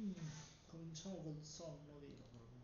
Cominciamo col sonno vero proprio.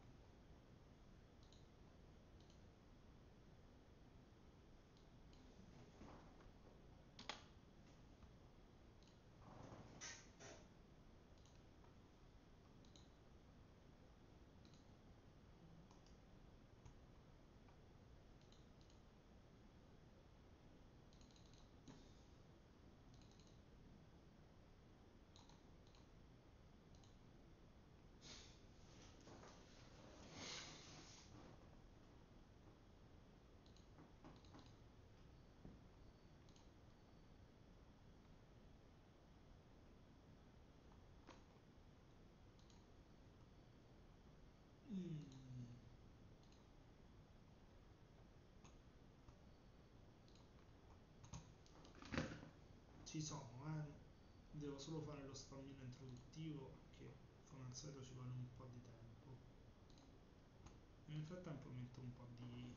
Ci sono, devo solo fare lo stammino introduttivo che come al solito ci vuole un po' di tempo. Nel frattempo metto un po' di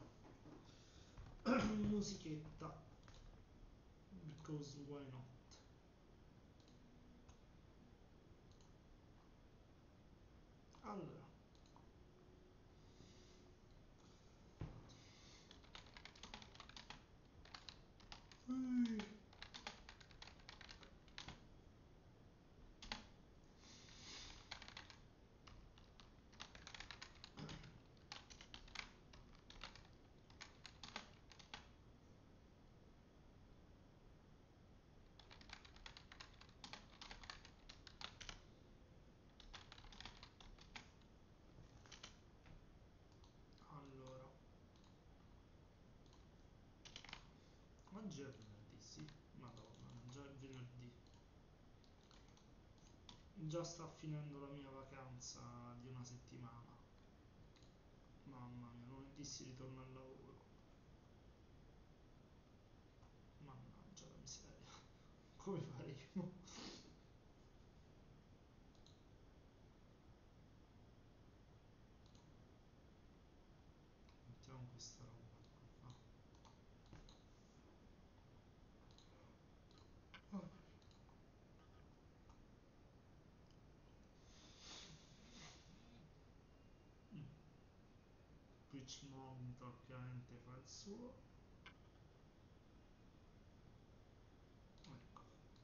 musichetta, because why not? Allora, oggi è venerdì, sì, madonna, già è venerdì. Già sta finendo la mia vacanza di una settimana. Mamma mia, lunedì si ritorna al lavoro. Mannaggia la miseria. Come faremo? Mettiamo questa roba qua. Twitch Monitor ovviamente fa il suo. Ecco.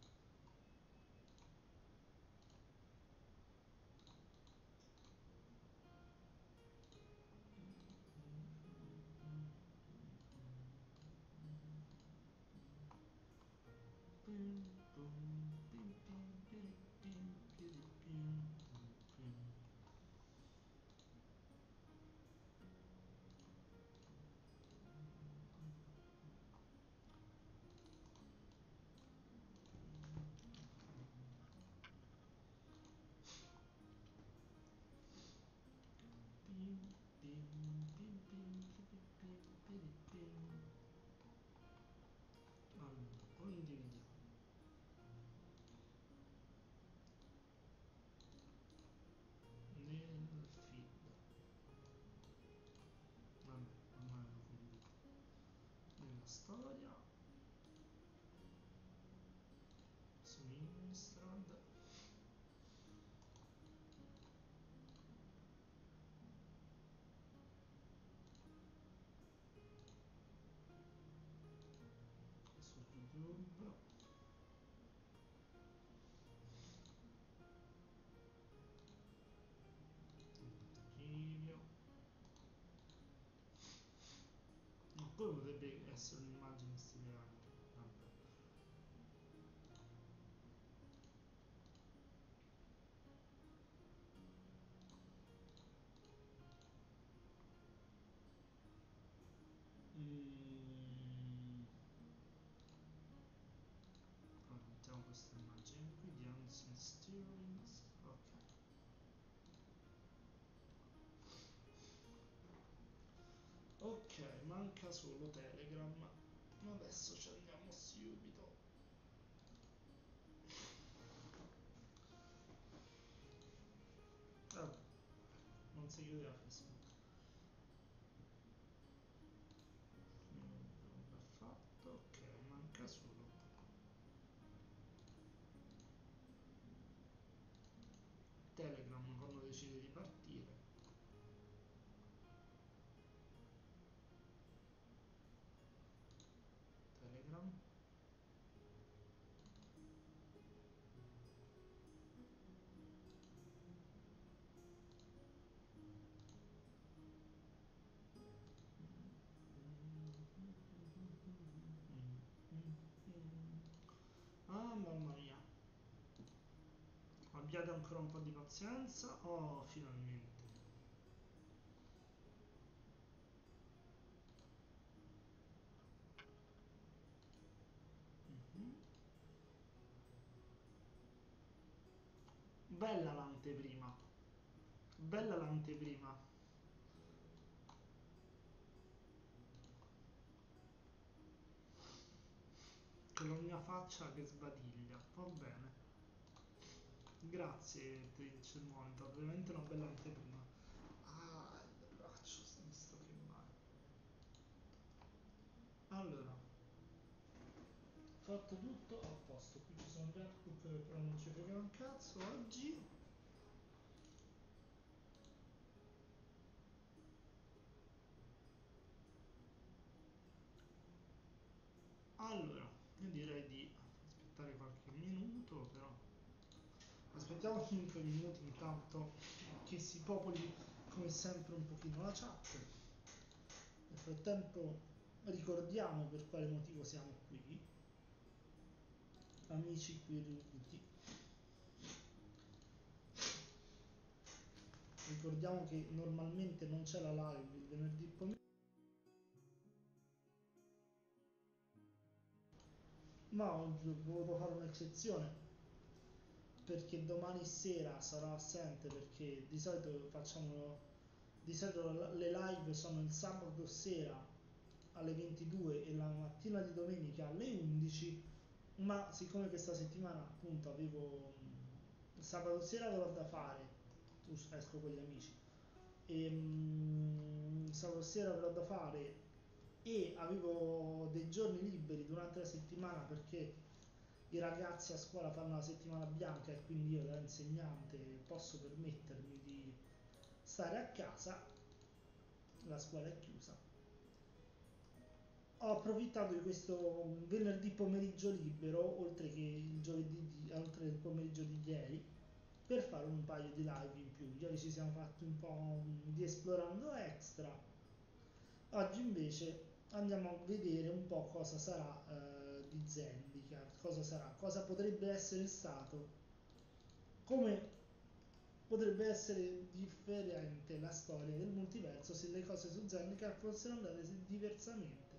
Allora, condividiamo. Nel feed. Vabbè, ormai lo condivido. Nella storia. Su Innistrad. Su YouTube. Archivio. No, poi potrebbe essere un'immagine stile anche. Vabbè. Allora, mettiamo questa immagine qui di Unseen Steerings. Ok. Ok, manca solo Telegram. Ma adesso ci andiamo subito. Ah, non si chiudeva Facebook. L'ho fatto, ok, manca solo Telegram quando decide di partire. Telegram. Ah, mamma mia. Abbiate ancora un po' di pazienza. Oh, finalmente. Mhm. Bella l'anteprima. Bella l'anteprima. Con la mia faccia che sbadiglia. Va bene. Grazie Twitch Monitor, veramente una bella anteprima. Ah, il braccio sinistro che male. Allora, fatto tutto a posto. Qui ci sono gli output, però non ci frega un cazzo oggi. Allora, io direi di aspettare qualche minuto, però aspettiamo 5 minuti intanto che si popoli come sempre un pochino la chat. Nel frattempo ricordiamo per quale motivo siamo qui, amici qui riuniti. Ricordiamo che normalmente non c'è la live il venerdì pomeriggio, ma oggi ho voluto fare un'eccezione perché domani sera sarò assente, perché di solito le live sono il sabato sera alle 22 e la mattina di domenica alle 11, ma siccome questa settimana appunto avevo sabato sera avrò da fare, esco con gli amici, e sabato sera avrò da fare e avevo dei giorni liberi durante la settimana perché i ragazzi a scuola fanno la settimana bianca e quindi io da insegnante posso permettermi di stare a casa, la scuola è chiusa. Ho approfittato di questo venerdì pomeriggio libero, oltre che il giovedì, oltre il pomeriggio di ieri, per fare un paio di live in più. Ieri ci siamo fatti un po' di esplorando extra. Oggi invece andiamo a vedere un po' cosa sarà di Zendikar, cosa sarà, cosa potrebbe essere stato, come potrebbe essere differente la storia del multiverso se le cose su Zendikar fossero andate diversamente.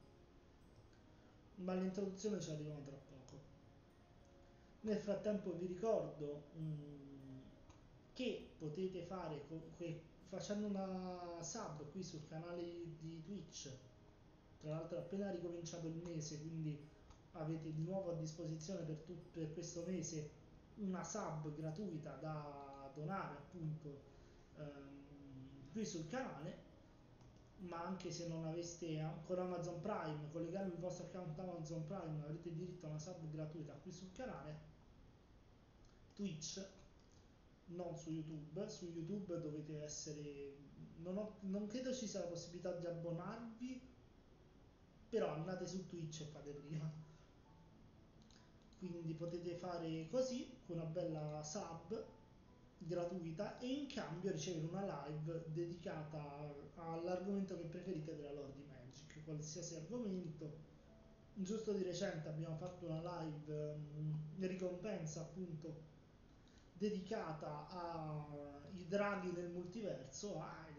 Ma all'introduzione ci arriviamo tra poco. Nel frattempo vi ricordo che potete fare facendo una sub qui sul canale di Twitch. Tra l'altro è appena ricominciato il mese, quindi avete di nuovo a disposizione per questo mese una sub gratuita da donare appunto qui sul canale. Ma anche se non aveste ancora Amazon Prime, collegando il vostro account Amazon Prime avrete diritto a una sub gratuita qui sul canale Twitch, non su YouTube. Su YouTube dovete essere, non credo ci sia la possibilità di abbonarvi, però andate su Twitch e fate prima. Quindi potete fare così, con una bella sub gratuita, e in cambio ricevere una live dedicata all'argomento che preferite della Lore di Magic, qualsiasi argomento. Giusto di recente abbiamo fatto una live ricompensa appunto dedicata ai draghi del multiverso,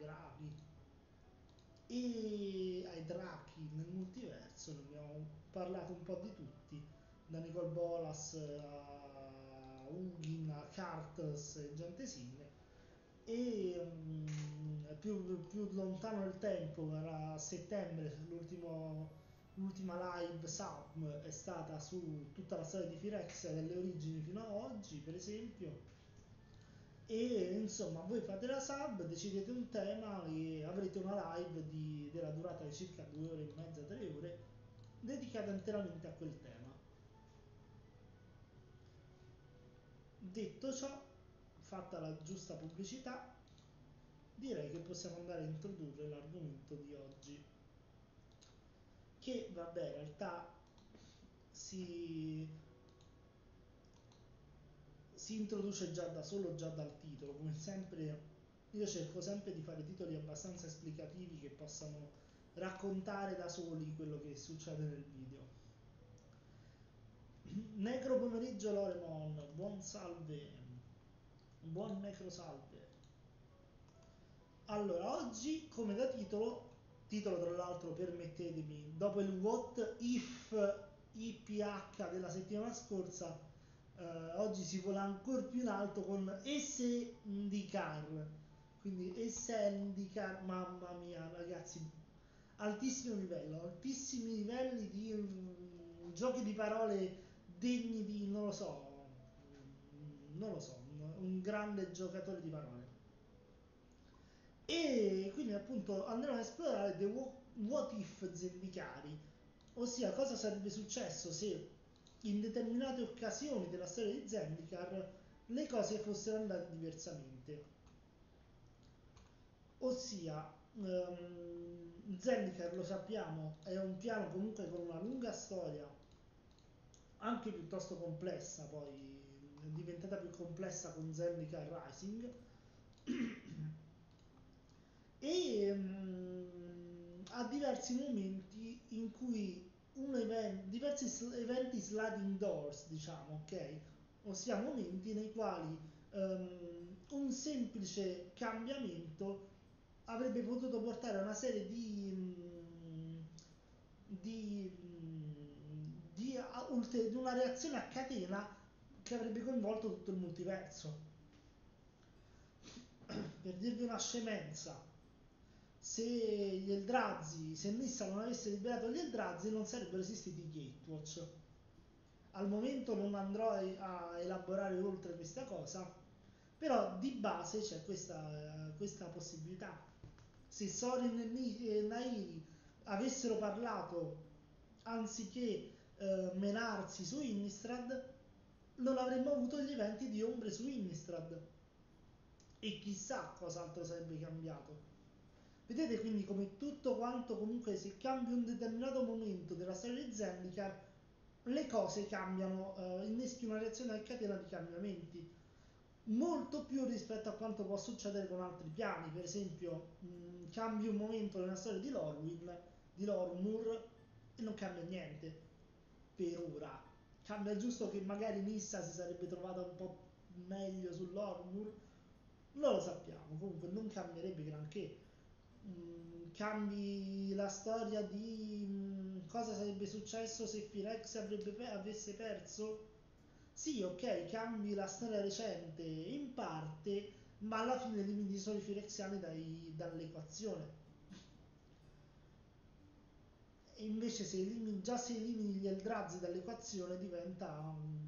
ai draghi nel multiverso. Ne abbiamo parlato un po' di tutti, da Nicole Bolas a Ugin a Kartos e gente simile. E più lontano nel tempo, era a settembre, l'ultima live sub è stata su tutta la storia di Phyrexia dalle origini fino ad oggi, per esempio. E insomma voi fate la sub, decidete un tema e avrete una live della durata di circa 2 ore e mezza, 3 ore, dedicata interamente a quel tema. Detto ciò, fatta la giusta pubblicità, direi che possiamo andare a introdurre l'argomento di oggi, che vabbè in realtà si, si introduce già da solo, già dal titolo. Come sempre io cerco sempre di fare titoli abbastanza esplicativi che possano raccontare da soli quello che succede nel video. Necro pomeriggio Loremon, buon salve, buon necro salve. Allora, oggi come da titolo tra l'altro permettetemi, dopo il what if IPH della settimana scorsa, oggi si vola ancora più in alto con esse indicar, quindi esse indicar, mamma mia ragazzi, altissimi livelli di giochi di parole degni di, non lo so, un grande giocatore di parole. E quindi appunto andremo a esplorare the what if zendikari, ossia cosa sarebbe successo se in determinate occasioni della storia di Zendikar le cose fossero andate diversamente. Ossia, Zendikar lo sappiamo è un piano comunque con una lunga storia, anche piuttosto complessa, poi è diventata più complessa con Zendikar Rising. E ha diversi momenti in cui diversi eventi sliding doors, diciamo, ok? Ossia momenti nei quali un semplice cambiamento avrebbe potuto portare a una serie di una reazione a catena che avrebbe coinvolto tutto il multiverso. Per dirvi una scemenza, se Nissa non avesse liberato gli Eldrazi non sarebbero esistiti i Gatewatch. Al momento non andrò a elaborare oltre questa cosa, però di base c'è questa possibilità. Se Sorin e Nairi avessero parlato anziché menarsi su Innistrad, non avremmo avuto gli eventi di ombre su Innistrad e chissà cos'altro sarebbe cambiato. Vedete quindi come tutto quanto comunque se cambia un determinato momento della storia di Zendikar le cose cambiano, inneschi una reazione a catena di cambiamenti molto più rispetto a quanto può succedere con altri piani. Per esempio cambi un momento nella storia di Lorwyn, di Lormur, e non cambia niente per ora. Cambia giusto che magari Nissa si sarebbe trovata un po' meglio sull'Ormur, non lo sappiamo, comunque non cambierebbe granché. Cambi la storia di cosa sarebbe successo se Firex avesse perso? Sì, ok, cambi la storia recente in parte, ma alla fine elimini solo i Firexiani dall'equazione. E invece se elimini gli Eldrazi dall'equazione diventa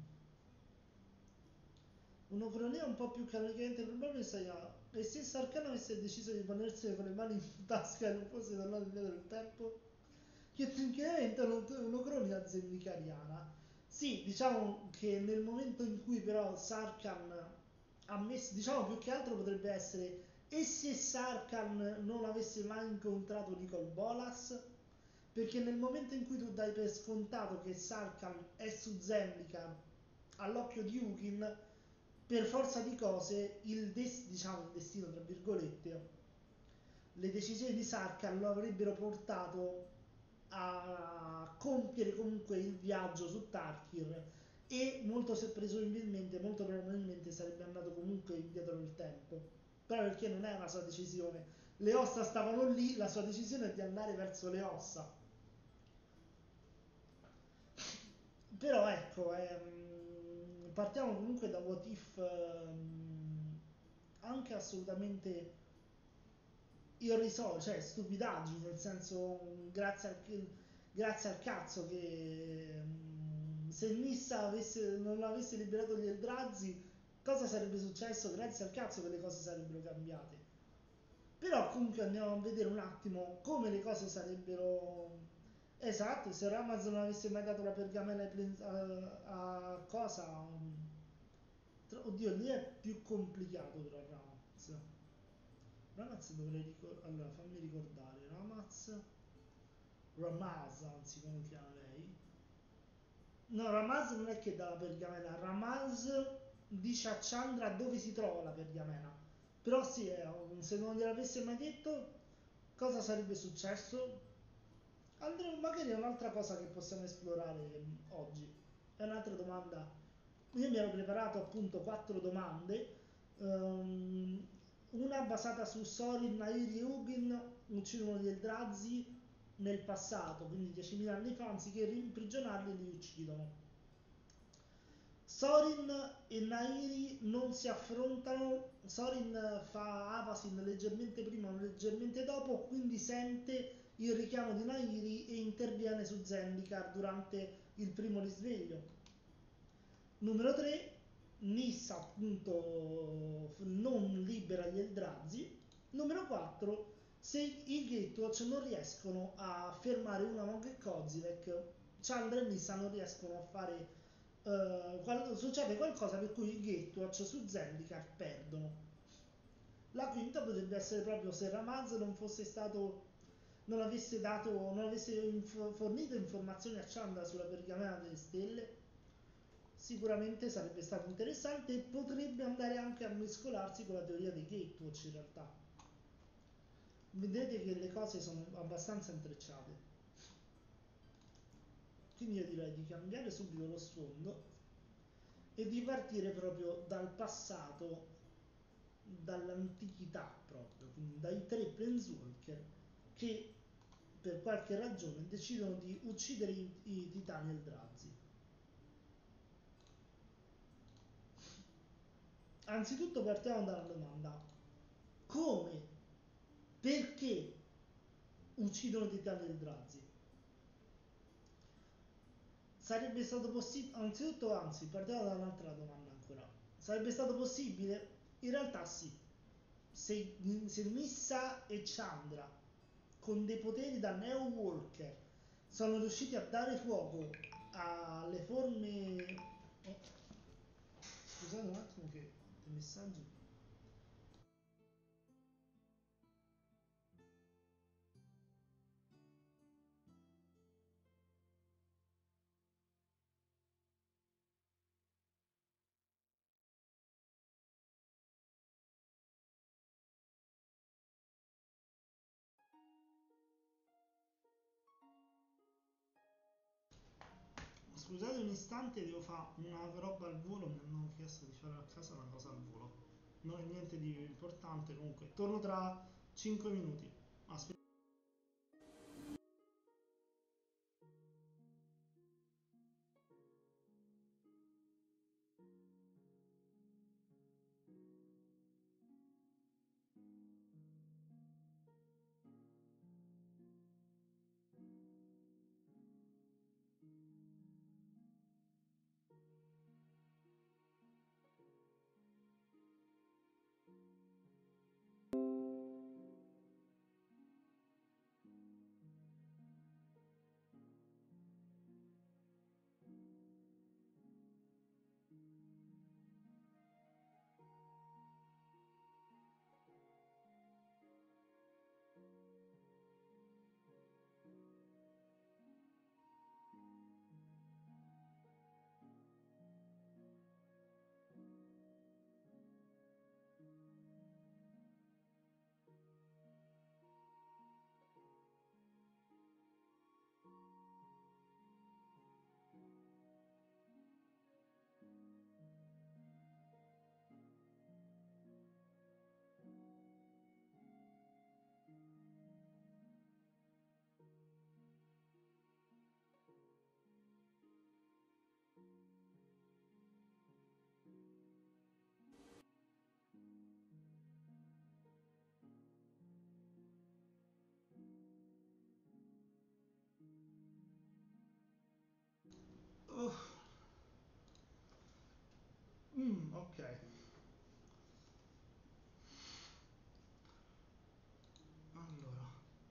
un'ucronia un po' più canonicamente probabile. E se Sarkano avesse deciso di ponersene con le mani in tasca e non fosse tornato indietro nel tempo? Che tecnicamente è un'ucronia zendikariana. Sì, diciamo che nel momento in cui però Sarkhan ha messo, diciamo più che altro potrebbe essere, e se Sarkhan non avesse mai incontrato Nicol Bolas? Perché nel momento in cui tu dai per scontato che Sarkhan è su Zendikar all'occhio di Ugin, per forza di cose diciamo il destino tra virgolette, le decisioni di Sarkhan lo avrebbero portato a compiere comunque il viaggio su Tarkir e presumibilmente, molto probabilmente sarebbe andato comunque indietro nel tempo, proprio perché non è una sua decisione, le ossa stavano lì, la sua decisione è di andare verso le ossa. Però ecco, partiamo comunque da what if anche assolutamente irrisorio, cioè stupidaggini, nel senso grazie al cazzo che se Nissa non avesse liberato gli Eldrazi, cosa sarebbe successo? Grazie al cazzo che le cose sarebbero cambiate. Però comunque andiamo a vedere un attimo come le cose sarebbero. Esatto, se Ramaz non avesse mai dato la pergamena a cosa? Oddio, lì è più complicato tra Ramaz. Ramaz dovrei ricordare. Allora, fammi ricordare. Ramaz, anzi, come si chiama lei? No, Ramaz non è che dà la pergamena. Ramaz dice a Chandra dove si trova la pergamena. Però sì, se non gliel'avesse mai detto, cosa sarebbe successo? Andremo, magari è un'altra cosa che possiamo esplorare oggi. È un'altra domanda. Io mi ero preparato appunto 4 domande, ehm, una basata su Sorin, Nairi e Hugin uccidono gli Eldrazi nel passato, quindi 10.000 anni fa, anziché imprigionarli li uccidono. Sorin e Nairi non si affrontano, Sorin fa Avasin leggermente prima o leggermente dopo, quindi sente il richiamo di Nairi e interviene su Zendikar durante il primo risveglio. Numero 3, Nissa appunto non libera gli Eldrazi. Numero 4, se i Gatewatch non riescono a fermare una Monk e Kozilek, Chandra e Nissa non riescono a fare succede qualcosa per cui i Gatewatch su Zendikar perdono. La quinta potrebbe essere proprio se Ramaz non fosse stato, non avesse fornito informazioni a Chandra sulla pergamena delle stelle. Sicuramente sarebbe stato interessante e potrebbe andare anche a mescolarsi con la teoria dei Gatewatch in realtà. Vedete che le cose sono abbastanza intrecciate. Quindi io direi di cambiare subito lo sfondo e di partire proprio dal passato, dall'antichità proprio, quindi dai 3 Planeswalker che per qualche ragione decidono di uccidere i titani Eldrazi. Anzitutto partiamo dalla domanda: come, perché uccidono i titani Eldrazi? Sarebbe stato possibile, anzitutto, anzi, partiamo da un'altra domanda ancora. Sarebbe stato possibile? In realtà sì. Se Nissa e Chandra, con dei poteri da Neo Walker, sono riusciti a dare fuoco alle forme... Oh, scusate un attimo che dei messaggi... Scusate un istante, devo fare una roba al volo, mi hanno chiesto di fare a casa una cosa al volo. Non è niente di importante, comunque. Torno tra 5 minuti. Aspetta. Ok. Allora,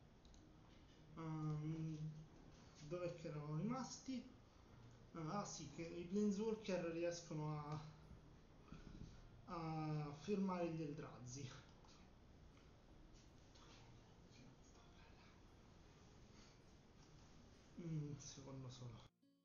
um, dove che eravamo rimasti? Ah sì, che i Planeswalker riescono a a fermare gli Eldrazi. Un secondo solo.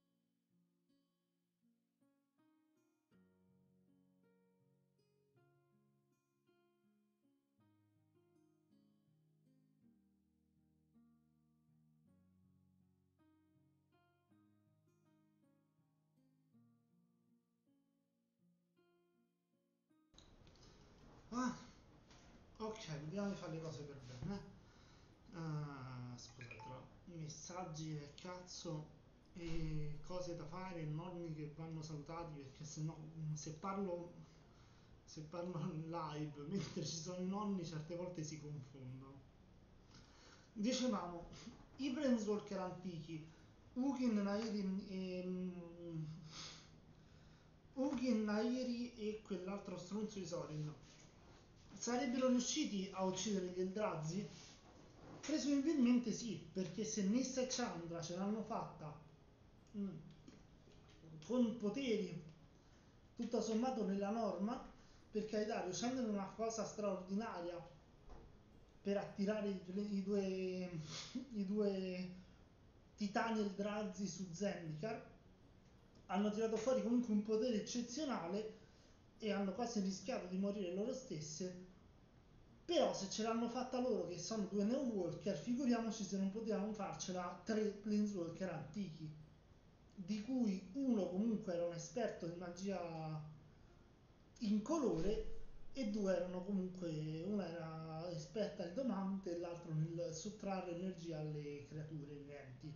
Ah, ok, vediamo di fare le cose per bene. Scusate, però, messaggi del cazzo e cose da fare, nonni che vanno salutati perché sennò se parlo in live mentre ci sono i nonni certe volte si confondono. Dicevamo, i Planeswalker antichi, Ugin, Nairi e quell'altro stronzo di Sorin, sarebbero riusciti a uccidere gli Eldrazi? Presumibilmente sì, perché se Nissa e Chandra ce l'hanno fatta mm, con poteri tutto sommato nella norma, per carità, riuscendo in una cosa straordinaria per attirare i due titani Eldrazi su Zendikar, hanno tirato fuori comunque un potere eccezionale e hanno quasi rischiato di morire loro stesse. Però se ce l'hanno fatta loro che sono due Neo Walker, figuriamoci se non potevamo farcela tre Planeswalker antichi, di cui uno comunque era un esperto di magia incolore e due erano comunque, una era esperta nel domante e l'altro nel sottrarre energia alle creature viventi.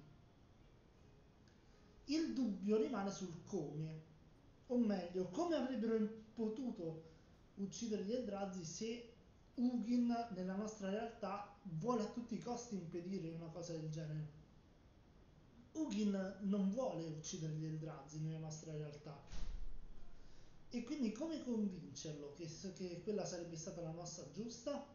Il dubbio rimane sul come, o meglio, come avrebbero potuto uccidere gli Eldrazi se Ugin nella nostra realtà vuole a tutti i costi impedire una cosa del genere. Ugin non vuole uccidere gli Eldrazi nella nostra realtà. E quindi come convincerlo che quella sarebbe stata la mossa giusta?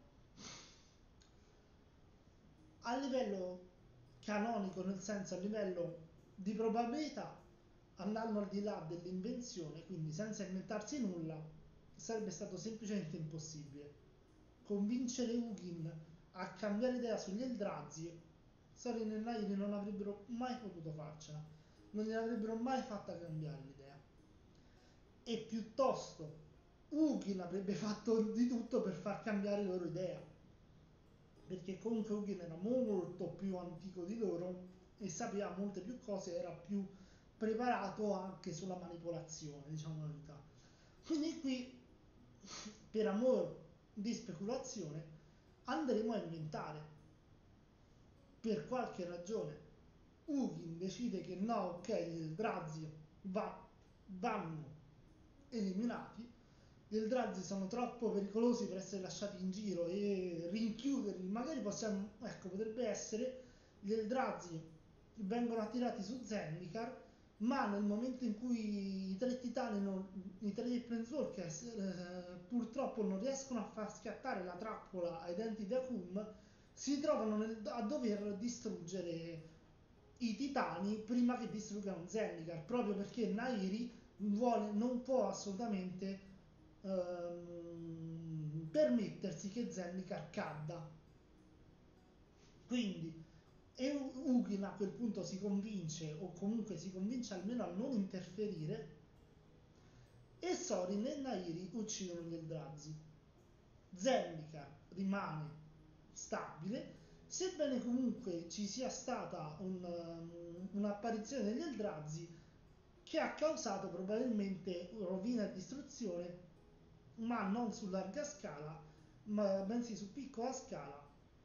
A livello canonico, nel senso a livello di probabilità, andando al di là dell'invenzione, quindi senza inventarsi nulla, sarebbe stato semplicemente impossibile. Convincere Ugin a cambiare idea sugli Eldrazi, Sorin e Nairi non avrebbero mai potuto farcela, non gliel'avrebbero mai fatta cambiare l'idea. E piuttosto Ugin avrebbe fatto di tutto per far cambiare loro idea, perché comunque Ugin era molto più antico di loro e sapeva molte più cose, era più preparato anche sulla manipolazione, diciamo la verità. Quindi qui, per amor di speculazione, andremo a inventare. Per qualche ragione Ugin decide che no, ok, gli Eldrazi vanno eliminati, gli Eldrazi sono troppo pericolosi per essere lasciati in giro e rinchiuderli, magari possiamo, ecco, potrebbe essere gli Eldrazi vengono attirati su Zendikar, ma nel momento in cui i tre Planeswalker purtroppo non riescono a far scattare la trappola ai denti di Akum, si trovano a dover distruggere i titani prima che distruggano Zendikar, proprio perché Nairi non può assolutamente permettersi che Zendikar cadda. Quindi Ugin a quel punto si convince, o comunque si convince almeno a non interferire, e Sorin e Nairi uccidono gli Eldrazi. Zendikar rimane stabile, sebbene comunque ci sia stata un'apparizione degli Eldrazi che ha causato probabilmente rovina e distruzione, ma non su larga scala, bensì su piccola scala,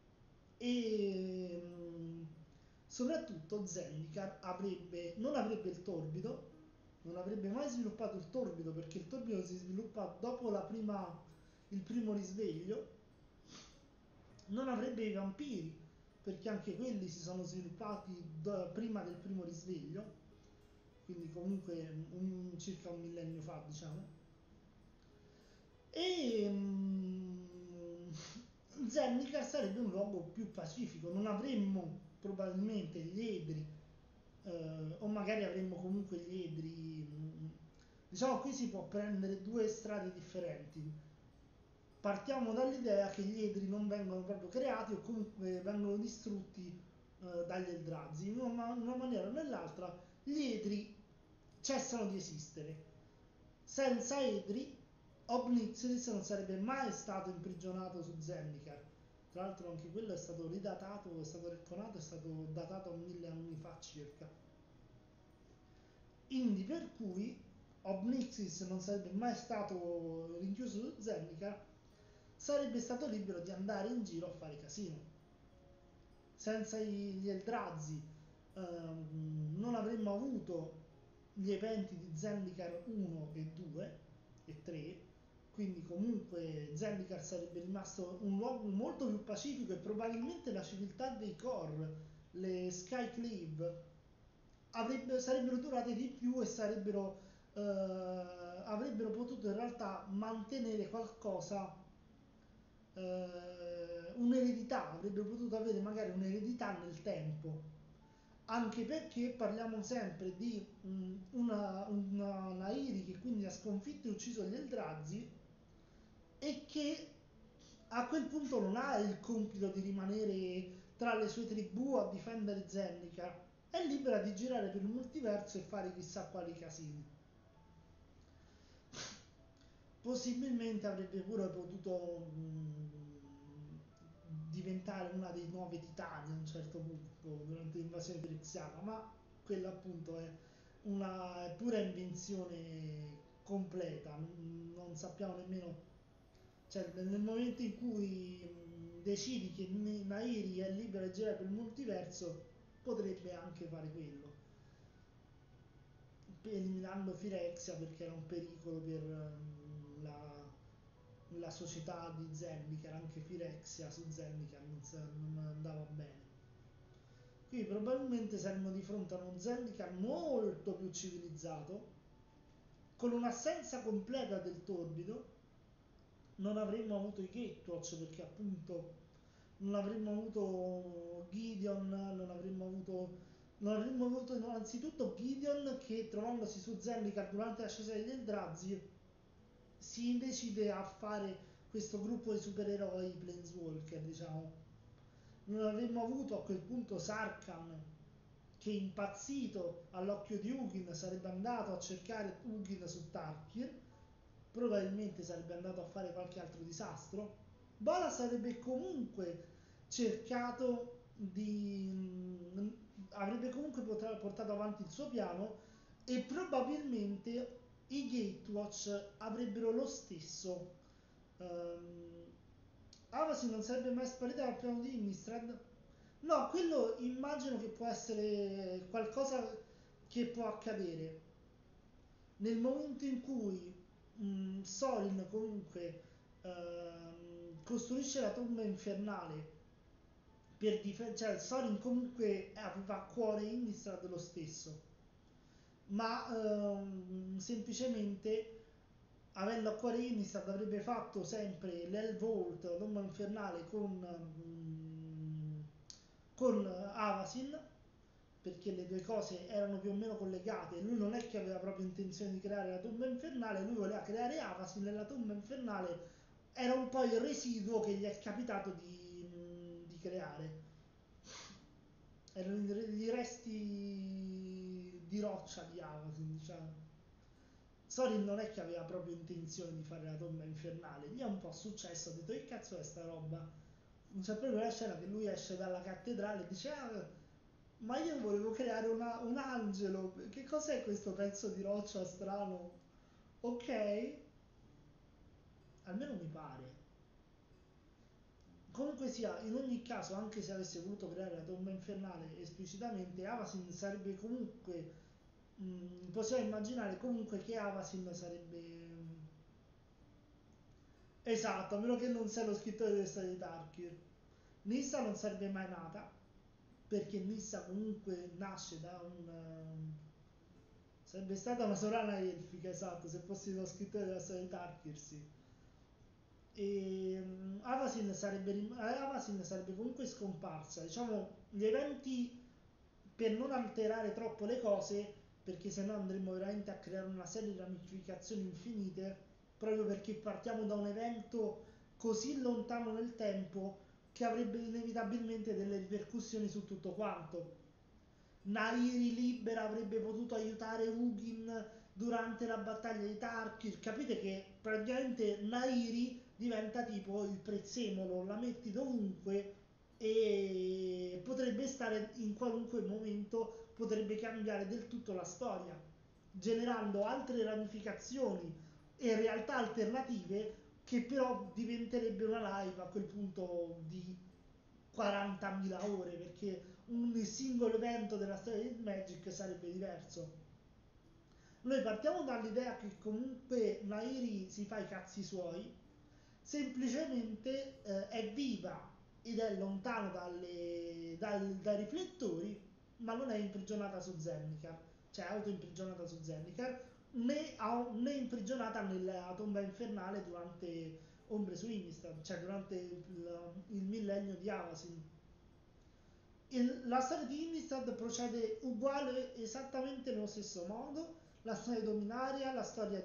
e soprattutto Zendikar non avrebbe il torbido, non avrebbe mai sviluppato il torbido, perché il torbido si sviluppa dopo il primo risveglio, non avrebbe i vampiri, perché anche quelli si sono sviluppati prima del primo risveglio, quindi comunque circa un millennio fa, diciamo. E Zendikar sarebbe un luogo più pacifico, non avremmo probabilmente gli Edri, o magari avremmo comunque gli Edri Diciamo qui si può prendere due strade differenti. Partiamo dall'idea che gli Edri non vengono proprio creati o comunque vengono distrutti dagli Eldrazi. In una maniera o nell'altra gli Edri cessano di esistere. Senza Edri, Ob-Nixilis non sarebbe mai stato imprigionato su Zendikar. Tra l'altro anche quello è stato ridatato, è stato retconato, è stato datato a 1000 anni fa circa. Quindi per cui Ob-Nixilis non sarebbe mai stato rinchiuso su Zendikar, sarebbe stato libero di andare in giro a fare casino. Senza gli Eldrazi non avremmo avuto gli eventi di Zendikar 1 e 2 e 3, quindi comunque Zendikar sarebbe rimasto un luogo molto più pacifico e probabilmente la civiltà dei Core, le Skyclave, sarebbero durate di più e avrebbero potuto in realtà mantenere qualcosa, un'eredità, avrebbero potuto avere magari un'eredità nel tempo, anche perché parliamo sempre di una Nairi che quindi ha sconfitto e ucciso gli Eldrazi e che a quel punto non ha il compito di rimanere tra le sue tribù a difendere Zendikar, è libera di girare per il multiverso e fare chissà quali casini. Possibilmente avrebbe pure potuto diventare una dei 9 titani a un certo punto durante l'invasione phyrexiana, ma quella appunto è una pura invenzione completa, non sappiamo nemmeno, cioè nel momento in cui decidi che Nairi è libera di girare per il multiverso, potrebbe anche fare quello, eliminando Firexia perché era un pericolo per la società di Zendikar, anche Firexia su Zendikar non andava bene. Quindi probabilmente saremmo di fronte a uno Zendikar molto più civilizzato, con un'assenza completa del torbido. Non avremmo avuto i Gatewatch perché appunto non avremmo avuto Gideon, non avremmo avuto innanzitutto Gideon che trovandosi su Zendikar durante l'ascesa degli Eldrazi si decide a fare questo gruppo di supereroi Planeswalker, diciamo. Non avremmo avuto a quel punto Sarkhan che impazzito all'occhio di Ugin sarebbe andato a cercare Ugin su Tarkir, probabilmente sarebbe andato a fare qualche altro disastro. Bola sarebbe comunque cercato avrebbe comunque portato avanti il suo piano e probabilmente i Gatewatch avrebbero lo stesso. Um, Avasi non sarebbe mai sparita dal piano di Innistrad? No, quello immagino che può essere qualcosa che può accadere nel momento in cui Sorin comunque costruisce la tomba infernale per difendere, cioè Sorin comunque aveva a cuore Innistrad lo stesso, ma semplicemente avendo a cuore Innistrad avrebbe fatto sempre l'Hellvault, la tomba infernale con Avasin, perché le due cose erano più o meno collegate. Lui non è che aveva proprio intenzione di creare la tomba infernale, lui voleva creare Avasin e la tomba infernale era un po' il residuo che gli è capitato di creare. Erano i resti di roccia di Avasin, diciamo. Sorin non è che aveva proprio intenzione di fare la tomba infernale, gli è un po' successo, ha detto che cazzo è sta roba? C'è proprio la scena che lui esce dalla cattedrale e dice ma io volevo creare un angelo, che cos'è questo pezzo di roccia strano? Ok, almeno mi pare. Comunque sia, in ogni caso, anche se avesse voluto creare la tomba infernale esplicitamente, Avasin sarebbe comunque, possiamo immaginare comunque che Avasin sarebbe. Esatto, a meno che non sia lo scrittore delle storie di Tarkir. Nissa non sarebbe mai nata, perché Nissa comunque nasce da sarebbe stata una sorana elfica, esatto, se fossi lo scrittore della storia di Tarkir, sì. E Avasin sarebbe comunque scomparsa. Diciamo, gli eventi, per non alterare troppo le cose, perché sennò andremo veramente a creare una serie di ramificazioni infinite, proprio perché partiamo da un evento così lontano nel tempo che avrebbe inevitabilmente delle ripercussioni su tutto quanto. Nairi libera avrebbe potuto aiutare Hugin durante la battaglia di Tarkir. Capite che praticamente Nairi diventa tipo il prezzemolo, la metti dovunque e potrebbe stare in qualunque momento, potrebbe cambiare del tutto la storia, generando altre ramificazioni e realtà alternative che però diventerebbe una live a quel punto di 40.000 ore, perché un singolo evento della storia di Magic sarebbe diverso. Noi partiamo dall'idea che comunque Nairi si fa i cazzi suoi, semplicemente è viva ed è lontano dai riflettori, ma non è imprigionata su Zendikar, cioè auto-imprigionata su Zendikar, né imprigionata nella tomba infernale durante Ombre su Innistrad, cioè durante il millennio di Avasin. La storia di Innistrad procede uguale, esattamente nello stesso modo. La storia di Dominaria, la storia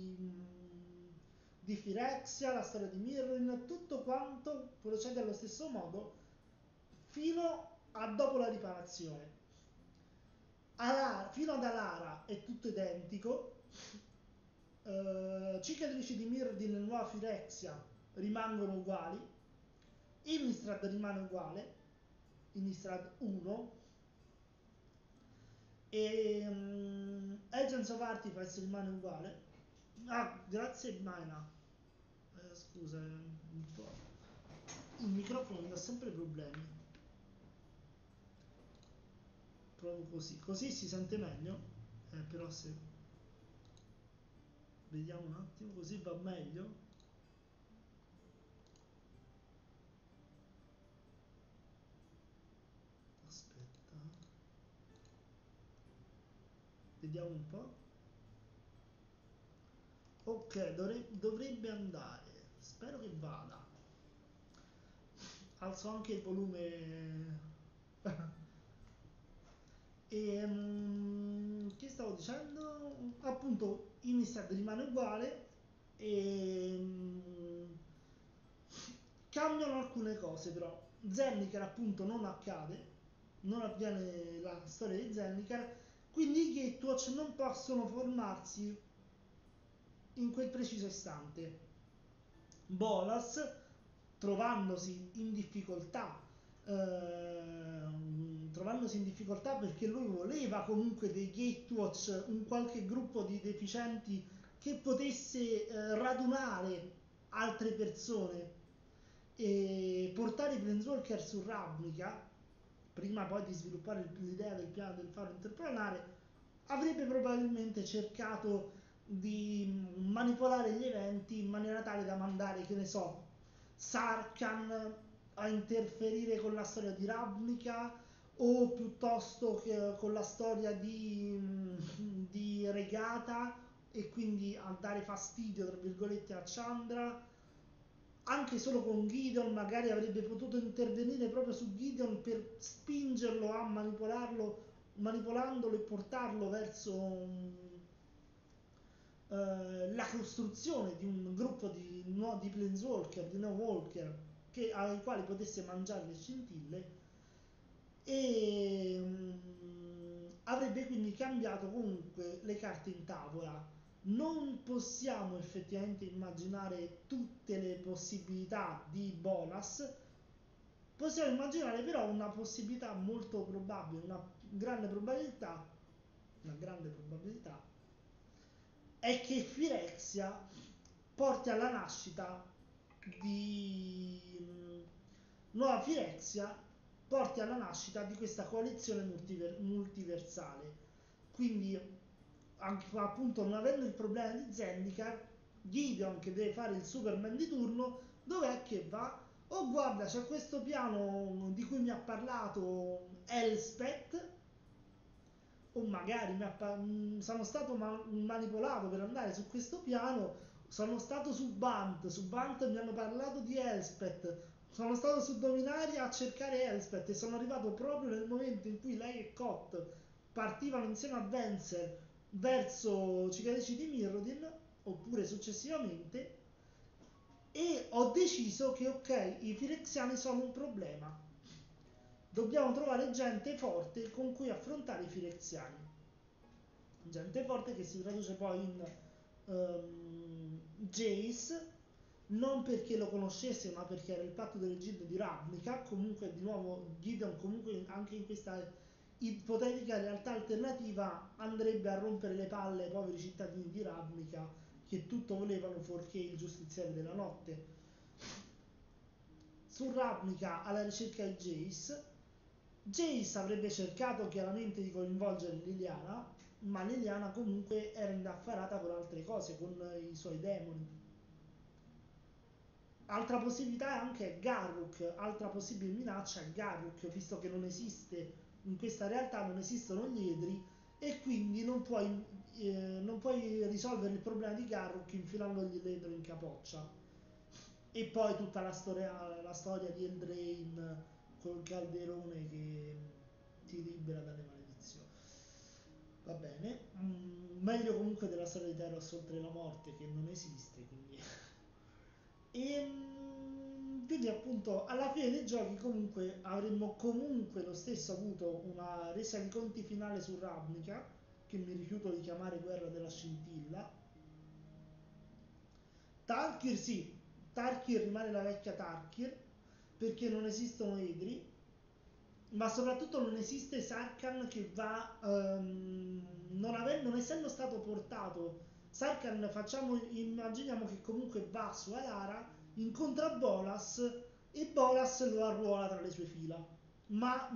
di Phyrexia, la storia di Mirren, tutto quanto procede allo stesso modo fino a dopo la riparazione. Fino ad Alara è tutto identico. Cicatrici di Mirrodin e Nuova Phyrexia rimangono uguali. Innistrad rimane uguale, Innistrad 1, e Agents of Artifice rimane uguale. Ah, grazie Maina. Scusa, il microfono mi dà sempre problemi. Provo così si sente meglio. Però se vediamo un attimo, così va meglio. Aspetta, vediamo un po'. Ok, dovrebbe andare. Spero che vada. Alzo anche il volume. Che stavo dicendo? Appunto, Innistrad rimane uguale e cambiano alcune cose però. Zendikar appunto non accade, non avviene la storia di Zendikar, quindi i Gatewatch non possono formarsi in quel preciso istante. Bolas, trovandosi in difficoltà perché lui voleva comunque dei Gatewatch, un qualche gruppo di deficienti che potesse radunare altre persone e portare i Planeswalker su Ravnica, prima poi di sviluppare l'idea del piano del faro interplanare, avrebbe probabilmente cercato di manipolare gli eventi in maniera tale da mandare, che ne so, Sarkhan a interferire con la storia di Ravnica o piuttosto che con la storia di Regata e quindi a dare fastidio tra virgolette a Chandra. Anche solo con Gideon magari avrebbe potuto intervenire proprio su Gideon per spingerlo a manipolandolo e portarlo verso la costruzione di un gruppo di Planeswalker, di No Walker, ai quali potesse mangiare le scintille e avrebbe quindi cambiato comunque le carte in tavola. Non possiamo effettivamente immaginare tutte le possibilità di Bolas, possiamo immaginare però una possibilità molto probabile, una grande probabilità è che Phyrexia porti alla nascita di Nuova Phyrexia porti alla nascita di questa coalizione multiversale. Quindi, anche appunto, non avendo il problema di Zendikar, Gideon che deve fare il Superman di turno, dov'è che va? Oh guarda, c'è questo piano di cui mi ha parlato Elspeth, o magari sono stato manipolato per andare su questo piano, sono stato su Bant mi hanno parlato di Elspeth, sono stato su Dominaria a cercare Elspeth e sono arrivato proprio nel momento in cui lei e Cott partivano insieme a Venser verso cicatrici di Mirrodin, oppure successivamente, e ho deciso che ok, i Firexiani sono un problema. Dobbiamo trovare gente forte con cui affrontare i Firexiani. Gente forte che si traduce poi in Jace, non perché lo conoscesse ma perché era il patto delle gilde di Ravnica. Comunque di nuovo Gideon comunque anche in questa ipotetica realtà alternativa andrebbe a rompere le palle ai poveri cittadini di Ravnica che tutto volevano fuorché il giustiziere della notte. Su Ravnica alla ricerca di Jace avrebbe cercato chiaramente di coinvolgere Liliana, ma Liliana comunque era indaffarata con altre cose, con i suoi demoni. Altra possibilità è anche Garruk, altra possibile minaccia è Garruk, visto che non esiste, in questa realtà non esistono gli Edri e quindi non puoi risolvere il problema di Garruk infilandogli l'Edro in capoccia. E poi tutta la storia di Eldraine col calderone che ti libera dalle maledizioni. Va bene. Meglio comunque della storia di Teros oltre la morte che non esiste, quindi quindi appunto alla fine dei giochi comunque avremmo comunque lo stesso avuto una resa di conti finale su Ravnica, che mi rifiuto di chiamare guerra della scintilla. Tarkir sì, Tarkir rimane la vecchia Tarkir perché non esistono Edri, ma soprattutto non esiste Sarkhan che va, non essendo stato portato, Sarkhan immaginiamo che comunque va su Alara, incontra Bolas e Bolas lo arruola tra le sue fila, ma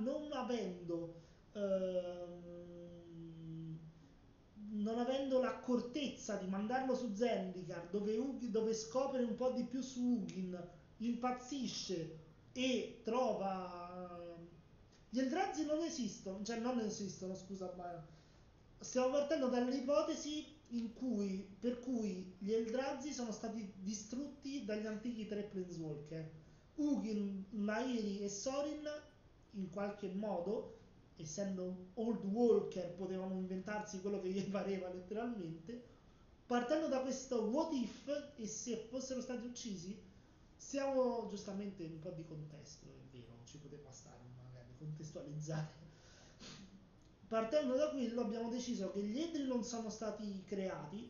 non avendo l'accortezza di mandarlo su Zendikar, dove scopre un po' di più su Hugin, impazzisce e trova... Gli Eldrazi non esistono, cioè non esistono, scusa, ma stiamo partendo dall'ipotesi per cui gli Eldrazi sono stati distrutti dagli antichi tre Planeswalker. Hugin, Nairi e Sorin, in qualche modo, essendo Old Walker, potevano inventarsi quello che gli pareva letteralmente. Partendo da questo what if e se fossero stati uccisi, siamo giustamente in un po' di contesto, è vero, ci poteva stare magari contestualizzare. Partendo da quello abbiamo deciso che gli Edri non sono stati creati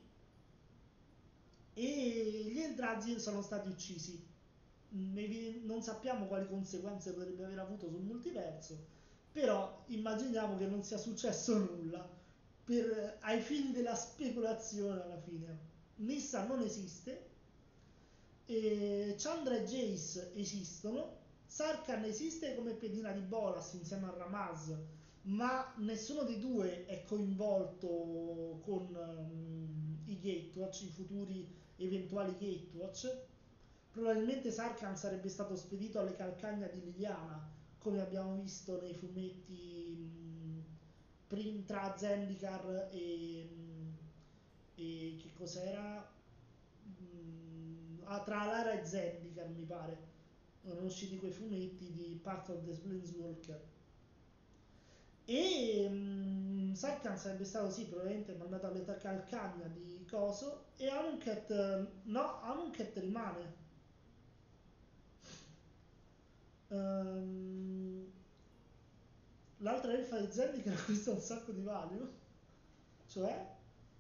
e gli Eldrazi sono stati uccisi. Non sappiamo quali conseguenze potrebbe aver avuto sul multiverso, però immaginiamo che non sia successo nulla ai fini della speculazione alla fine. Nissa non esiste, Chandra e Jace esistono, Sarkhan esiste come pedina di Bolas insieme a Ramaz, ma nessuno dei due è coinvolto con i Gatewatch, i futuri eventuali Gatewatch. Probabilmente Sarkhan sarebbe stato spedito alle calcagna di Liliana, come abbiamo visto nei fumetti tra Zendikar e che cos'era? Tra Alara e Zendikar mi pare. Erano usciti quei fumetti di Path of the Planeswalker. E Sarkhan sarebbe stato sì probabilmente mandato alle calcagna di Coso e Amonkhet no, Amonkhet rimane. L'altra elfa di Zendikar acquista un sacco di value, cioè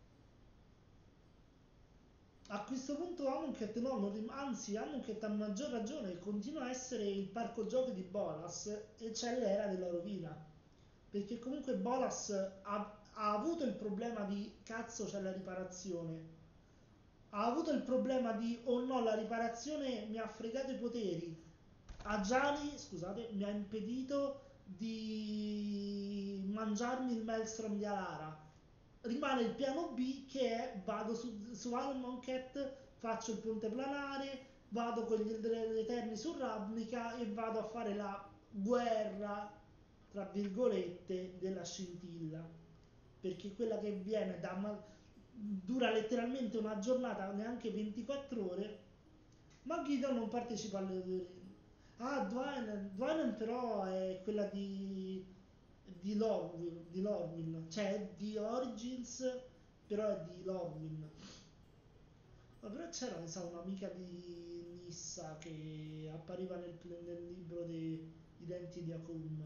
a questo punto Amonkhet no, anzi Amonkhet a maggior ragione continua a essere il parco giochi di Bolas e c'è l'era della rovina, perché comunque Bolas ha avuto il problema di cazzo c'è la riparazione, ha avuto il problema di oh no la riparazione mi ha fregato i poteri, Ajani scusate mi ha impedito di mangiarmi il Maelstrom di Alara. Rimane il piano B che è vado su Amonkhet, faccio il ponte planare, vado con gli Eterni su Ravnica e vado a fare la guerra tra virgolette della scintilla, perché quella che viene dura letteralmente una giornata, neanche 24 ore, ma Guido non partecipa alle... Ah, Dwayne però è quella di Lorwyn, cioè è di Origins, però è di Lorwyn. Ma però c'era, mi sa, un'amica di Nissa che appariva nel libro dei denti di Akum.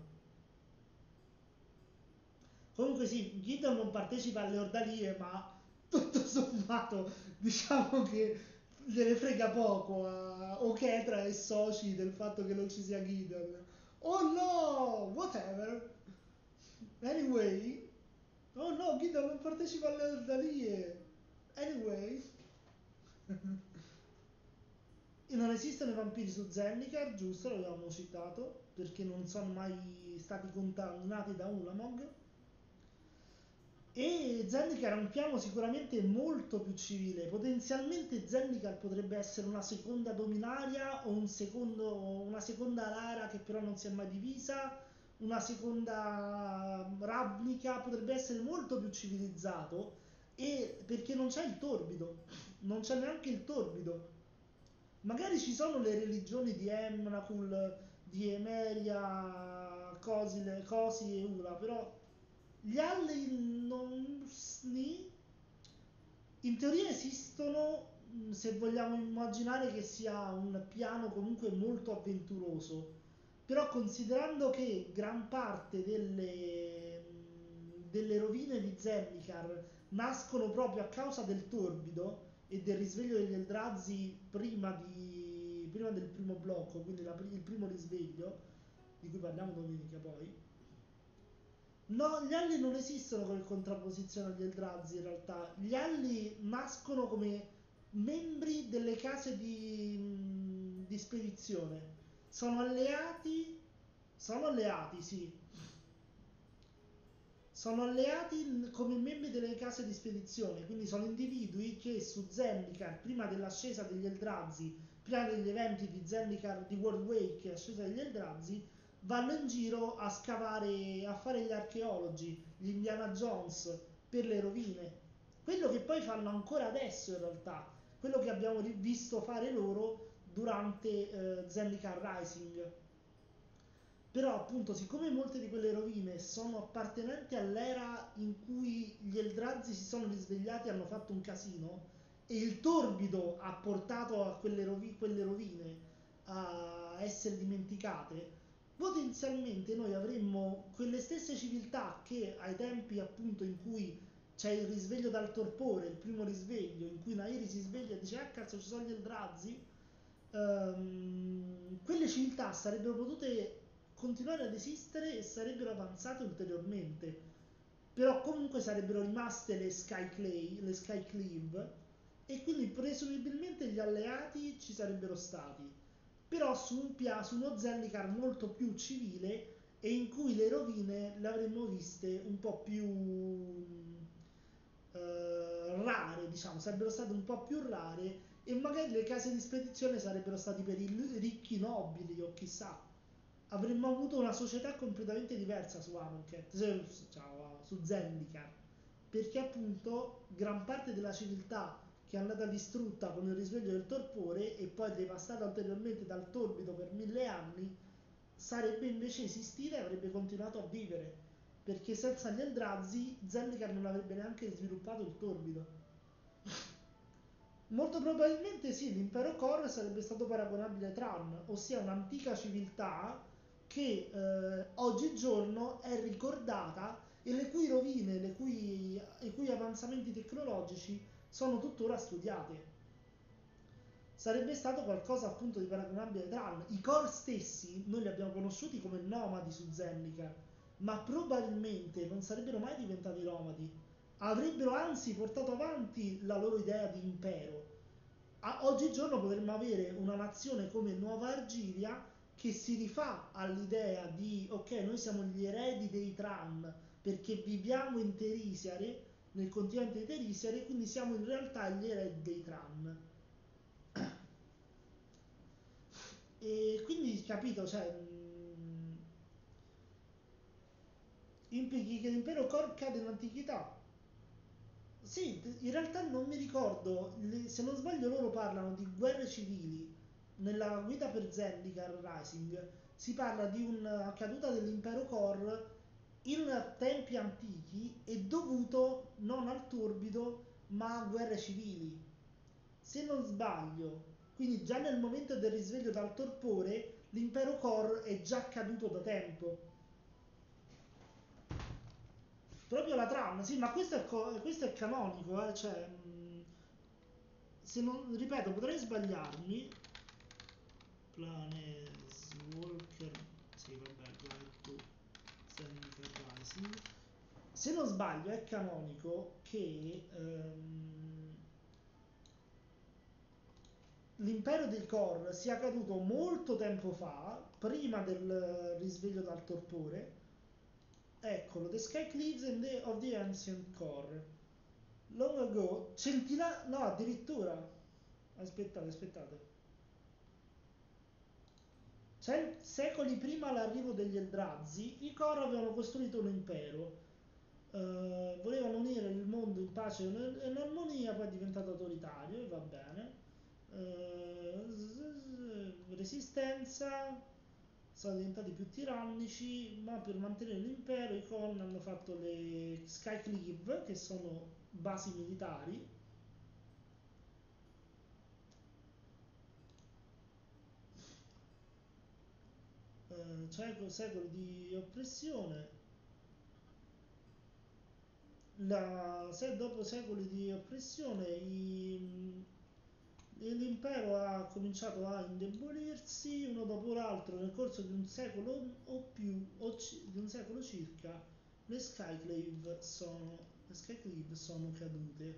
Comunque sì, Gideon non partecipa alle ordalie, ma tutto sommato diciamo che gliene frega poco a Oketra e soci del fatto che non ci sia Gideon. Oh no, whatever. Anyway, oh no, Gideon non partecipa alle ordalie. Anyway. E non esistono i vampiri su Zendikar, giusto, l'avevamo citato, perché non sono mai stati contaminati da Ulamog. E Zendikar ha un piano sicuramente molto più civile. Potenzialmente Zendikar potrebbe essere una seconda Dominaria o una seconda Lara che però non si è mai divisa, una seconda Ravnica, potrebbe essere molto più civilizzato e perché non c'è il torbido, non c'è neanche il torbido. Magari ci sono le religioni di Emrakul, di Emeria, Cosi e Ula, però gli Alli non in teoria esistono, se vogliamo immaginare che sia un piano comunque molto avventuroso, però considerando che gran parte delle rovine di Zendikar nascono proprio a causa del torbido e del risveglio degli Eldrazi prima del primo blocco, quindi il primo risveglio, di cui parliamo domenica poi. No, gli alli non esistono come contrapposizione agli Eldrazi in realtà. Gli alli nascono come membri delle case di spedizione. Sono alleati, sono alleati, sì. Sono alleati come membri delle case di spedizione, quindi sono individui che su Zendikar, prima dell'ascesa degli Eldrazi, prima degli eventi di Zendikar di World Wake e ascesa degli Eldrazi, vanno in giro a scavare, a fare gli archeologi, gli Indiana Jones per le rovine. Quello che poi fanno ancora adesso in realtà, quello che abbiamo visto fare loro durante Zendikar Rising. Però appunto, siccome molte di quelle rovine sono appartenenti all'era in cui gli Eldrazi si sono risvegliati e hanno fatto un casino, e il torbido ha portato a quelle rovine a essere dimenticate, potenzialmente noi avremmo quelle stesse civiltà che ai tempi appunto in cui c'è il risveglio dal torpore, il primo risveglio, in cui Nairi si sveglia e dice ah cazzo ci sono gli Eldrazi, quelle civiltà sarebbero potute continuare ad esistere e sarebbero avanzate ulteriormente, però comunque sarebbero rimaste le Skycleave e quindi presumibilmente gli alleati ci sarebbero stati, però su uno Zendikar molto più civile e in cui le rovine le avremmo viste un po' più rare, diciamo, sarebbero state un po' più rare e magari le case di spedizione sarebbero stati per i ricchi nobili o chissà. Avremmo avuto una società completamente diversa su Amonkhet, su Zendikar, perché appunto gran parte della civiltà che è andata distrutta con il risveglio del torpore e poi devastata ulteriormente dal torbido per 1000 anni sarebbe invece esistita e avrebbe continuato a vivere, perché senza gli Eldrazi Zendikar non avrebbe neanche sviluppato il torbido. Molto probabilmente sì, l'impero Kor sarebbe stato paragonabile a Tran, ossia un'antica civiltà che oggigiorno è ricordata e le cui rovine, i cui avanzamenti tecnologici sono tuttora studiate. Sarebbe stato qualcosa appunto di paragonabile a Tran. I Kor stessi noi li abbiamo conosciuti come nomadi su Zendikar, ma probabilmente non sarebbero mai diventati nomadi, avrebbero anzi portato avanti la loro idea di impero. Oggigiorno potremmo avere una nazione come Nuova Argiria che si rifà all'idea di ok, noi siamo gli eredi dei Tran perché viviamo in Terisiare, nel continente di Terisiare, quindi siamo in realtà gli eredi dei Tran. E quindi capito, cioè, implichi che l'impero Kor cade nell'antichità. Sì, in realtà non mi ricordo, se non sbaglio loro parlano di guerre civili, nella guida per Zendikar Rising si parla di una caduta dell'impero Kor in tempi antichi è dovuto non al torbido ma a guerre civili. Se non sbaglio, quindi già nel momento del risveglio dal torpore, l'impero Kor è già caduto da tempo. Proprio la trama, sì, ma questo è canonico, cioè, se non, ripeto, potrei sbagliarmi. Planeswalker, sì, vabbè, go to Zendikar Rising. Se non sbaglio è canonico che l'impero dei Kor sia caduto molto tempo fa, prima del risveglio dal torpore. Eccolo, The Sky Cliffs and of the Ancient Core. Long ago, centinaia, no, addirittura. Aspettate, aspettate. Secoli prima l'arrivo degli Eldrazi, i Kor avevano costruito un impero. Volevano unire il mondo in pace e in armonia, poi è diventato autoritario e va bene. Resistenza, sono diventati più tirannici, ma per mantenere l'impero i Khon hanno fatto le Skycleave, che sono basi militari. Secoli di oppressione. Dopo secoli di oppressione l'impero ha cominciato a indebolirsi uno dopo l'altro nel corso di un secolo o più, di un secolo circa, le Skyclave sono cadute.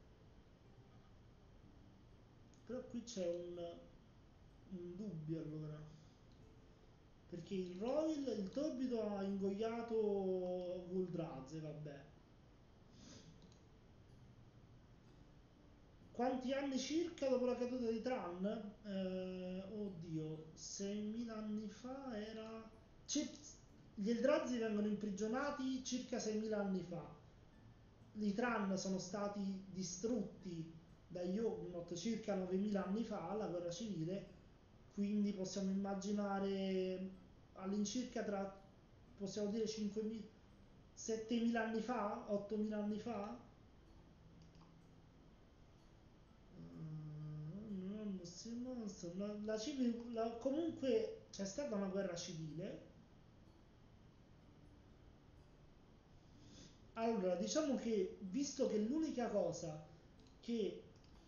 Però qui c'è un dubbio allora, perché il torbido ha ingoiato Gul'Drazze, vabbè. Quanti anni circa dopo la caduta di Tran? Oddio, 6.000 anni fa era... Gli Eldrazi vengono imprigionati circa 6.000 anni fa. I Tran sono stati distrutti dagli Yawgmoth circa 9.000 anni fa, alla guerra civile, quindi possiamo immaginare all'incirca tra, possiamo dire 5.000, 7.000 anni fa, 8.000 anni fa. Comunque c'è stata una guerra civile. Allora, diciamo che visto che l'unica cosa che...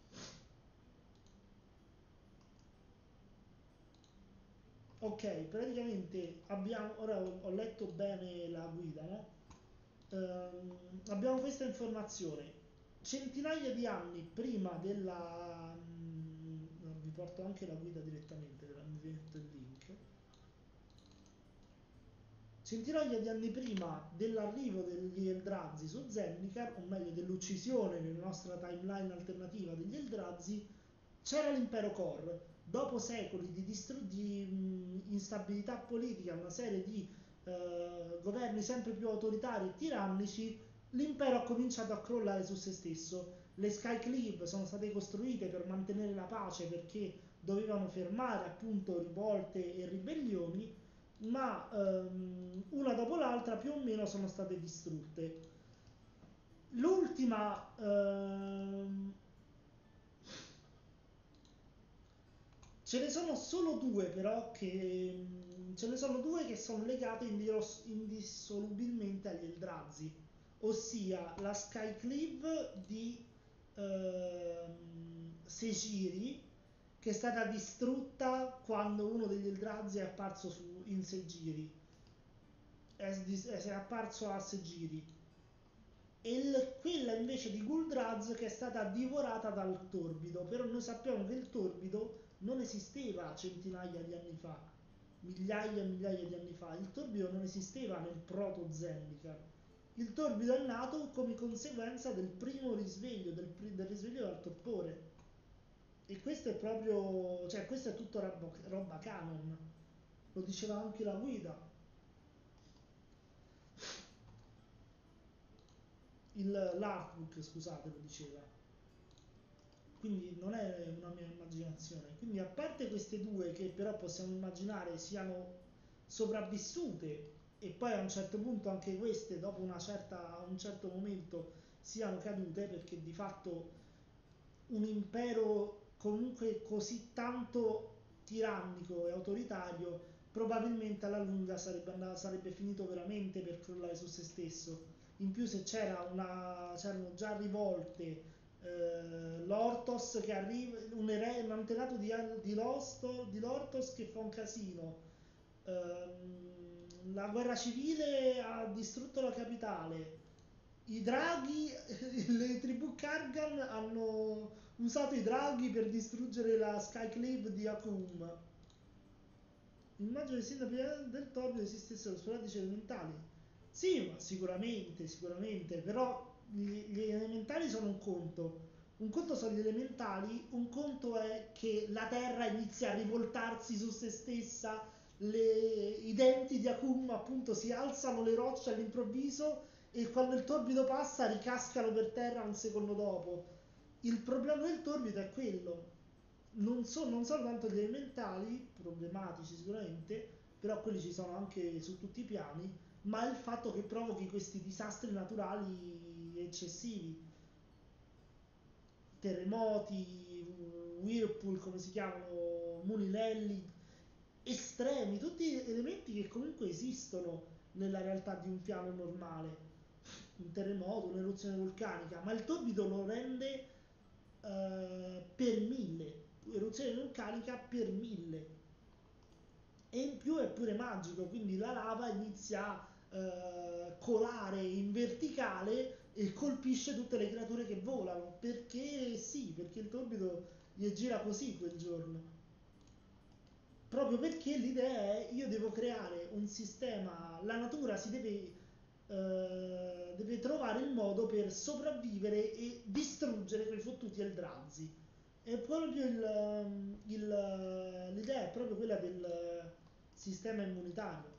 Ok, praticamente abbiamo... Ora ho letto bene la guida, no? Abbiamo questa informazione. Centinaia di anni prima della... vi porto anche la guida direttamente, vi metto il link. Centinaia di anni prima dell'arrivo degli Eldrazi su Zendikar, o meglio dell'uccisione nella nostra timeline alternativa degli Eldrazi, c'era l'impero Kor. Dopo secoli di instabilità politica, una serie di governi sempre più autoritari e tirannici, l'impero ha cominciato a crollare su se stesso. Le Skycleave sono state costruite per mantenere la pace perché dovevano fermare appunto rivolte e ribellioni, ma una dopo l'altra più o meno sono state distrutte. L'ultima ce ne sono solo due però ce ne sono due che sono legate indissolubilmente agli Eldrazi, ossia la Skycleave di Segiri, che è stata distrutta quando uno degli Eldrazi è apparso in Segiri, è apparso a Segiri, e quella invece di Gul'Drazz che è stata divorata dal torbido. Però noi sappiamo che il torbido non esisteva centinaia di anni fa, migliaia e migliaia di anni fa. Il torbido non esisteva nel proto Zendikar. Il torbido è nato come conseguenza del primo risveglio, del risveglio dal torpore. E questo è proprio, cioè questo è tutto roba canon, lo diceva anche la guida. L'artbook, scusate, lo diceva. Quindi non è una mia immaginazione. Quindi a parte queste due che però possiamo immaginare siano sopravvissute e poi a un certo punto anche queste, dopo un certo momento, siano cadute, perché di fatto un impero comunque così tanto tirannico e autoritario probabilmente alla lunga sarebbe finito veramente per crollare su se stesso. In più se c'erano già rivolte, l'Orthos che arriva, un antenato di Lorthos che fa un casino, la guerra civile ha distrutto la capitale, i draghi, le tribù Kargan hanno usato i draghi per distruggere la Skyclave di Akum. Immagino che sin da prima del torneo esistessero sporadici elementali. Sì, ma sicuramente, sicuramente, però gli elementali sono un conto. Un conto sono gli elementali, un conto è che la Terra inizia a rivoltarsi su se stessa, i denti di Akum appunto si alzano le rocce all'improvviso e quando il torbido passa ricascano per terra un secondo dopo. Il problema del torbido è quello, non sono tanto gli elementali, problematici sicuramente, però quelli ci sono anche su tutti i piani, ma il fatto che provochi questi disastri naturali eccessivi, terremoti, whirlpool come si chiamano, mulinelli, estremi, tutti elementi che comunque esistono nella realtà di un piano normale, un terremoto, un'eruzione vulcanica, ma il torbido lo rende per mille, eruzione vulcanica per mille, e in più è pure magico, quindi la lava inizia a colare in verticale e colpisce tutte le creature che volano, perché sì, perché il torbido gli gira così quel giorno. Proprio perché l'idea è io devo creare un sistema, la natura deve trovare il modo per sopravvivere e distruggere quei fottuti Eldrazi. È proprio l'idea è proprio quella del sistema immunitario.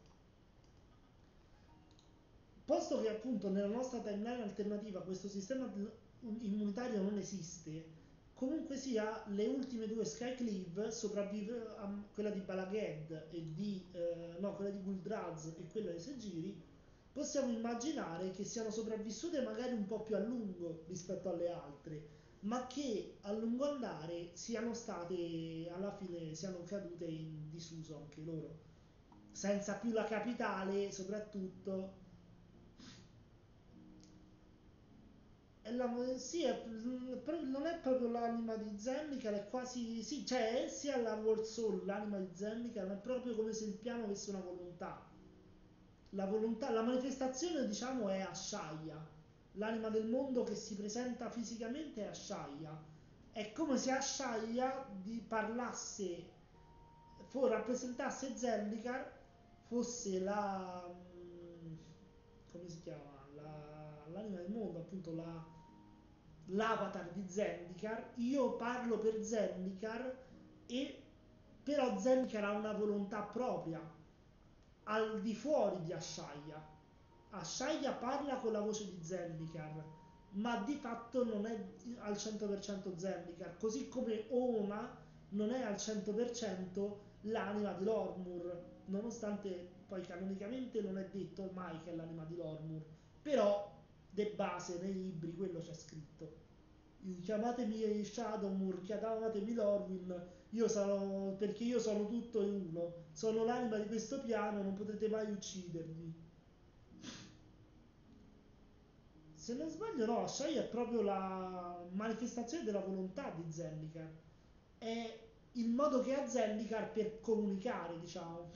Posto che appunto nella nostra timeline alternativa questo sistema immunitario non esiste, comunque sia le ultime due Skyclave quella di Balaghed no, quella di Guldraz e quella di Segiri, possiamo immaginare che siano sopravvissute magari un po' più a lungo rispetto alle altre, ma che a lungo andare siano state, alla fine, siano cadute in disuso anche loro. Senza più la capitale, soprattutto. Sì, non è proprio l'anima di Zendikar, è quasi. Sì, cioè è sia la World Soul, l'anima di Zendikar, ma è proprio come se il piano avesse una volontà. La manifestazione, diciamo, è Ashaya. L'anima del mondo che si presenta fisicamente è Ashaya. È come se Ashaya parlasse, rappresentasse Zendikar, fosse come si chiama? L'anima del mondo, appunto l'avatar di Zendikar. Io parlo per Zendikar e però Zendikar ha una volontà propria al di fuori di Ashaya. Ashaya parla con la voce di Zendikar, ma di fatto non è al 100% Zendikar, così come Ona non è al 100% l'anima di Lormur, nonostante poi canonicamente non è detto mai che è l'anima di Lormur, però de base nei libri quello c'è scritto. Chiamatemi Shadowmoor, chiamatemi Lorwyn, perché io sono tutto e uno, sono l'anima di questo piano, non potrete mai uccidermi. Se non sbaglio no, Shai è proprio la manifestazione della volontà di Zendikar, è il modo che ha Zendikar per comunicare, diciamo.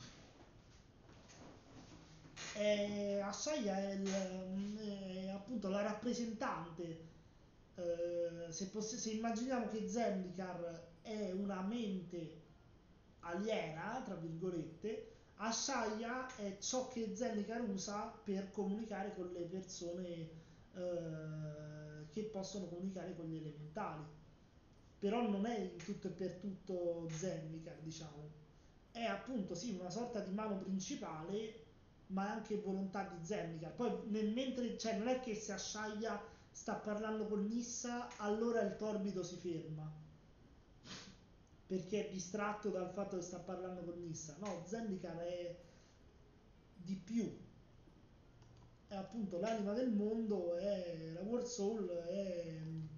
Asciaia è appunto la rappresentante. Se immaginiamo che Zendikar è una mente aliena, tra virgolette, Asciaia è ciò che Zendikar usa per comunicare con le persone che possono comunicare con gli elementali. Però non è in tutto e per tutto Zendikar, diciamo. È appunto sì una sorta di mano principale, ma è anche volontà di Zendikar. Poi mentre, cioè, non è che se Asciaia sta parlando con Nissa, allora il torbido si ferma perché è distratto dal fatto che sta parlando con Nissa. No, Zendikar è di più. è appunto l'anima del mondo, è la World Soul, è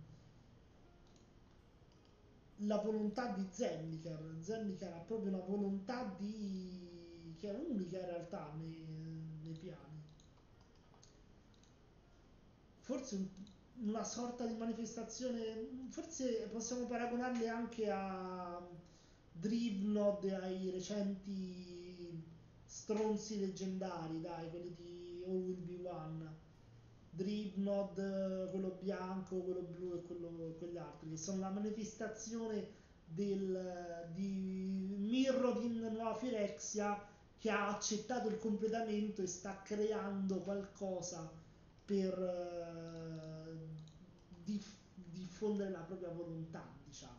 la volontà di Zendikar. Zendikar ha proprio una volontà che è unica in realtà nei piani. Forse una sorta di manifestazione, forse possiamo paragonarle anche a Drivnod e ai recenti stronzi leggendari, dai, quelli di All Will Be One. Drivnod, quello bianco, quello blu e quegli altri, che sono la manifestazione di Mirrodin Nuova Firexia, che ha accettato il completamento e sta creando qualcosa per diffondere la propria volontà, diciamo.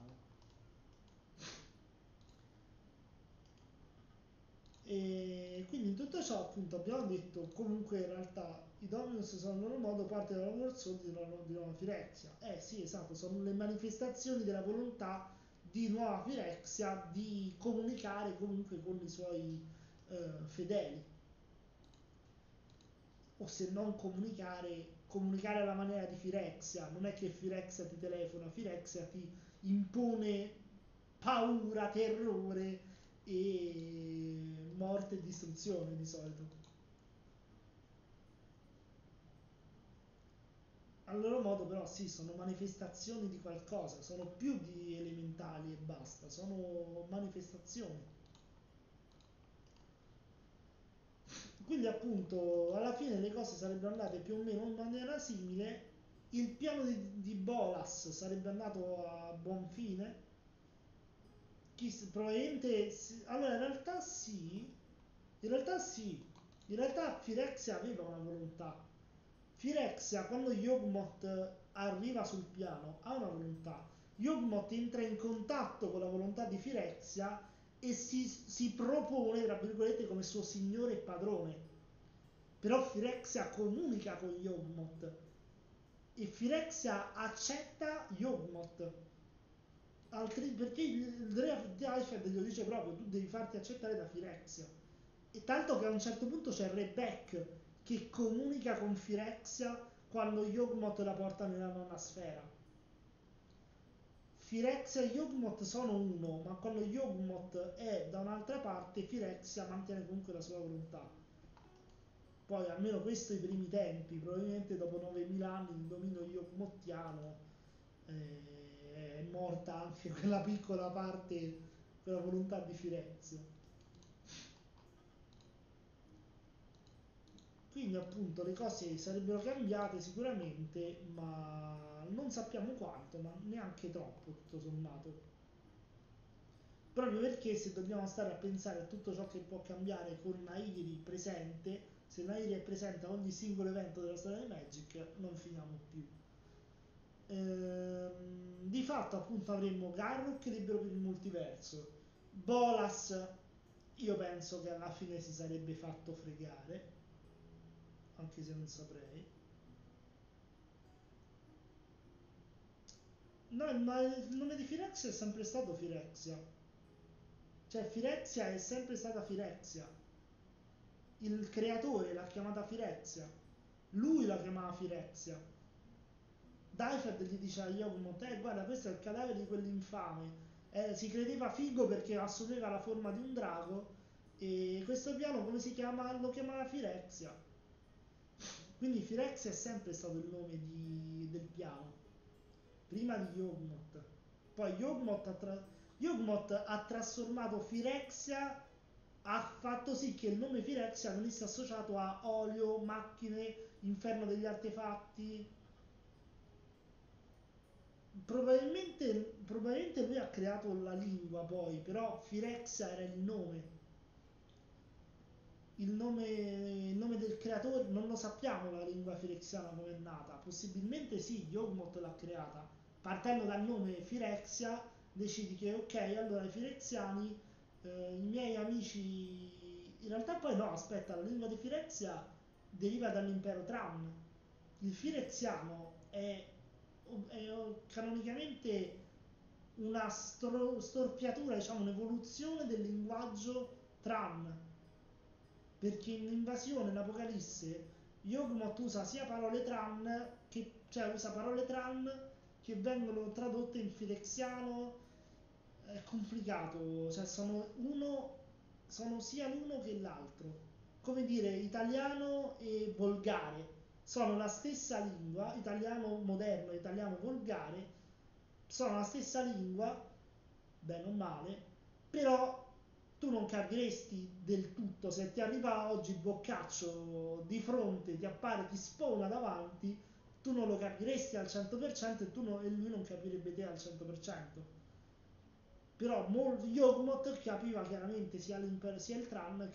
E quindi in tutto ciò appunto abbiamo detto comunque in realtà i Dominus sono in loro modo parte della World Soul di Nuova Firexia. Sì, esatto, sono le manifestazioni della volontà di Nuova Firexia di comunicare comunque con i suoi fedeli, o se non comunicare alla maniera di Firexia. Non è che Firexia ti telefona, Firexia ti impone paura, terrore e morte e distruzione di solito. Al loro modo però sì, sono manifestazioni di qualcosa, sono più di elementali e basta, sono manifestazioni. Quindi appunto alla fine le cose sarebbero andate più o meno in maniera simile, il piano di Bolas sarebbe andato a buon fine, probabilmente allora in realtà sì, in realtà Firexia aveva una volontà. Firexia quando Yawgmoth arriva sul piano ha una volontà. Yawgmoth entra in contatto con la volontà di Firexia e si propone, tra virgolette, come suo signore e padrone. Però Firexia comunica con Yawgmoth e Firexia accetta Yawgmoth. Perché il re di Alfred glielo dice proprio, tu devi farti accettare da Firexia. E tanto che a un certo punto c'è Rebek che comunica con Firexia quando Yawgmoth la porta nella nona sfera. Firexia e Yawgmoth sono uno, ma quando Yawgmoth è da un'altra parte, Firexia mantiene comunque la sua volontà. Poi almeno questo i primi tempi, probabilmente dopo 9000 anni di dominio yawgmothiano è morta anche quella piccola parte, quella volontà di Firexia. Quindi appunto le cose sarebbero cambiate sicuramente, ma non sappiamo quanto, ma neanche troppo tutto sommato. Proprio perché se dobbiamo stare a pensare a tutto ciò che può cambiare con Nairi presente, se Nairi è presente a ogni singolo evento della storia di Magic, non finiamo più. Di fatto appunto avremmo Garruk libero per il multiverso, Bolas io penso che alla fine si sarebbe fatto fregare, anche se non saprei. No, ma il nome di Firexia è sempre stato Firexia. Cioè Firexia è sempre stata Firexia. Il creatore l'ha chiamata Firexia. Lui la chiamava Firexia. Daifed gli dice a Yawgmoth, guarda questo è il cadavere di quell'infame. Si credeva figo perché assumeva la forma di un drago e questo piano come si chiama? Lo chiamava Firexia. Quindi Firexia è sempre stato il nome del piano, prima di Yawgmoth. Poi Yawgmoth ha trasformato Firexia, ha fatto sì che il nome Firexia venisse associato a olio, macchine, inferno degli artefatti. Probabilmente lui ha creato la lingua poi, però Firexia era il nome del creatore, non lo sappiamo la lingua firexiana come è nata, possibilmente sì, Yawgmoth l'ha creata, partendo dal nome Firexia decidi che ok, allora i firexiani, i miei amici, in realtà poi no, aspetta, la lingua di Firexia deriva dall'impero Tran, il firexiano è canonicamente una storpiatura, diciamo un'evoluzione del linguaggio Tran, perché in Invasione, in Apocalisse, Yogmoth usa sia parole tran, cioè usa parole tran che vengono tradotte in firexiano. È complicato, cioè sono sia l'uno che l'altro. Come dire, italiano e volgare sono la stessa lingua, italiano moderno e italiano volgare sono la stessa lingua, bene o male, però tu non capiresti del tutto se ti arriva oggi Boccaccio di fronte, ti appare, ti spawna davanti, tu non lo capiresti al 100% e lui non capirebbe te al 100%. Però Yogmoth capiva chiaramente sia il Tran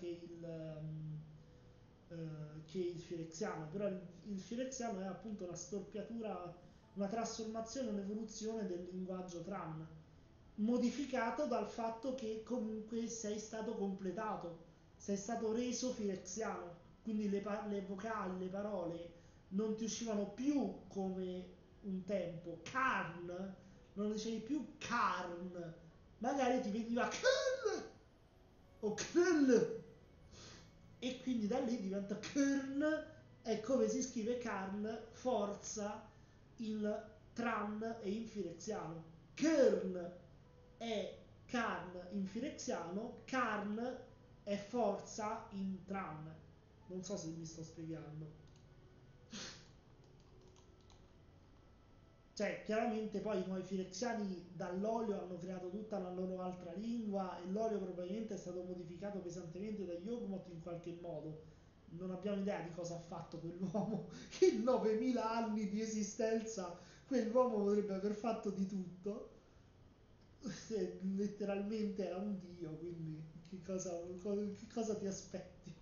che il firexiano, però il firexiano è appunto una storpiatura, una trasformazione, un'evoluzione del linguaggio Tran, modificato dal fatto che comunque sei stato completato, sei stato reso firexiano, quindi le vocali, le parole non ti uscivano più come un tempo. Carn, non dicevi più carn, magari ti veniva Kern o Krll e quindi da lì diventa Kern, è come si scrive Karn, forza in Tran e in firexiano. Kern è Karn in firexiano, Karn è forza in Tran. Non so se mi sto spiegando. Cioè, chiaramente poi i nuovi firexiani dall'olio hanno creato tutta la loro altra lingua e l'olio probabilmente è stato modificato pesantemente da Yogmoth in qualche modo. Non abbiamo idea di cosa ha fatto quell'uomo. In 9000 anni di esistenza quell'uomo potrebbe aver fatto di tutto. Letteralmente era un dio, quindi che cosa ti aspetti?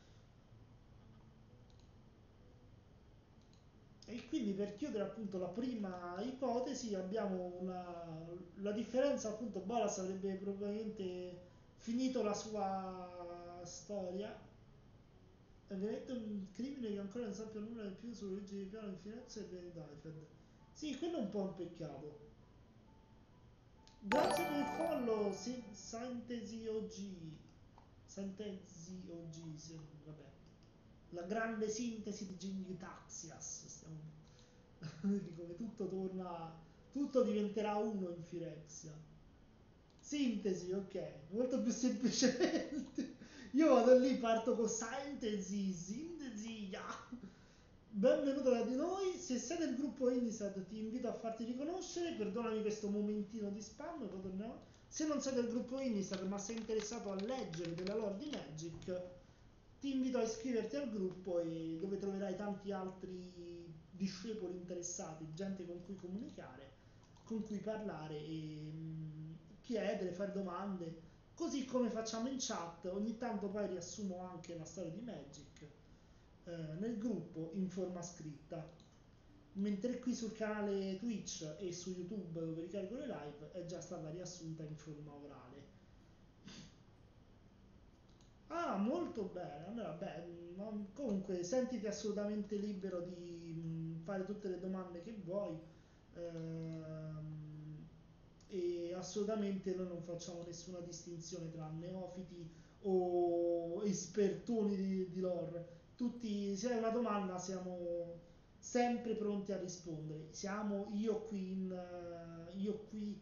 E quindi per chiudere appunto la prima ipotesi abbiamo la differenza appunto Boras avrebbe probabilmente finito la sua storia, è veramente un crimine che ancora non sappia nulla di più sull'origine di piano di Firenze e di Dyfed. Sì, quello è un po' un peccato. Grazie per il follow, Sintesi OG. Sintesi OG, sì, vabbè. La grande sintesi di Genie Taxias. Come tutto torna, tutto diventerà uno in Firexia. Sintesi, ok, molto più semplicemente. Io vado lì, parto con sintesi, yeah. Benvenuto da di noi, se sei del gruppo Inisad ti invito a farti riconoscere, perdonami questo momentino di spam, poi torniamo. Se non sei del gruppo Inisad ma sei interessato a leggere della lore di Magic, ti invito a iscriverti al gruppo dove troverai tanti altri discepoli interessati, gente con cui comunicare, con cui parlare e chiedere, fare domande, così come facciamo in chat. Ogni tanto poi riassumo anche la storia di Magic nel gruppo in forma scritta, mentre qui sul canale Twitch e su YouTube dove ricarico le live è già stata riassunta in forma orale. Ah, molto bene. Allora, beh, comunque sentiti assolutamente libero di fare tutte le domande che vuoi. ehm, e assolutamente noi non facciamo nessuna distinzione tra neofiti o espertoni di lore. Tutti, se hai una domanda, siamo sempre pronti a rispondere. Siamo io qui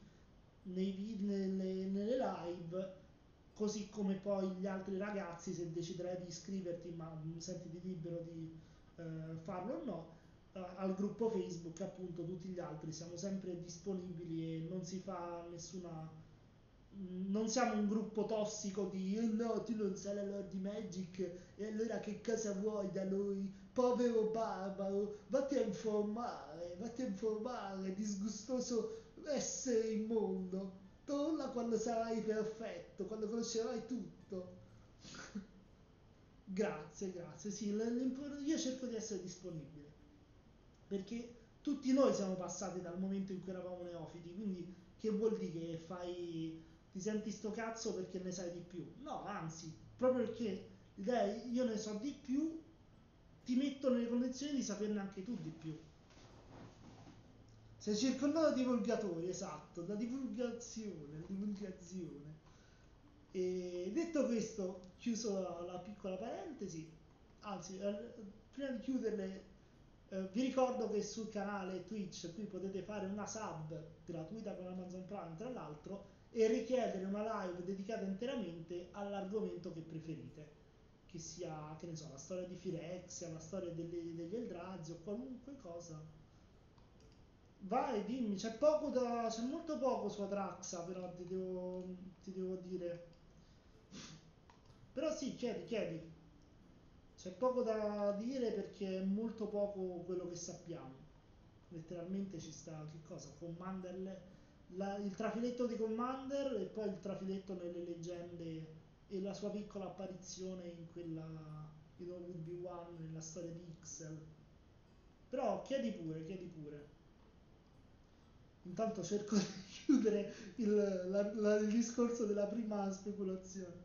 nelle live, così come poi gli altri ragazzi se deciderai di iscriverti, ma sentiti libero di farlo o no, al gruppo Facebook appunto tutti gli altri siamo sempre disponibili e non si fa nessuna non siamo un gruppo tossico di no, tu non sai la lore di Magic e allora che cosa vuoi da noi? Povero barbaro, vatti a informare, disgustoso essere immondo. Torna quando sarai perfetto, quando conoscerai tutto. Grazie, grazie. Sì, io cerco di essere disponibile perché tutti noi siamo passati dal momento in cui eravamo neofiti, quindi che vuol dire che ti senti sto cazzo perché ne sai di più? No, anzi, proprio perché l'idea è io ne so di più, ti metto nelle condizioni di saperne anche tu di più. Sei circondato da divulgatori, esatto, da divulgazione, divulgazione. E detto questo, chiuso la piccola parentesi, anzi, prima di chiuderle, vi ricordo che sul canale Twitch qui potete fare una sub gratuita con Amazon Prime, tra l'altro, e richiedere una live dedicata interamente all'argomento che preferite, che sia, che ne so, la storia di Firexia, la storia degli Eldrazi o qualunque cosa. Vai, dimmi, c'è molto poco su Atraxa, però ti devo dire. Però sì, chiedi. C'è poco da dire perché è molto poco quello che sappiamo. Letteralmente ci sta, che cosa? Commander, il trafiletto di Commander e poi il trafiletto nelle leggende e la sua piccola apparizione in quella in All Will Be One, nella storia di Ixel. Però chiedi pure, chiedi pure. Intanto cerco di chiudere il discorso della prima speculazione.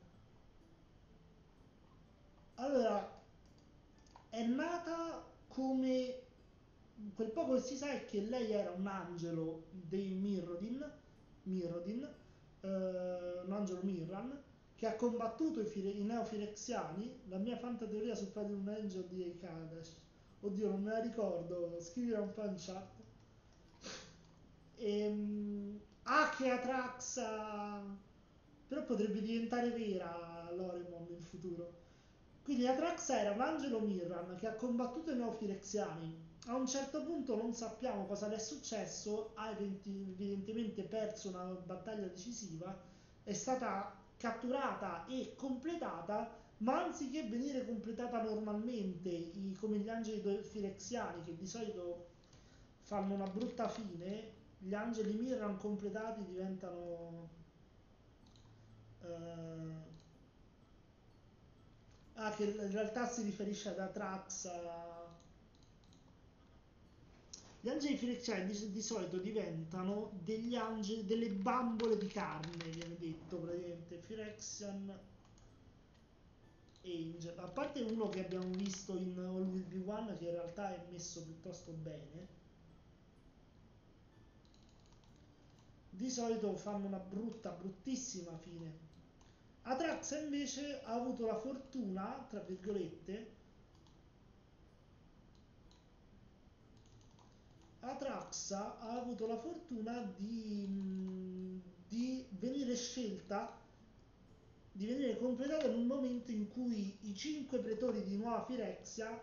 Allora, è nata come quel poco che si sa è che lei era un angelo dei Mirrodin, un angelo Mirran, che ha combattuto i neofirexiani. La mia fantateoria sul Guardian Angel di Kadash, oddio non me la ricordo, scrivila un po' in chat. Che Atraxa, però potrebbe diventare vera Loremon in futuro. Quindi Atraxa era un angelo Mirran che ha combattuto i neofirexiani. A un certo punto non sappiamo cosa le è successo, ha evidentemente perso una battaglia decisiva, è stata catturata e completata, ma anziché venire completata normalmente, come gli angeli firexiani che di solito fanno una brutta fine, gli angeli Mirran completati diventano... eh, che in realtà si riferisce ad Atraxa. Gli angeli firexiani di solito diventano degli angeli, delle bambole di carne, viene detto praticamente. Phyrexian Angel. A parte uno che abbiamo visto in All Will Be One, che in realtà è messo piuttosto bene, di solito fanno una bruttissima fine. Atraxa invece ha avuto la fortuna, tra virgolette, Atraxa ha avuto la fortuna di venire scelta, di venire completata in un momento in cui i 5 pretori di Nuova Firexia,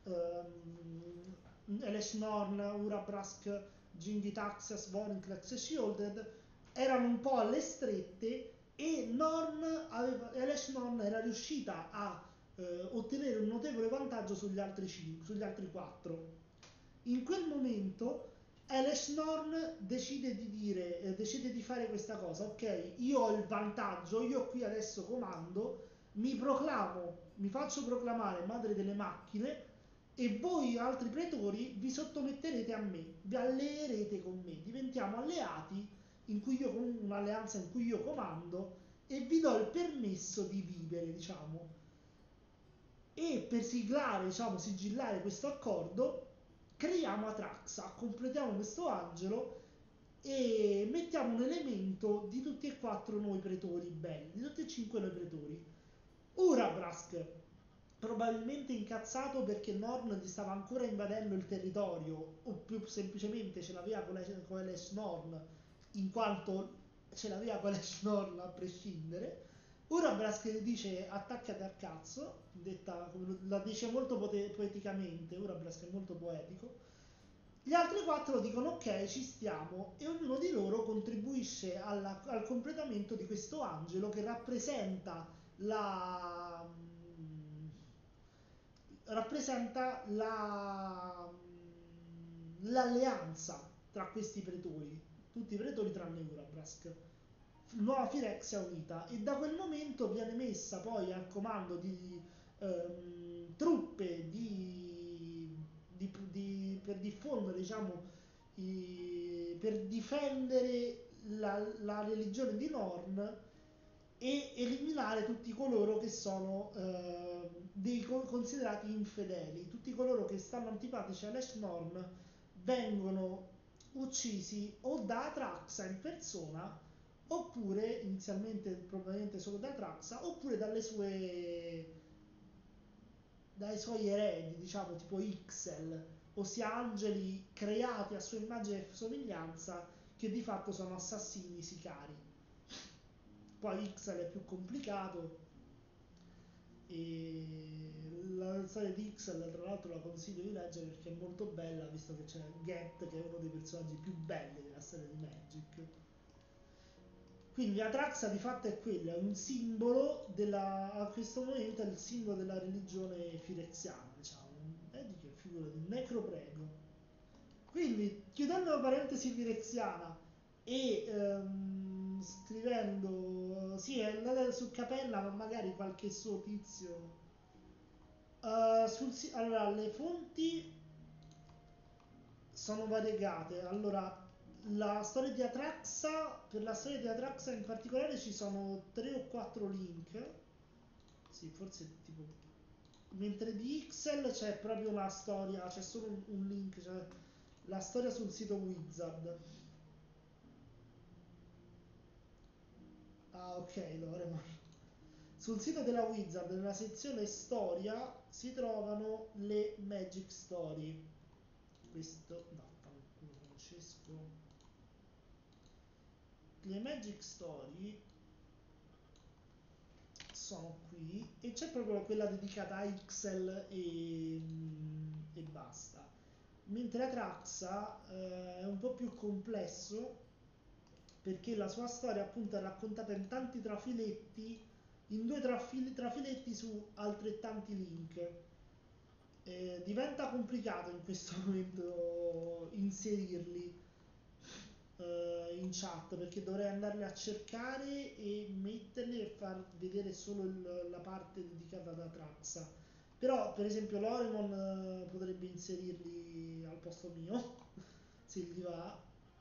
Eleshnorn, Urabrask, Jingitaxias, Vorinclex e Shielded, erano un po' alle strette e Eleshnorn era riuscita a ottenere un notevole vantaggio sugli altri 4. In quel momento Eleshnorn decide di fare questa cosa. Ok, io ho il vantaggio, io qui adesso comando, mi faccio proclamare madre delle macchine e voi altri pretori vi sottometterete a me, vi alleerete con me, diventiamo alleati in cui un'alleanza in cui io comando e vi do il permesso di vivere, diciamo. E per sigillare questo accordo, creiamo Atraxa, completiamo questo angelo e mettiamo un elemento di tutti e 4 noi pretori belli, di tutti e 5 noi pretori. Urabrask, probabilmente incazzato perché Norn gli stava ancora invadendo il territorio, o più semplicemente ce l'aveva con Eleshnorn, in quanto ce l'aveva con Eleshnorn a prescindere. Urabrask dice attaccati al cazzo, la dice molto poeticamente, Urabrask è molto poetico. Gli altri 4 dicono ok, ci stiamo, e ognuno di loro contribuisce al completamento di questo angelo che l'alleanza tra questi pretori, tutti i pretori tranne Urabrask, Nuova Firexia unita, e da quel momento viene messa poi al comando di truppe per diffondere, diciamo, per difendere la religione di Norn e eliminare tutti coloro che sono considerati infedeli. Tutti coloro che stanno antipatici a Norn vengono uccisi o da Atraxa in persona, oppure inizialmente probabilmente solo da Atraxa, oppure dalle sue dai suoi eredi, diciamo tipo Ixel, ossia angeli creati a sua immagine e somiglianza che di fatto sono assassini sicari. Poi Ixel è più complicato e la storia di Ixel tra l'altro la consiglio di leggere perché è molto bella, visto che c'è Get che è uno dei personaggi più belli della storia di Magic. Quindi Atraxa di fatto è quello, è un simbolo della, a questo momento è il simbolo della religione fireziana, diciamo. Vedi che figura di necroprego. Quindi, chiudendo la parentesi fireziana e scrivendo, sì, è andata su Capella, ma magari qualche suo tizio. Allora, le fonti sono variegate. Allora, la storia di Atraxa, per la storia di Atraxa in particolare ci sono 3 o 4 link. Sì, forse tipo. Mentre di Ixel c'è proprio una storia, c'è solo un link, cioè la storia sul sito Wizard. Ah, ok, Loremon. Sul sito della Wizard, nella sezione storia, si trovano le Magic Story. Questo, no, fanculo Francesco. Le Magic Story sono qui e c'è proprio quella dedicata a Ixel e basta. Mentre Atraxa è un po' più complesso perché la sua storia appunto è raccontata in tanti trafiletti, in due trafiletti su altrettanti link. Diventa complicato in questo momento inserirli in chat perché dovrei andarli a cercare e metterli e far vedere solo la parte dedicata ad Atraxa. Però per esempio Loremon potrebbe inserirli al posto mio se gli va.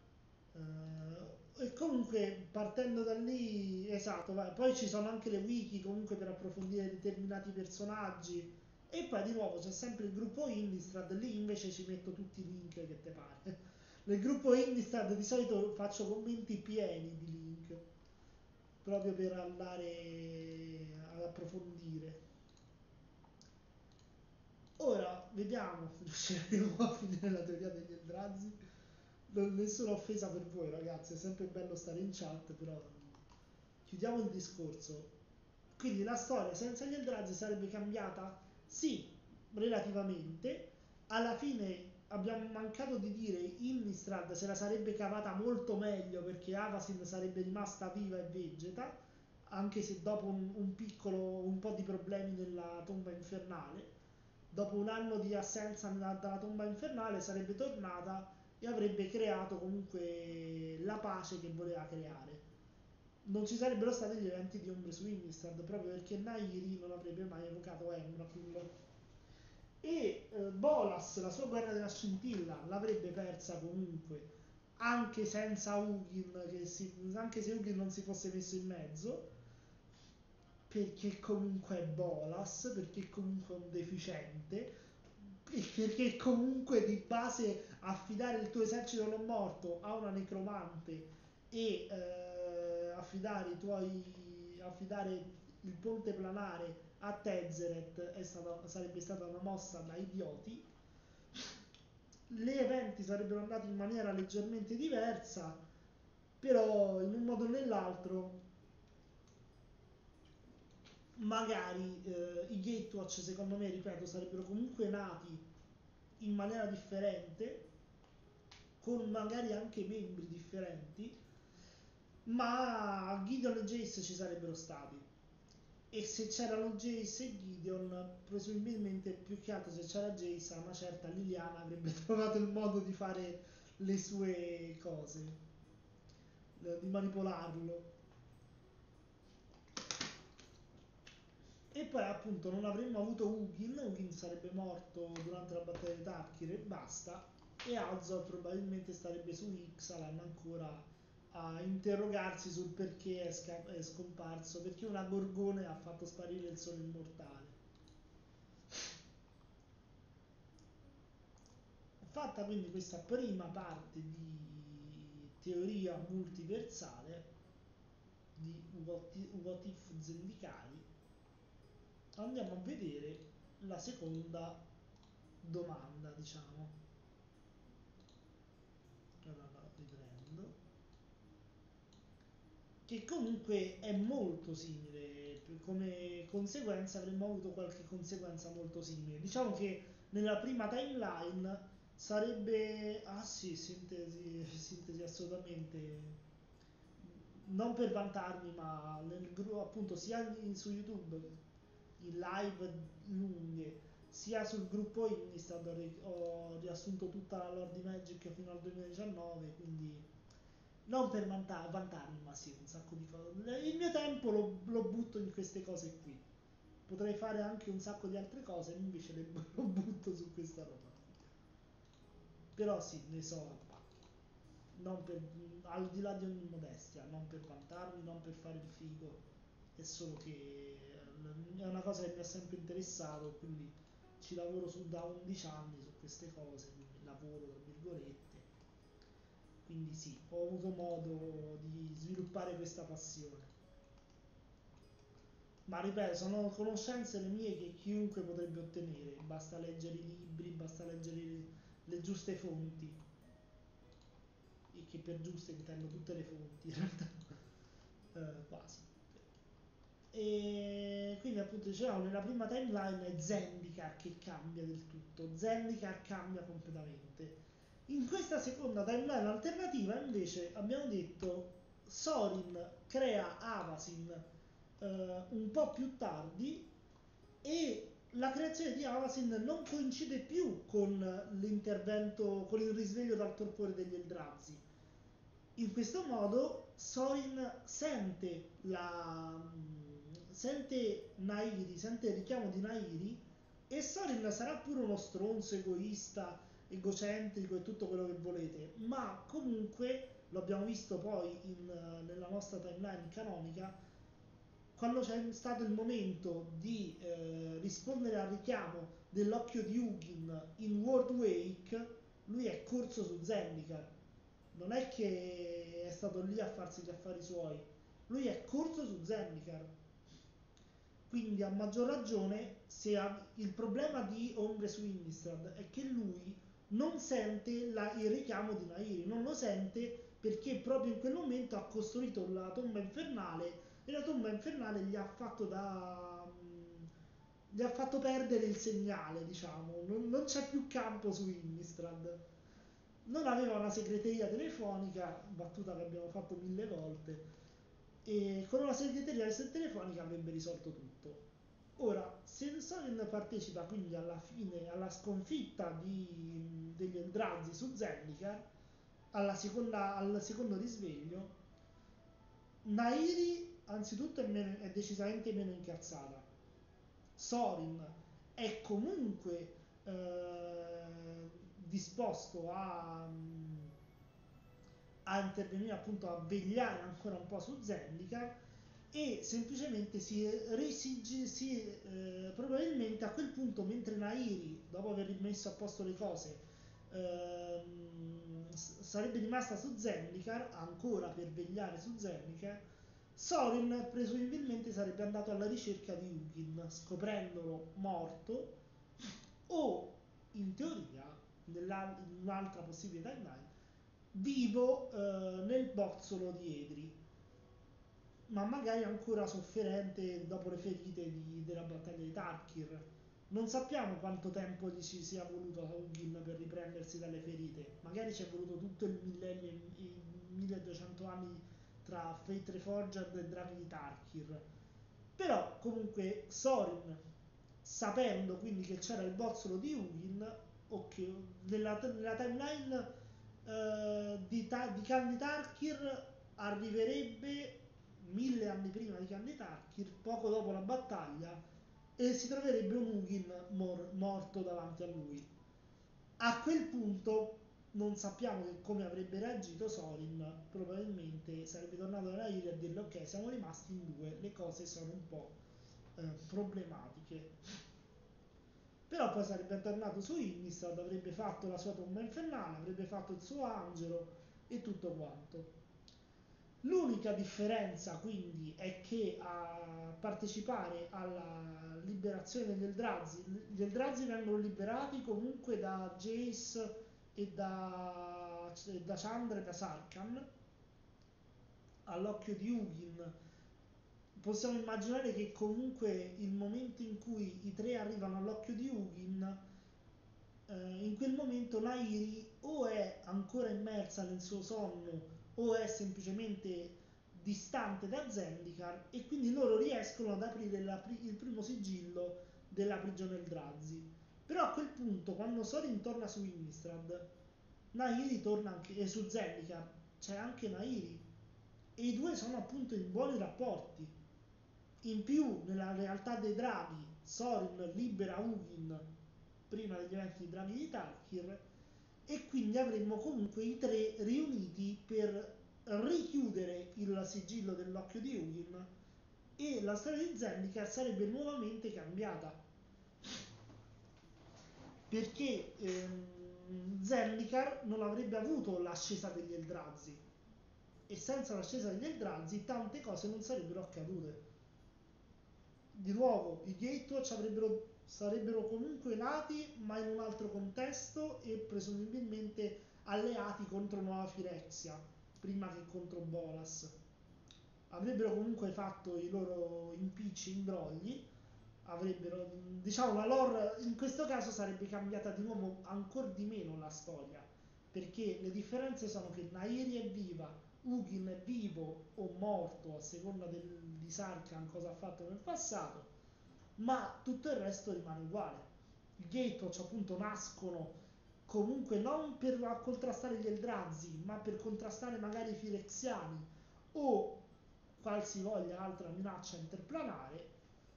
E comunque partendo da lì, esatto, vai. Poi ci sono anche le wiki comunque per approfondire determinati personaggi e poi di nuovo c'è sempre il gruppo Innistrad, lì invece ci metto tutti i link che te pare. Nel gruppo Innistrad di solito faccio commenti pieni di link proprio per andare ad approfondire. Ora vediamo se riusciremo a finire la teoria degli Eldrazi. Nessuna offesa per voi ragazzi, è sempre bello stare in chat, però chiudiamo il discorso. Quindi la storia senza gli Eldrazi sarebbe cambiata? Sì, relativamente. Alla fine abbiamo mancato di dire Innistrad se la sarebbe cavata molto meglio perché Avasin sarebbe rimasta viva e vegeta, anche se dopo un po' di problemi nella tomba infernale. Dopo un anno di assenza dalla tomba infernale sarebbe tornata e avrebbe creato comunque la pace che voleva creare. Non ci sarebbero stati gli eventi di Ombre su Innistrad proprio perché Nairi non avrebbe mai evocato Emrakul e Bolas la sua guerra della scintilla l'avrebbe persa comunque anche senza Ugin anche se Ugin non si fosse messo in mezzo perché comunque è Bolas, perché comunque è un deficiente, e perché comunque di base affidare il tuo esercito non morto a una necromante e affidare il ponte planare a Tezzeret sarebbe stata una mossa da idioti. Gli eventi sarebbero andati in maniera leggermente diversa, però in un modo o nell'altro magari i Gatewatch secondo me, ripeto, sarebbero comunque nati in maniera differente, con magari anche membri differenti, ma Gideon e Jace ci sarebbero stati. E se c'erano Jace e Gideon, presumibilmente più che altro se c'era Jace, a una certa Liliana avrebbe trovato il modo di fare le sue cose, di manipolarlo. E poi appunto non avremmo avuto Ugin sarebbe morto durante la battaglia di Tarkir e basta, e Azor probabilmente starebbe su Ixalan ancora a interrogarsi sul perché è scomparso, perché una gorgone ha fatto sparire il sole immortale. Fatta quindi questa prima parte di teoria multiversale di What If Zendikari, andiamo a vedere la seconda domanda, diciamo. Ora la riprendo. Che comunque è molto simile, come conseguenza avremmo avuto qualche conseguenza molto simile. Diciamo che nella prima timeline sarebbe, ah sì, sintesi assolutamente, non per vantarmi, ma nel gruppo appunto su YouTube, in live lunghe, sia sul gruppo Innistrad ho riassunto tutta la lore di Magic fino al 2019, quindi non per vantarmi, ma sì, un sacco di cose. Il mio tempo lo butto in queste cose qui. Potrei fare anche un sacco di altre cose, invece lo butto su questa roba. Però sì, ne so a pacchi. Non per, al di là di ogni modestia, non per vantarmi, non per fare il figo, è solo che è una cosa che mi ha sempre interessato, quindi ci lavoro da 11 anni su queste cose, quindi lavoro tra virgolette, quindi sì, ho avuto modo di sviluppare questa passione. Ma ripeto, sono conoscenze le mie che chiunque potrebbe ottenere, basta leggere i libri, basta leggere le giuste fonti, e che per giuste intendo tutte le fonti in realtà, quasi. E quindi appunto dicevamo, nella prima timeline è Zendikar che cambia del tutto, Zendikar cambia completamente. In questa seconda timeline alternativa invece abbiamo detto Sorin crea Avasin un po' più tardi e la creazione di Avasin non coincide più con l'intervento, con il risveglio dal torpore degli Eldrazi. In questo modo Sorin sente Nairi, sente il richiamo di Nairi e Sorin sarà pure uno stronzo egoista, egocentrico e tutto quello che volete, ma comunque lo abbiamo visto poi nella nostra timeline canonica, quando c'è stato il momento di rispondere al richiamo dell'occhio di Hugin in World Wake, lui è corso su Zendikar. Non è che è stato lì a farsi gli affari suoi, lui è corso su Zendikar. Quindi a maggior ragione, se il problema di Ombre su Innistrad è che lui non sente il richiamo di Nairi, non lo sente perché proprio in quel momento ha costruito la tomba infernale e la tomba infernale gli ha fatto perdere il segnale, diciamo, non c'è più campo su Innistrad. Non aveva una segreteria telefonica, battuta che abbiamo fatto 1000 volte, e con una segreteria telefonica avrebbe risolto tutto. Ora, se Sorin partecipa quindi alla fine, alla sconfitta degli Eldrazi su Zendikar, al secondo risveglio, Nairi anzitutto è decisamente meno incazzata. Sorin è comunque disposto a intervenire, appunto a vegliare ancora un po' su Zendikar e semplicemente probabilmente a quel punto, mentre Nairi, dopo aver rimesso a posto le cose, sarebbe rimasta su Zendikar ancora per vegliare su Zendikar, Sorin presumibilmente sarebbe andato alla ricerca di Hugin, scoprendolo morto, o in teoria, in un'altra possibile timeline, vivo nel bozzolo di Edri, ma magari ancora sofferente dopo le ferite della battaglia di Tarkir. Non sappiamo quanto tempo gli ci sia voluto a Hugin per riprendersi dalle ferite, magari ci è voluto tutto il millennio, i 1200 anni tra Fate Reforged e Draghi di Tarkir. Però comunque Sorin, sapendo quindi che c'era il bozzolo di Hugin, ok, nella timeline di Khan Tarkir arriverebbe 1000 anni prima di Khan Tarkir, poco dopo la battaglia, e si troverebbe un Hugin morto davanti a lui. A quel punto non sappiamo come avrebbe reagito Sorin, probabilmente sarebbe tornato da Nair a dirle ok, siamo rimasti in due, le cose sono un po' problematiche. Però poi sarebbe tornato su Innistrad, avrebbe fatto la sua tomba infernale, avrebbe fatto il suo angelo e tutto quanto. L'unica differenza quindi è che a partecipare alla liberazione gli Eldrazi vengono liberati comunque da Jace e da Chandra e da Sarkhan all'occhio di Ugin. Possiamo immaginare che comunque il momento in cui i tre arrivano all'occhio di Ugin, in quel momento Nairi o è ancora immersa nel suo sonno o è semplicemente distante da Zendikar e quindi loro riescono ad aprire il primo sigillo della prigione Eldrazi. Però a quel punto, quando Sorin torna su Innistrad, Nairi torna anche, e su Zendikar c'è anche Nairi e i due sono appunto in buoni rapporti. In più, nella realtà dei draghi, Sorin libera Ugin prima degli eventi di draghi di Tarkir e quindi avremmo comunque i tre riuniti per richiudere il sigillo dell'occhio di Ugin e la storia di Zendikar sarebbe nuovamente cambiata perché Zendikar non avrebbe avuto l'ascesa degli Eldrazi e senza l'ascesa degli Eldrazi tante cose non sarebbero accadute. Di nuovo i Gatewatch sarebbero comunque nati ma in un altro contesto e presumibilmente alleati contro Nuova Phyrexia prima che contro Bolas. Avrebbero comunque fatto i loro impicci, imbrogli, avrebbero, diciamo, la lore in questo caso sarebbe cambiata di nuovo ancora di meno la storia, perché le differenze sono che Nairi è viva, Ugin è vivo o morto a seconda di Sarkhan cosa ha fatto nel passato, ma tutto il resto rimane uguale. I Gatewatch appunto nascono comunque non per contrastare gli Eldrazi, ma per contrastare magari i Firexiani o qualsivoglia altra minaccia interplanare.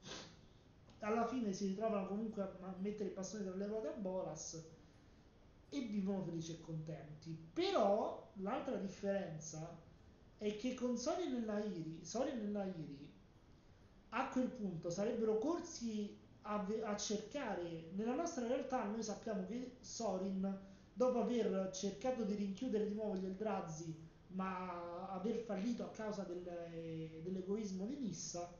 Alla fine si ritrovano comunque a mettere i bastoni tra le ruote a Bolas e vivono felici e contenti. Però l'altra differenza è che con Sorin e Nairi a quel punto sarebbero corsi a cercare. Nella nostra realtà noi sappiamo che Sorin, dopo aver cercato di rinchiudere di nuovo gli Eldrazi, ma aver fallito a causa dell'egoismo di Nissa,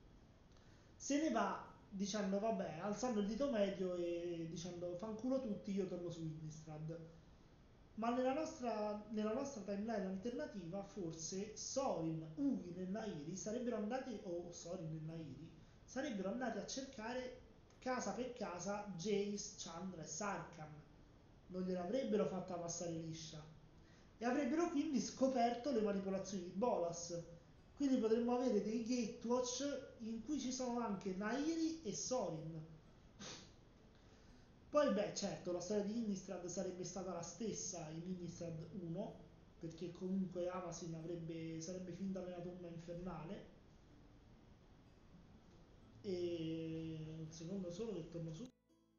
se ne va dicendo vabbè, alzando il dito medio e dicendo fanculo tutti, io torno su Innistrad. Ma nella nostra timeline alternativa, forse Sorin, Ugin e Nairi sarebbero andati, o Sorin e Nairi, sarebbero andati a cercare casa per casa Jace, Chandra e Sarkhan. Non gliel'avrebbero fatta passare liscia. E avrebbero quindi scoperto le manipolazioni di Bolas. Quindi potremmo avere dei Gatewatch in cui ci sono anche Nairi e Sorin. Poi beh certo la storia di Innistrad sarebbe stata la stessa in Innistrad 1 perché comunque Avasin sarebbe finita nella tomba infernale e un secondo solo che torno su.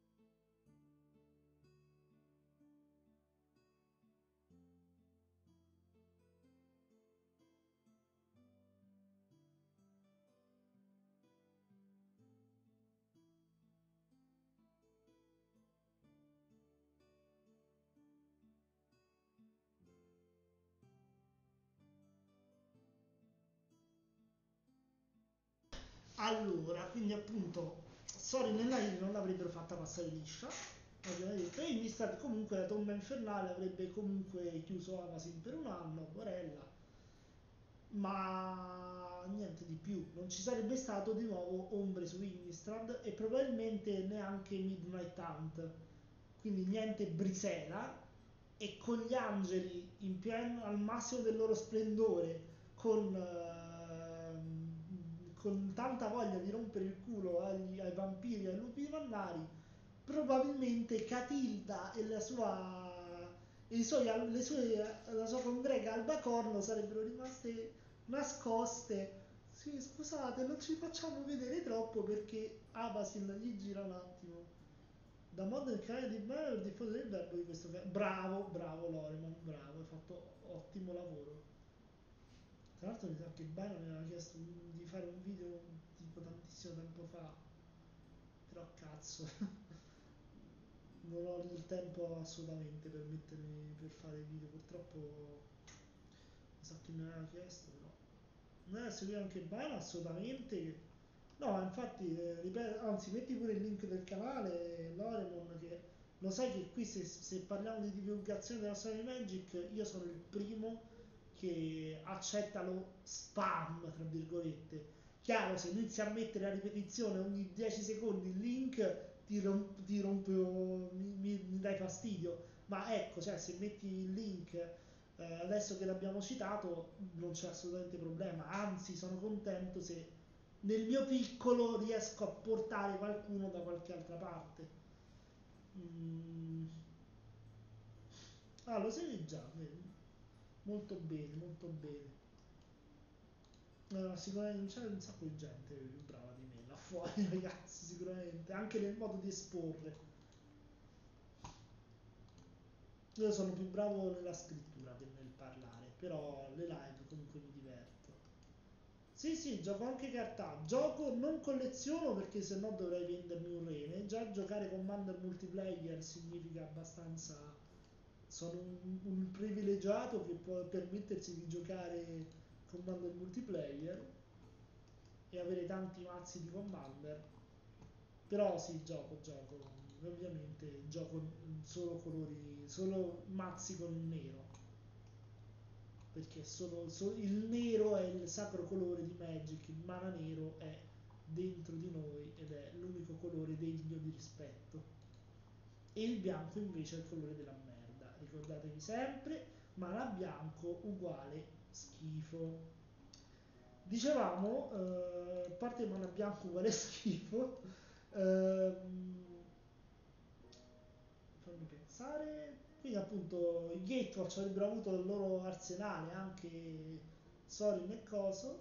Allora, quindi appunto Sorin e Nairi non l'avrebbero fatta passare liscia, abbiamo detto, e Innistrad comunque la tomba infernale avrebbe comunque chiuso Avasin per un anno, Porella, ma niente di più, non ci sarebbe stato di nuovo ombre su Innistrad e probabilmente neanche Midnight Hunt, quindi niente Brisela e con gli angeli in pieno al massimo del loro splendore, con tanta voglia di rompere il culo ai vampiri e ai lupi mannari, probabilmente Catilda e la sua congrega Albacorno sarebbero rimaste nascoste. Sì, scusate, non ci facciamo vedere troppo perché Abasil gli gira un attimo. Da Modern Canale di Bene per diffondere il verbo di questo bravo, bravo Loreman, bravo, hai fatto ottimo lavoro. Tra l'altro mi sa che Bene mi aveva chiesto di fare un video tipo tantissimo tempo fa, però cazzo, non ho il tempo assolutamente per mettermi per fare video, purtroppo mi sa che mi aveva chiesto, però non è da seguire anche Bana assolutamente. No, infatti, ripeto, anzi, metti pure il link del canale, Loremon, che lo sai che qui se parliamo di divulgazione della storia di Magic, io sono il primo che accetta lo spam, tra virgolette. Chiaro, se inizi a mettere a ripetizione ogni 10 secondi il link, ti rompe, mi dai fastidio. Ma ecco, cioè, se metti il link adesso che l'abbiamo citato, non c'è assolutamente problema. Anzi, sono contento se nel mio piccolo riesco a portare qualcuno da qualche altra parte. Mm. Ah, lo sai già, vedi? Molto bene, molto bene. Sicuramente c'è un sacco di gente più brava di me là fuori, ragazzi, sicuramente, anche nel modo di esporre. Io sono più bravo nella scrittura che nel parlare, però le live comunque mi diverto. Sì, sì, gioco anche carta. Gioco, non colleziono perché sennò dovrei vendermi un rene. Già giocare Commander multiplayer significa abbastanza. Sono un privilegiato che può permettersi di giocare Commander multiplayer e avere tanti mazzi di Commander. Però sì, gioco. Ovviamente gioco solo colori, solo mazzi con nero. Perché il nero è il sacro colore di Magic, il mana nero è dentro di noi ed è l'unico colore degno di rispetto. E il bianco invece è il colore della merda. Ricordatevi sempre, mana bianco uguale schifo. Dicevamo, a parte mana bianco uguale schifo, ehm, fammi pensare, quindi appunto i Gatewatch avrebbero avuto il loro arsenale, anche Sorin e Coso.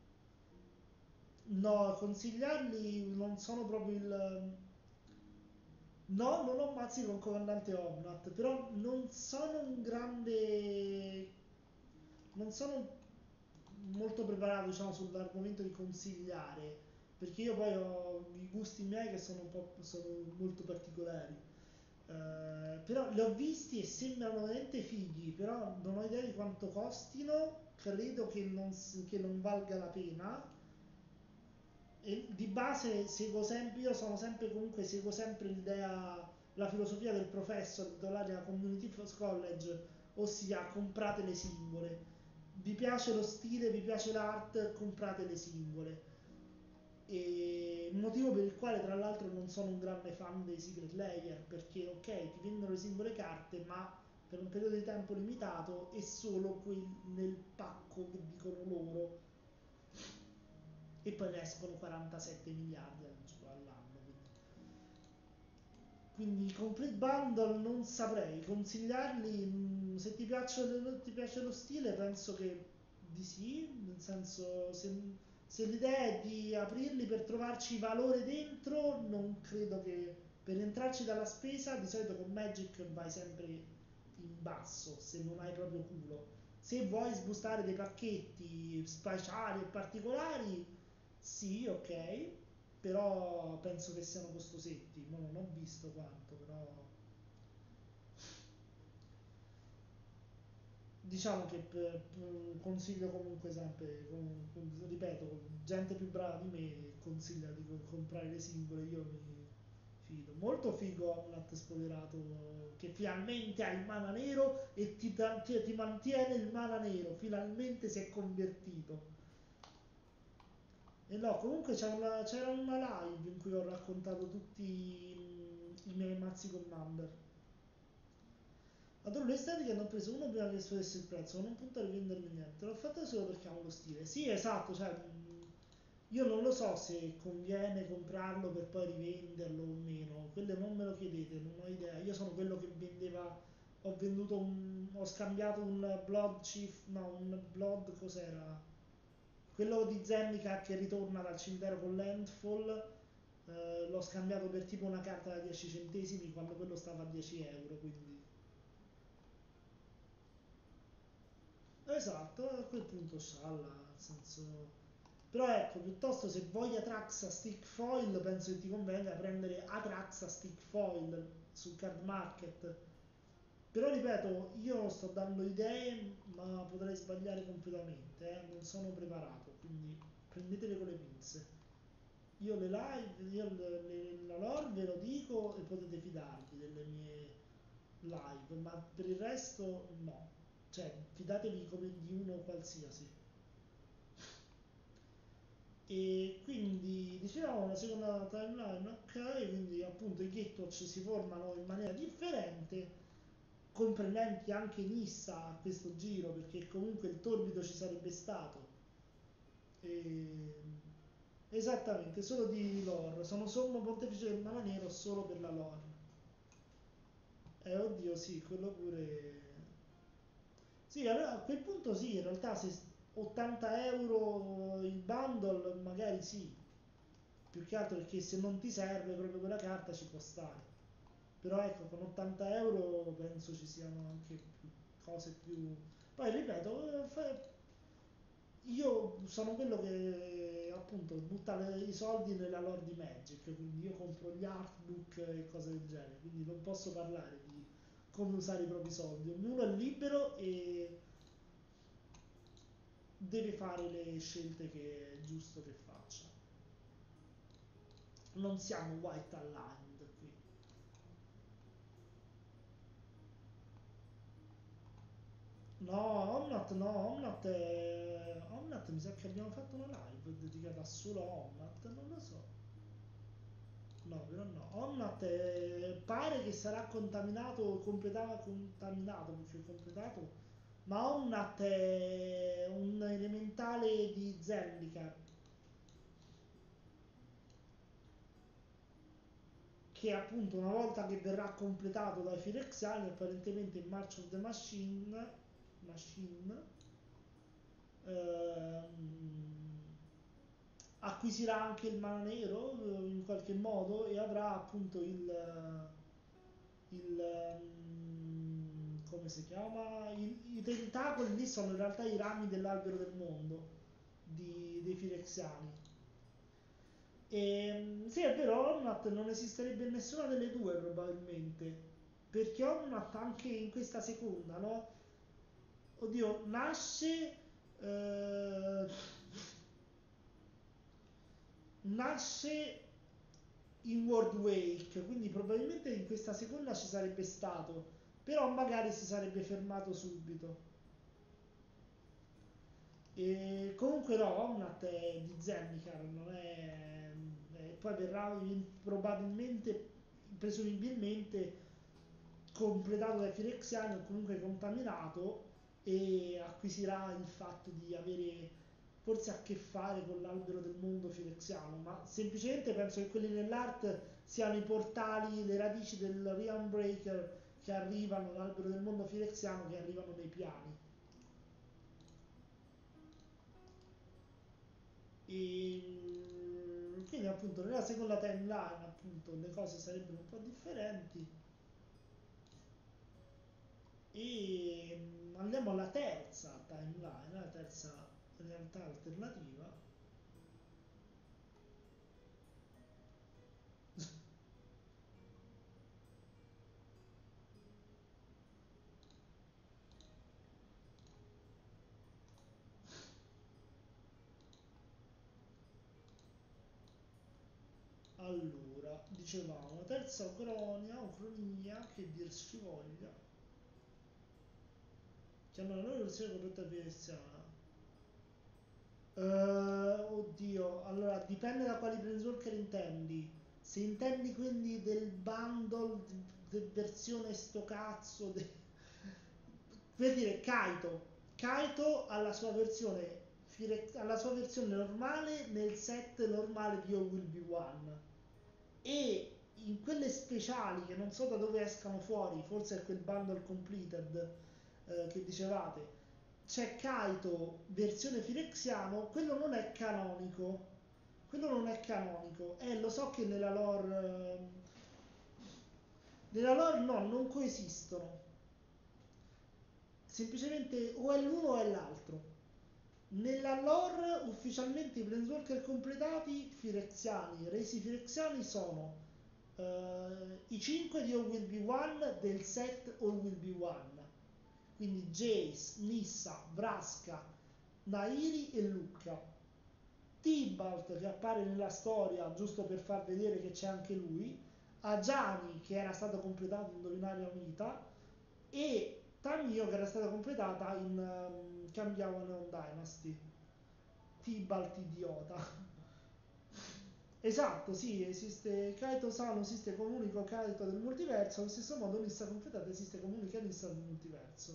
No, consigliarli non sono proprio il. No, non ho mazzi con comandante Omnat, però non sono un grande. Non sono molto preparato, diciamo, sull'argomento di consigliare, perché io poi ho i gusti miei che sono, sono molto particolari. Però li ho visti e sembrano veramente fighi, però non ho idea di quanto costino, credo che non valga la pena. E di base seguo sempre, io sono sempre comunque, seguo sempre l'idea, la filosofia del professor titolare della Community College, ossia comprate le singole. Vi piace lo stile, vi piace l'art, comprate le singole. E il motivo per il quale tra l'altro non sono un grande fan dei Secret Layer, perché ok, ti vendono le singole carte, ma per un periodo di tempo limitato e solo nel pacco che dicono loro, e poi ne escono 47 miliardi all'anno. Quindi i complete bundle non saprei consigliarli. Se ti piace lo stile, penso che di sì, nel senso se l'idea è di aprirli per trovarci valore dentro, non credo che per entrarci dalla spesa, di solito con Magic vai sempre in basso se non hai proprio culo. Se vuoi sbustare dei pacchetti speciali e particolari, sì, ok, però penso che siano costosetti, ma non ho visto quanto, però diciamo che consiglio comunque sempre, ripeto, gente più brava di me consiglia di comprare le singole, io mi fido. Molto figo Omnat spoilerato che finalmente ha il mana nero e ti mantiene il mana nero, finalmente si è convertito. E no, comunque c'era una live in cui ho raccontato tutti i miei mazzi Commander. Adoro l'estetica e hanno preso uno prima che esplodesse il prezzo, non punto a rivendermi niente. L'ho fatto solo perché amo lo stile. Sì, esatto, cioè io non lo so se conviene comprarlo per poi rivenderlo o meno. Quello non me lo chiedete, non ho idea. Io sono quello che vendeva, ho scambiato un Blood Chief, no, un Blood cos'era? Quello di Zendikar che ritorna dal cimitero con Landfall, l'ho scambiato per tipo una carta da 10 centesimi quando quello stava a 10 euro, quindi. Esatto, a quel punto scialla, nel senso. Però ecco, piuttosto se vuoi Atraxa Stick Foil, penso che ti convenga prendere Atraxa Stick Foil sul card market. Però ripeto, io sto dando idee, ma potrei sbagliare completamente, non sono preparato, quindi prendetele con le pinze. Io le live, la lore ve lo dico e potete fidarvi delle mie live, ma per il resto no. Cioè, fidatevi come di uno qualsiasi. E quindi dicevamo la seconda timeline, ok, quindi appunto i gatewatch si formano in maniera differente, comprendenti anche Nissa a questo giro, perché comunque il torbido ci sarebbe stato. E... Esattamente, solo di lore. Sono sommo pontefice del Mana Nero solo per la lore. Oddio, sì, quello pure. Sì, allora a quel punto sì, in realtà se 80 euro il bundle magari sì, più che altro perché se non ti serve proprio quella carta ci può stare. Però ecco, con 80 euro penso ci siano anche cose più. Poi ripeto, io sono quello che appunto butta i soldi nella lore di Magic, quindi io compro gli artbook e cose del genere, quindi non posso parlare di come usare i propri soldi. Ognuno è libero e deve fare le scelte che è giusto che faccia. Non siamo white aligned qui. No, Omnat mi sa che abbiamo fatto una live dedicata solo a Omnat, non lo so. No, però no. Omnat pare che sarà contaminato, contaminato, più che completato, ma Omnat è un elementale di Zendikar che appunto una volta che verrà completato dai Firexiani, apparentemente in March of the Machine ehm, acquisirà anche il mana nero in qualche modo e avrà appunto come si chiama? I tentacoli lì sono in realtà i rami dell'albero del mondo dei Firexiani. Sì, è vero, Omnat non esisterebbe nessuna delle due probabilmente, perché Omnat anche in questa seconda, no? Oddio, eh, nasce in World Wake, quindi probabilmente in questa seconda ci sarebbe stato, però magari si sarebbe fermato subito. E comunque no, Omnat è di Zendikar, non poi verrà probabilmente, presumibilmente completato dai Firexiani o comunque contaminato e acquisirà il fatto di avere forse a che fare con l'albero del mondo firexiano, ma semplicemente penso che quelli nell'art siano i portali, le radici del Realm Breaker che arrivano, l'albero del mondo firexiano che arrivano nei piani. E quindi appunto nella seconda timeline appunto le cose sarebbero un po' differenti e andiamo alla terza timeline, la terza realtà alternativa. Allora, dicevamo, la terza Ucronia, che dir si voglia, che hanno la loro versione corretta veneziana. Oddio, allora dipende da quali Planeswalker intendi. Se intendi quindi del bundle versione sto cazzo, per dire Kaito ha la sua versione alla sua versione normale nel set normale di All Will Be One e in quelle speciali che non so da dove escano fuori, forse è quel bundle completed che dicevate, c'è Kaito versione firexiano, quello non è canonico. Quello non è canonico. Lo so che nella lore no, non coesistono. Semplicemente o è l'uno o è l'altro. Nella lore ufficialmente i Planeswalker completati firexiani, resi firexiani sono I 5 di All Will Be One del set All Will Be One, quindi Jace, Nissa, Vraska, Nairi e Lucca. Tibalt che appare nella storia giusto per far vedere che c'è anche lui, Ajani che era stato completato in Dominaria Unita e Tamio che era stata completata in Cambiava Neon Dynasty. Tibalt idiota. Esatto, sì, esiste Kaito Sano esiste come unico Kaito del multiverso, allo stesso modo Nissa completata esiste come unica Nissa del multiverso.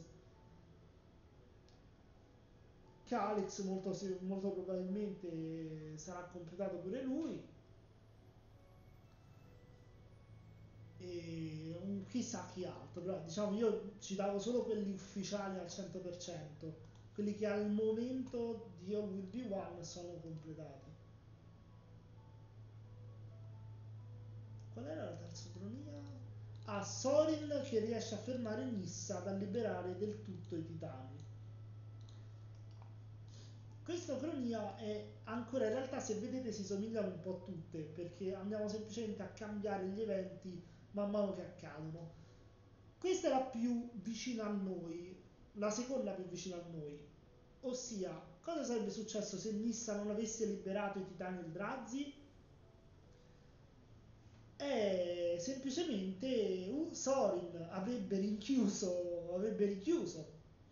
Calix molto probabilmente sarà completato pure lui e chissà chi altro, però diciamo io ci davo solo quelli ufficiali al 100%, quelli che al momento di All Will Be One sono completati. Qual era la terza cronia? Ah, Sorin che riesce a fermare Nissa da liberare del tutto i titani. Questa cronia è ancora, in realtà se vedete si somigliano un po' tutte, perché andiamo semplicemente a cambiare gli eventi man mano che accadono. Questa è la più vicina a noi, la seconda più vicina a noi, ossia cosa sarebbe successo se Nissa non avesse liberato i titani Eldrazi? Semplicemente Sorin avrebbe richiuso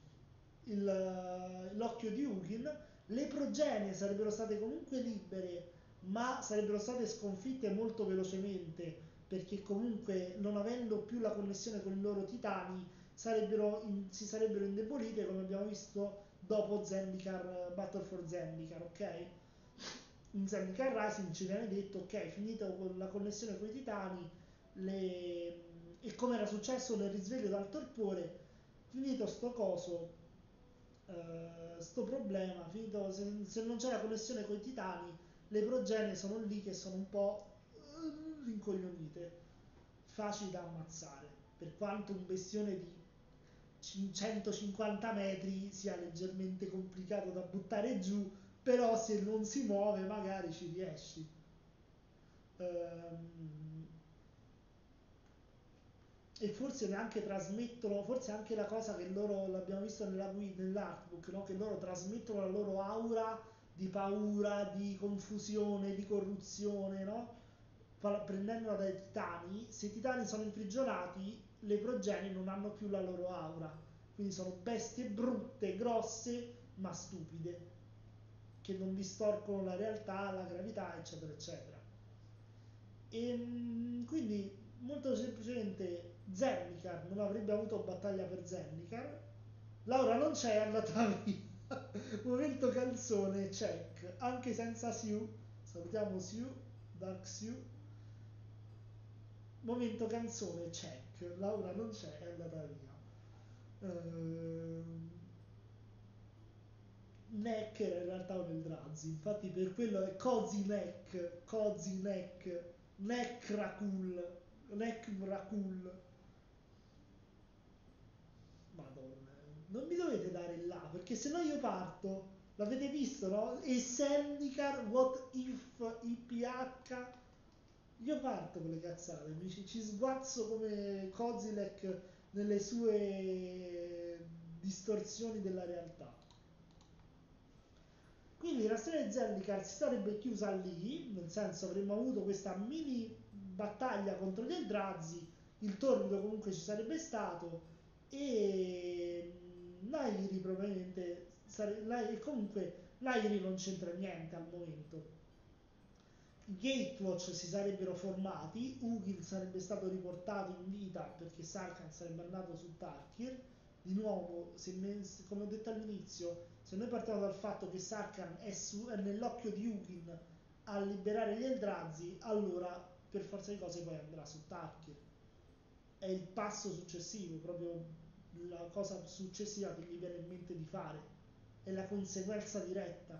l'occhio di Ugin, le progenie sarebbero state comunque libere, ma sarebbero state sconfitte molto velocemente, perché comunque non avendo più la connessione con i loro titani si sarebbero indebolite come abbiamo visto dopo Zendikar, Battle for Zendikar, ok? In Zendikar Rising ci viene detto ok, finito con la connessione con i titani le- e come era successo nel risveglio dal torpore, finito sto coso, sto problema, finito, se non c'è la connessione con i titani, le progenie sono lì che sono un po' rincoglionite, facili da ammazzare, per quanto un bestione di 150 metri sia leggermente complicato da buttare giù, però se non si muove magari ci riesci. Ehm, e forse neanche trasmettono, forse anche la cosa che loro, l'abbiamo visto nella guida, nell'artbook, no? Che loro trasmettono la loro aura di paura, di confusione, di corruzione, no? Prendendola dai titani, se i titani sono imprigionati, le progenie non hanno più la loro aura, quindi sono bestie brutte, grosse, ma stupide, che non distorcono la realtà, la gravità, eccetera, eccetera. Quindi molto semplicemente Zendikar non avrebbe avuto battaglia per Zendikar. Laura non c'è, è andata via. Momento canzone, check. Anche senza Siu. Salutiamo Siu, Dark Siu. Momento canzone, check. Laura non c'è, è andata via. Neck era in realtà un Eldrazi, infatti per quello è Cozy Neck, Cozy Neck, Neck Rakul, Neck Rakul. Madonna, non mi dovete dare là, perché se no io parto, l'avete visto, no? E Sandicar, What If, IPH, io parto con le cazzate, ci sguazzo come Kozilek nelle sue distorsioni della realtà. Quindi la storia di Zendikar si sarebbe chiusa lì, nel senso avremmo avuto questa mini battaglia contro gli Eldrazi, il torbido comunque ci sarebbe stato e Nairi probabilmente e comunque Nairi non c'entra niente al momento. I Gatewatch si sarebbero formati, Ugin sarebbe stato riportato in vita perché Sarkhan sarebbe andato su Tarkir. Di nuovo, come ho detto all'inizio, se noi partiamo dal fatto che Sarkhan è nell'occhio di Ugin a liberare gli Eldrazi, allora per forza di cose poi andrà su Tarkir. È il passo successivo, proprio la cosa successiva che gli viene in mente di fare, è la conseguenza diretta.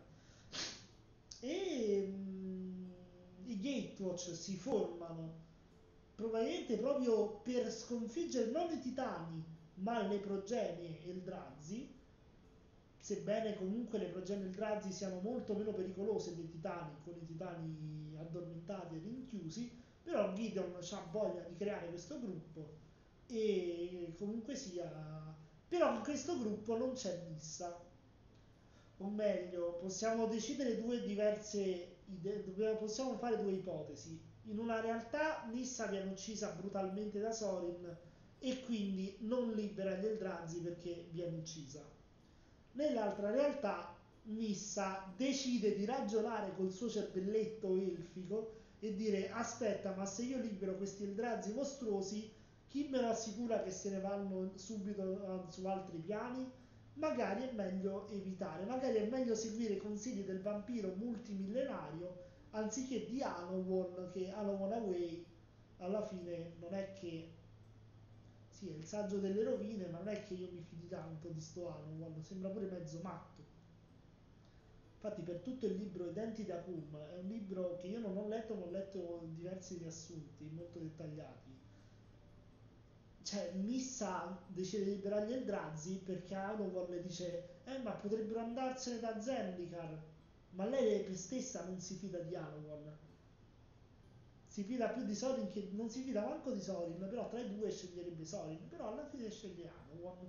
E i Gatewatch si formano probabilmente proprio per sconfiggere non i titani, ma le progenie Eldrazi, sebbene comunque le progenie Eldrazi siano molto meno pericolose dei titani, con i titani addormentati e rinchiusi, Però Gideon ha voglia di creare questo gruppo e comunque sia, però in questo gruppo non c'è Nissa, o meglio, possiamo decidere due diverse idee, possiamo fare due ipotesi. In una realtà Nissa viene uccisa brutalmente da Sorin e quindi non libera gli Eldrazi perché viene uccisa. Nell'altra realtà Nissa decide di ragionare col suo cervelletto elfico e dire aspetta, ma se io libero questi Eldrazi mostruosi, chi me lo assicura che se ne vanno subito su altri piani? Magari è meglio evitare, magari è meglio seguire i consigli del vampiro multimillenario anziché di Anowon, che Anowon Away alla fine non è che sì, è il saggio delle rovine, ma non è che io mi fidi tanto di sto Anowon, sembra pure mezzo matto. Infatti per tutto il libro I denti da Kum, è un libro che io non ho letto, ma ho letto diversi riassunti molto dettagliati. Cioè, Missa decide di liberare gli Eldrazi perché Anowon le dice ma potrebbero andarsene da Zendikar. Ma lei stessa non si fida di Anowon. Si fida più di Sorin che non si fida manco di Sorin, però tra i due sceglierebbe Sorin, però alla fine sceglie Anowon.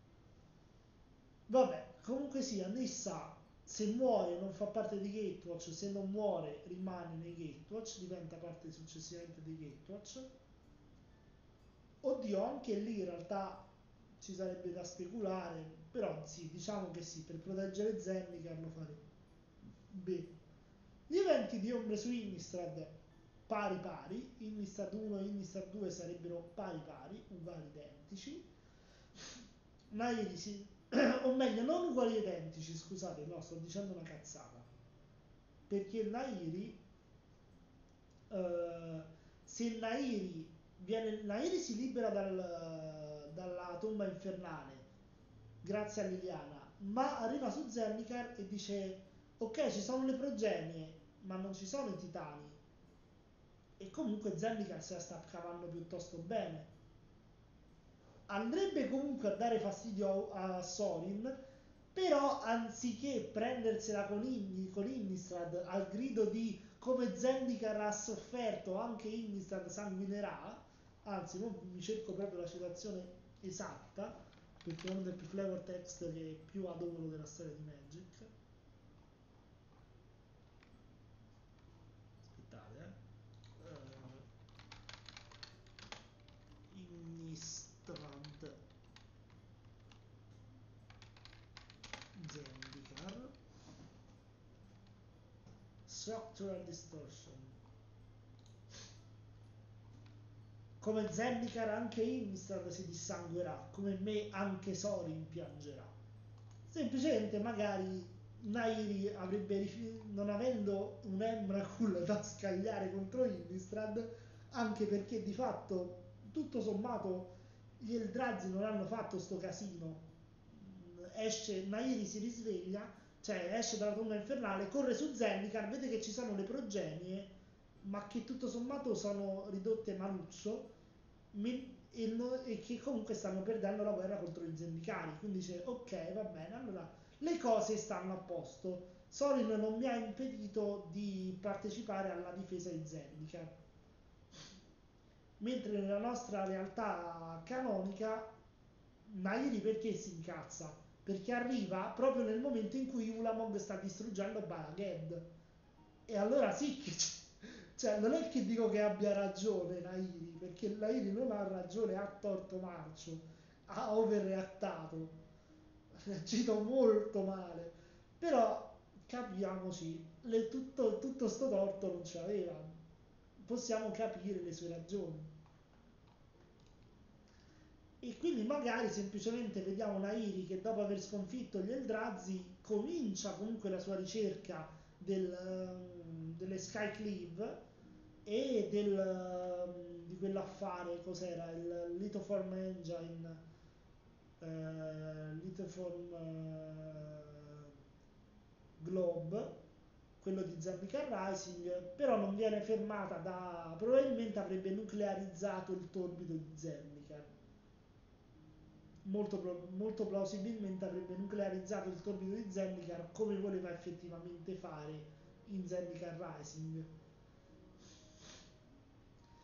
Vabbè, comunque sia, Nissa se muore non fa parte dei Gatewatch, se non muore rimane nei Gatewatch, diventa parte successivamente dei Gatewatch. Oddio, anche lì in realtà ci sarebbe da speculare, però sì, diciamo che sì, per proteggere Zendikar lo farebbe. Gli eventi di ombre su Innistrad pari pari, Innistrad 1 e Innistrad 2 sarebbero pari pari, uguali identici. Nairi si... o meglio, non uguali identici, scusate, no, sto dicendo una cazzata. Perché Nairi, eh, se Nairi si libera dalla tomba infernale grazie a Liliana, ma arriva su Zendikar e dice ok, ci sono le progenie, ma non ci sono i titani. E comunque Zendikar se la sta cavando piuttosto bene. Andrebbe comunque a dare fastidio a Sorin, però anziché prendersela con Innistrad al grido di come Zendikar ha sofferto anche Innistrad sanguinerà, anzi non mi cerco proprio la citazione esatta perché è uno dei più flavor text che più adoro della storia di Magic. Aspettate, Innistrad Zendikar Structural Distortion. Come Zendikar anche Innistrad si dissanguerà, come me anche Sorin piangerà. Semplicemente magari Nairi avrebbe non avendo un Emrakul da scagliare contro Innistrad, anche perché di fatto tutto sommato gli Eldrazi non hanno fatto sto casino. Esce, Nairi si risveglia, cioè esce dalla tomba infernale, corre su Zendikar, vede che ci sono le progenie, ma che tutto sommato sono ridotte maluccio e che comunque stanno perdendo la guerra contro i Zendikari. Quindi dice ok, va bene, allora le cose stanno a posto. Sorin non mi ha impedito di partecipare alla difesa di Zendikar. Mentre nella nostra realtà canonica Nairi perché si incazza? Perché arriva proprio nel momento in cui Ulamog sta distruggendo Balaghed. E allora sì che cioè non è che dico che abbia ragione Nairi, perché Nairi non ha ragione, ha torto marcio, ha overreattato, ha reagito molto male, però capiamoci, tutto sto torto non ce l'aveva, possiamo capire le sue ragioni. E quindi magari semplicemente vediamo Nairi che dopo aver sconfitto gli Eldrazi comincia comunque la sua ricerca delle Skycleave e di quell'affare, cos'era? Il Lithoform Engine, Lithoform Globe, quello di Zendikar Rising, però non viene fermata da... probabilmente avrebbe nuclearizzato il torbido di Zendikar. Molto plausibilmente avrebbe nuclearizzato il torbido di Zendikar come voleva effettivamente fare in Zendikar Rising.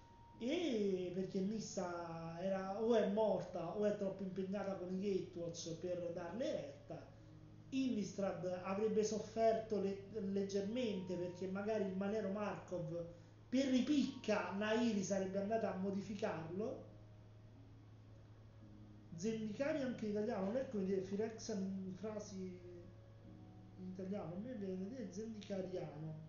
e perché Nissa era o è morta o è troppo impegnata con i Gatewatch per darle retta. Innistrad avrebbe sofferto leggermente perché magari il Manero Markov per ripicca Nairi sarebbe andata a modificarlo. Zendikari anche in italiano, non è come dire Firexan in frasi in italiano, a me viene da dire Zendikariano.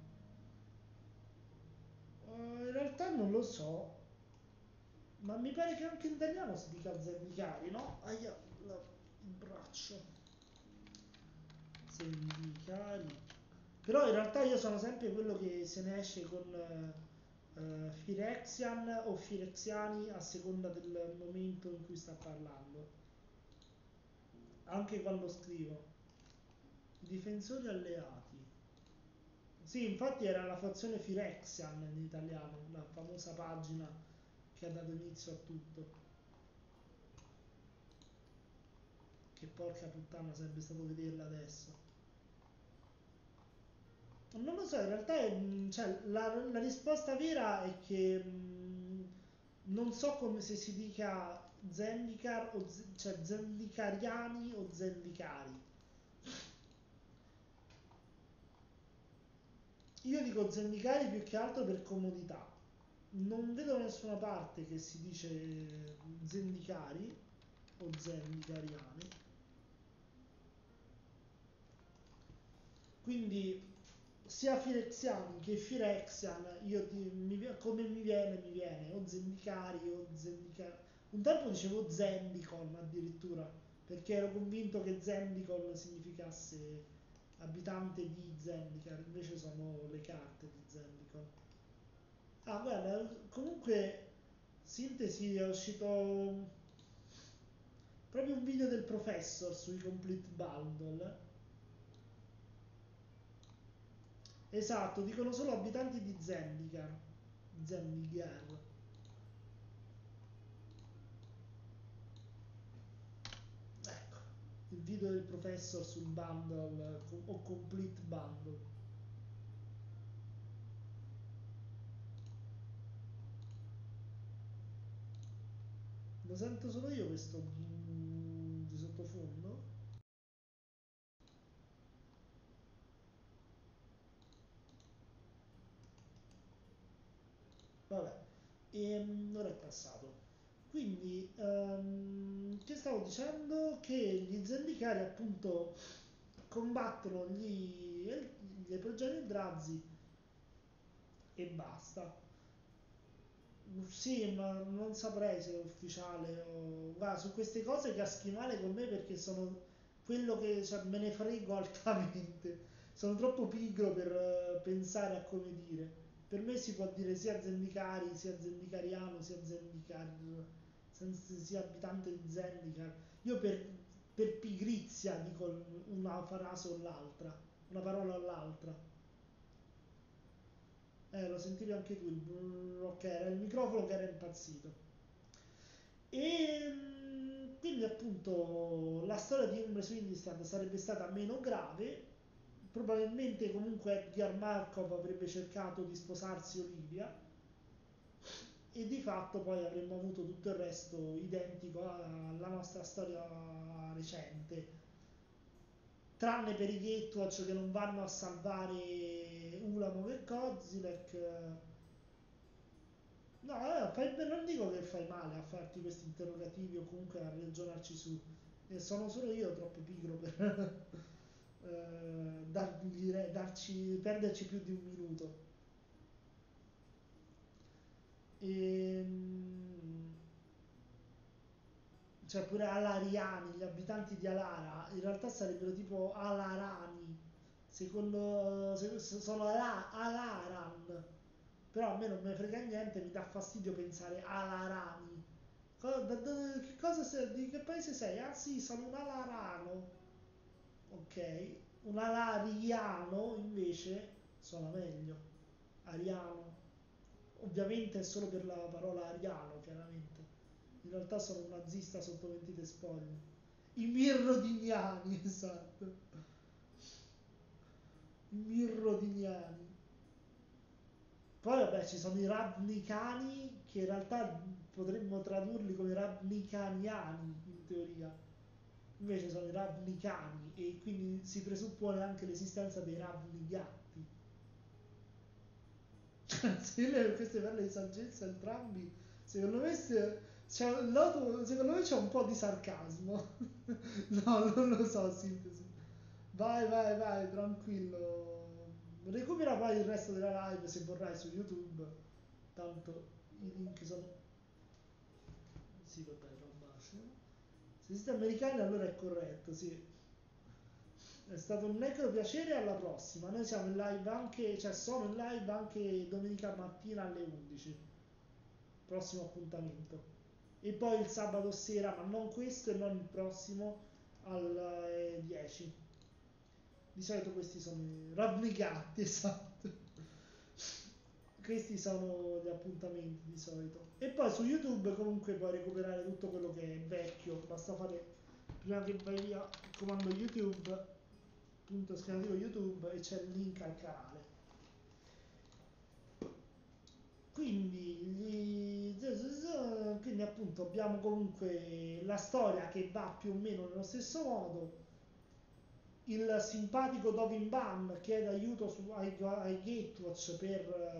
In realtà non lo so, ma mi pare che anche in italiano si dica Zendikari, no? Aia, il braccio. Zendikari. Però in realtà io sono sempre quello che se ne esce con Firexian o Firexiani a seconda del momento in cui sta parlando. Anche quando scrivo. Difensori alleati. Sì, infatti era la fazione Firexian in italiano, la famosa pagina che ha dato inizio a tutto. Che porca puttana sarebbe stato vederla adesso. Non lo so, in realtà cioè, la risposta vera è che non so come se si dica Zendikar o cioè Zendikariani o Zendikari. Io dico Zendikari più che altro per comodità. Non vedo da nessuna parte che si dice Zendikari o Zendikariani. Quindi sia Firexiani che Firexian, come mi viene, o Zendikari o Zendikari. Un tempo dicevo Zendikon addirittura, perché ero convinto che Zendikon significasse abitante di Zendikar, invece sono le carte di Zendikon. Ah, guarda, comunque, sintesi, è uscito proprio un video del professor sui Complete Bundle. Esatto, dicono solo abitanti di Zendikar. Zendikar. Ecco, il video del professor sul bundle o complete bundle. Lo sento solo io questo di sottofondo? Vabbè, ora è passato. Quindi, che stavo dicendo? Che gli Zendikari appunto combattono le progenie Drazi e basta. Sì, ma non saprei se è ufficiale o... Guarda, su queste cose caschi male con me perché sono quello che cioè, me ne frego altamente. Sono troppo pigro per pensare a come dire. Per me si può dire sia Zendikari, sia Zendikariano, sia Zendikar, sia abitante di Zendikar. Io per pigrizia dico una frase o l'altra, una parola o l'altra. Lo sentivi anche tu, ok, era il microfono che era impazzito. E quindi appunto la storia di Umbre su Innistrad sarebbe stata meno grave, probabilmente comunque Edgar Markov avrebbe cercato di sposarsi Olivia e di fatto poi avremmo avuto tutto il resto identico alla nostra storia recente, tranne per i Gatewatch che non vanno a salvare Ulamog e Kozilek. No, non dico che fai male a farti questi interrogativi o comunque a ragionarci su. Sono solo io troppo pigro per perderci più di un minuto. E, cioè pure Alariani, gli abitanti di Alara, in realtà sarebbero tipo Alarani, secondo sono Alaran, però a me non me ne frega niente, mi dà fastidio pensare Alarani. Che cosa sei, di che paese sei? Ah sì, sono un alarano, ok? Un alariano invece suona meglio, ariano. Ovviamente è solo per la parola ariano, chiaramente. In realtà sono un nazista sotto mentite spoglie. I mirrodiniani, esatto. I mirrodiniani. Poi vabbè ci sono i Ravnicani che in realtà potremmo tradurli come Ravnicaniani in teoria. Invece sono i Ravnicani e quindi si presuppone anche l'esistenza dei Ravnigatti. Se le queste perle di saggezza entrambi, secondo me, secondo me c'è un po' di sarcasmo. No, non lo so, sintesi. Vai, vai, vai, tranquillo. Recupera poi il resto della live se vorrai su YouTube. Tanto i link sono... Sì, vabbè, roba scema. Se siete americani allora è corretto, sì. È stato un necro piacere, alla prossima. Noi siamo in live anche, cioè sono in live anche domenica mattina alle 11. Prossimo appuntamento. E poi il sabato sera, ma non questo e non il prossimo, alle 10. Di solito questi sono i ravvigati, esatto. Questi sono gli appuntamenti di solito. E poi su YouTube comunque puoi recuperare tutto quello che è vecchio. Basta fare, prima che vai via, il comando YouTube, punto esclamativo YouTube e c'è il link al canale. Quindi appunto abbiamo comunque la storia che va più o meno nello stesso modo. Il simpatico Dovin Bam chiede aiuto ai Gatewatch per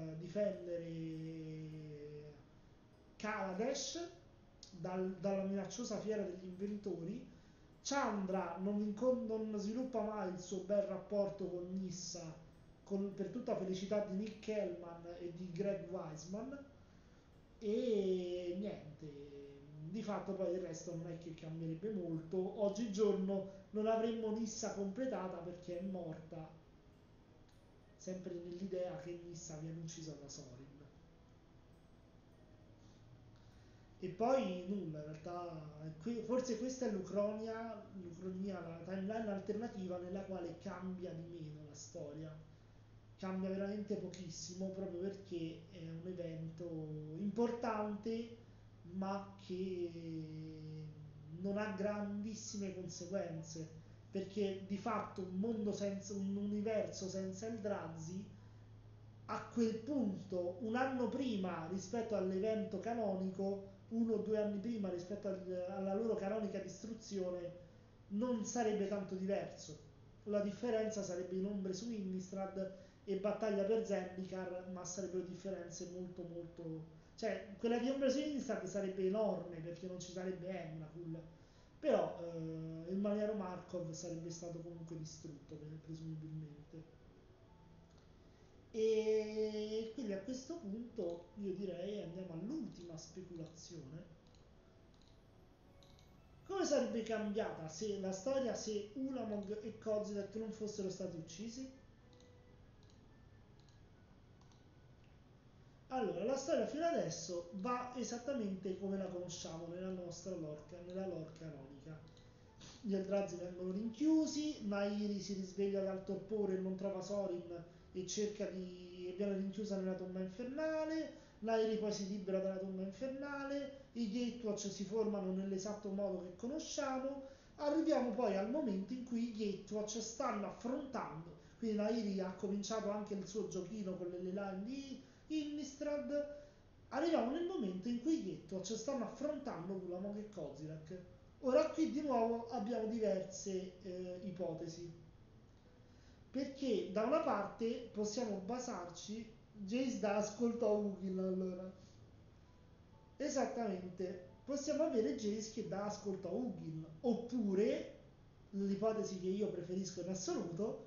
difendere Kaladesh dalla minacciosa fiera degli inventori. Chandra non sviluppa mai il suo bel rapporto con Nissa, per tutta felicità di Nick Hellman e di Greg Weisman. E niente, di fatto poi il resto non è che cambierebbe molto. Oggigiorno non avremmo Nissa completata perché è morta, sempre nell'idea che Nissa viene uccisa da Sorin. E poi nulla, in realtà, forse questa è l'Ucronia, la timeline alternativa nella quale cambia di meno la storia. Cambia veramente pochissimo proprio perché è un evento importante ma che non ha grandissime conseguenze, perché di fatto un universo senza Eldrazi a quel punto, un anno prima rispetto all'evento canonico, 1 o 2 anni prima rispetto alla loro canonica distruzione, non sarebbe tanto diverso. La differenza sarebbe in ombre su Innistrad e battaglia per Zendikar, ma sarebbero differenze molto molto... Cioè, quella di ombre su Innistrad sarebbe enorme perché non ci sarebbe Emrakul, però il maniero Markov sarebbe stato comunque distrutto presumibilmente. E quindi a questo punto io direi andiamo all'ultima speculazione. Come sarebbe cambiata se la storia se Ulamog e Kozilek non fossero stati uccisi? Allora, la storia fino adesso va esattamente come la conosciamo nella lore canonica. Gli Eldrazi vengono rinchiusi, Nairi si risveglia dal torpore e non trova Sorin e viene rinchiusa nella tomba infernale, Nairi poi si libera dalla tomba infernale, i Gatewatch si formano nell'esatto modo che conosciamo, arriviamo poi al momento in cui i Gatewatch stanno affrontando, quindi Nairi ha cominciato anche il suo giochino con le line di Innistrad, arriviamo nel momento in cui i Gatewatch stanno affrontando Ulamog e Kozilek. Ora qui di nuovo abbiamo diverse ipotesi, perché da una parte possiamo basarci, Jace dà ascolto a Ugin allora, esattamente, possiamo avere Jace che dà ascolto a Ugin, oppure, l'ipotesi che io preferisco in assoluto,